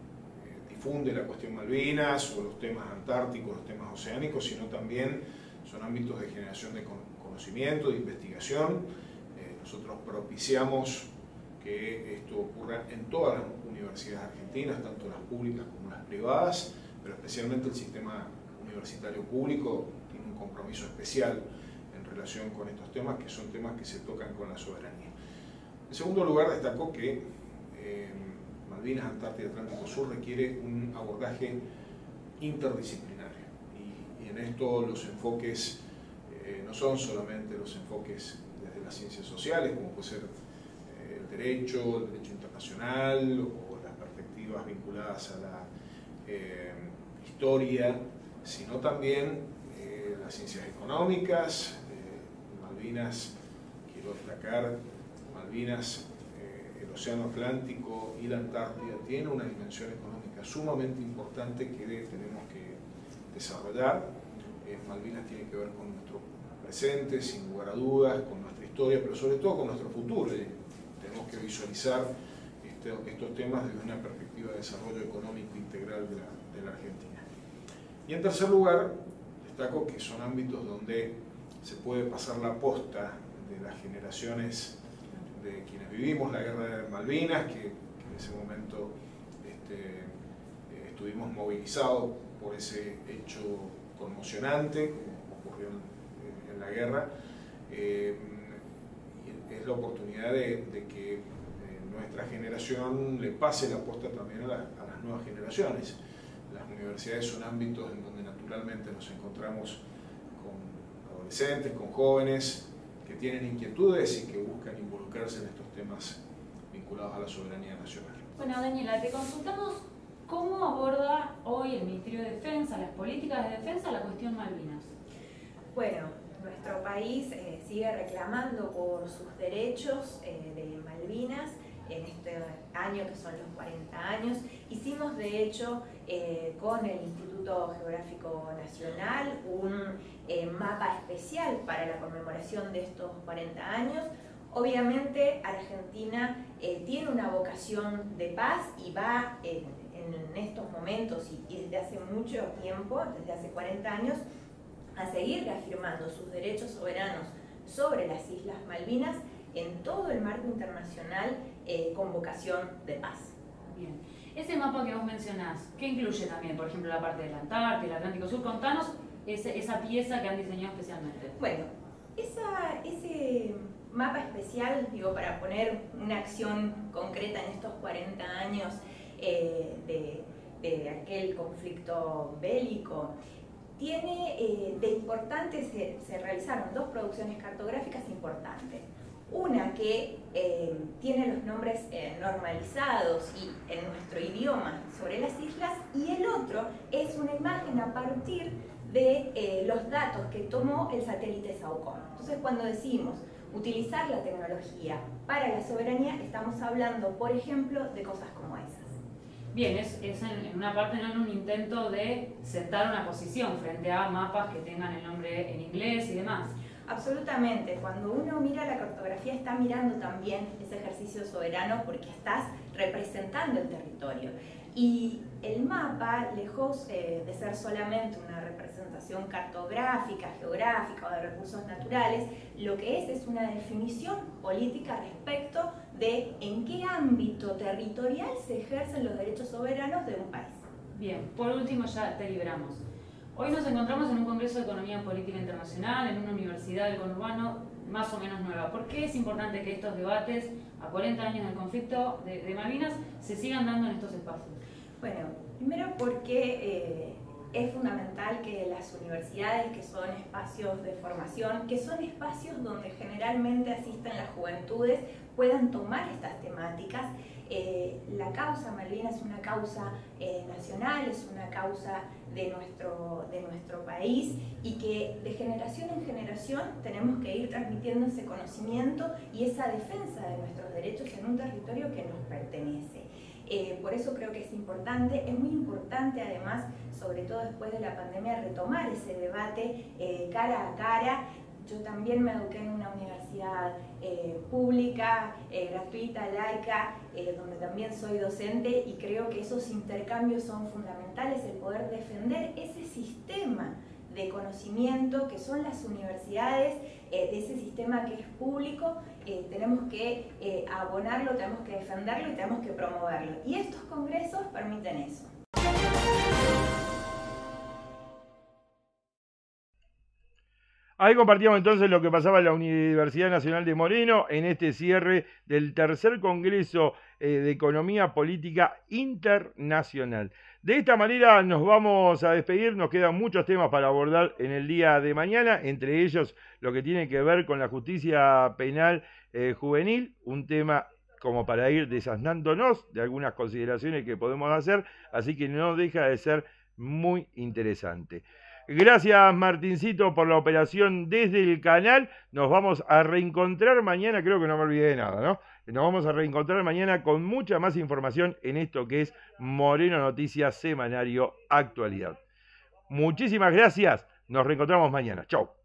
difunde la cuestión Malvinas o los temas antárticos, los temas oceánicos, sino también son ámbitos de generación de conocimiento, de investigación. Eh, nosotros propiciamos que esto ocurra en todas las universidades argentinas, tanto las públicas como las privadas, pero especialmente el sistema universitario público tiene un compromiso especial en relación con estos temas, que son temas que se tocan con la soberanía. En segundo lugar, destacó que eh, Malvinas, Antártida y Atlántico Sur requiere un abordaje interdisciplinario, y, y en esto los enfoques eh, no son solamente los enfoques desde las ciencias sociales, como puede ser eh, el derecho, el derecho internacional o las perspectivas vinculadas a la eh, historia, sino también eh, las ciencias económicas. eh, Malvinas, quiero destacar, Malvinas, eh, el Océano Atlántico y la Antártida tiene una dimensión económica sumamente importante que tenemos que desarrollar. Eh, Malvinas tiene que ver con nuestro presente, sin lugar a dudas, con nuestra historia, pero sobre todo con nuestro futuro. Eh, tenemos que visualizar este, estos temas desde una perspectiva de desarrollo económico integral de la, de la Argentina. Y en tercer lugar, destaco que son ámbitos donde se puede pasar la posta de las generaciones de quienes vivimos la guerra de Malvinas, que, que en ese momento este, estuvimos movilizados por ese hecho conmocionante como ocurrió en, en la guerra. Eh, es la oportunidad de, de que eh, nuestra generación le pase la posta también a, la, a las nuevas generaciones. Las universidades son ámbitos en donde naturalmente nos encontramos con adolescentes, con jóvenes que tienen inquietudes y que buscan involucrarse en estos temas vinculados a la soberanía nacional. Bueno, Daniela, te consultamos cómo aborda hoy el Ministerio de Defensa, las políticas de defensa, la cuestión Malvinas. Bueno, nuestro país eh, sigue reclamando por sus derechos eh, de Malvinas en este año que son los cuarenta años. Hicimos de hecho eh, con el Instituto Geográfico Nacional un eh, mapa especial para la conmemoración de estos cuarenta años. Obviamente Argentina eh, tiene una vocación de paz y va eh, en estos momentos y, y desde hace mucho tiempo, desde hace cuarenta años, a seguir reafirmando sus derechos soberanos sobre las Islas Malvinas en todo el marco internacional eh, con vocación de paz. Bien. Ese mapa que vos mencionás, ¿qué incluye también? Por ejemplo, la parte del Antártida, el Atlántico Sur. Contanos ese, esa pieza que han diseñado especialmente. Bueno, esa, ese mapa especial, digo, para poner una acción concreta en estos cuarenta años eh, de, de aquel conflicto bélico, tiene eh, de importante, se, se realizaron dos producciones cartográficas importantes. Una que eh, tiene los nombres eh, normalizados y en nuestro idioma sobre las islas, y el otro es una imagen a partir de eh, los datos que tomó el satélite SAOCOM. Entonces, cuando decimos utilizar la tecnología para la soberanía, estamos hablando, por ejemplo, de cosas como esas. Bien, es, es en, en una parte no en un intento de sentar una posición frente a mapas que tengan el nombre en inglés y demás. Absolutamente, cuando uno mira la cartografía está mirando también ese ejercicio soberano porque estás representando el territorio. Y el mapa, lejos eh, de ser solamente una representación cartográfica, geográfica o de recursos naturales, lo que es es una definición política respecto de en qué ámbito territorial se ejercen los derechos soberanos de un país. Bien, por último ya te libramos. Hoy nos encontramos en un Congreso de Economía Política Internacional, en una universidad del conurbano más o menos nueva. ¿Por qué es importante que estos debates, a cuarenta años del conflicto de, de Malvinas, se sigan dando en estos espacios? Bueno, primero porque eh, es fundamental que las universidades, que son espacios de formación, que son espacios donde generalmente asisten las juventudes, puedan tomar estas temáticas. Eh, la causa Malvinas es una causa eh, nacional, es una causa de nuestro, de nuestro país y que de generación en generación tenemos que ir transmitiendo ese conocimiento y esa defensa de nuestros derechos en un territorio que nos pertenece. Eh, por eso creo que es importante, es muy importante además, sobre todo después de la pandemia, retomar ese debate eh, cara a cara. Yo también me eduqué en una universidad eh, pública, eh, gratuita, laica, eh, donde también soy docente y creo que esos intercambios son fundamentales, el poder defender ese sistema de conocimiento que son las universidades, eh, de ese sistema que es público, eh, tenemos que eh, abonarlo, tenemos que defenderlo y tenemos que promoverlo. Y estos congresos permiten eso. Ahí compartíamos entonces lo que pasaba en la Universidad Nacional de Moreno en este cierre del tercer Congreso eh, de Economía Política Internacional. De esta manera nos vamos a despedir, nos quedan muchos temas para abordar en el día de mañana, entre ellos lo que tiene que ver con la justicia penal eh, juvenil, un tema como para ir desasnándonos de algunas consideraciones que podemos hacer, así que no deja de ser muy interesante. Gracias Martincito por la operación desde el canal. Nos vamos a reencontrar mañana, creo que no me olvidé de nada, ¿no? Nos vamos a reencontrar mañana con mucha más información en esto que es Moreno Noticias Semanario Actualidad. Muchísimas gracias, nos reencontramos mañana. Chau.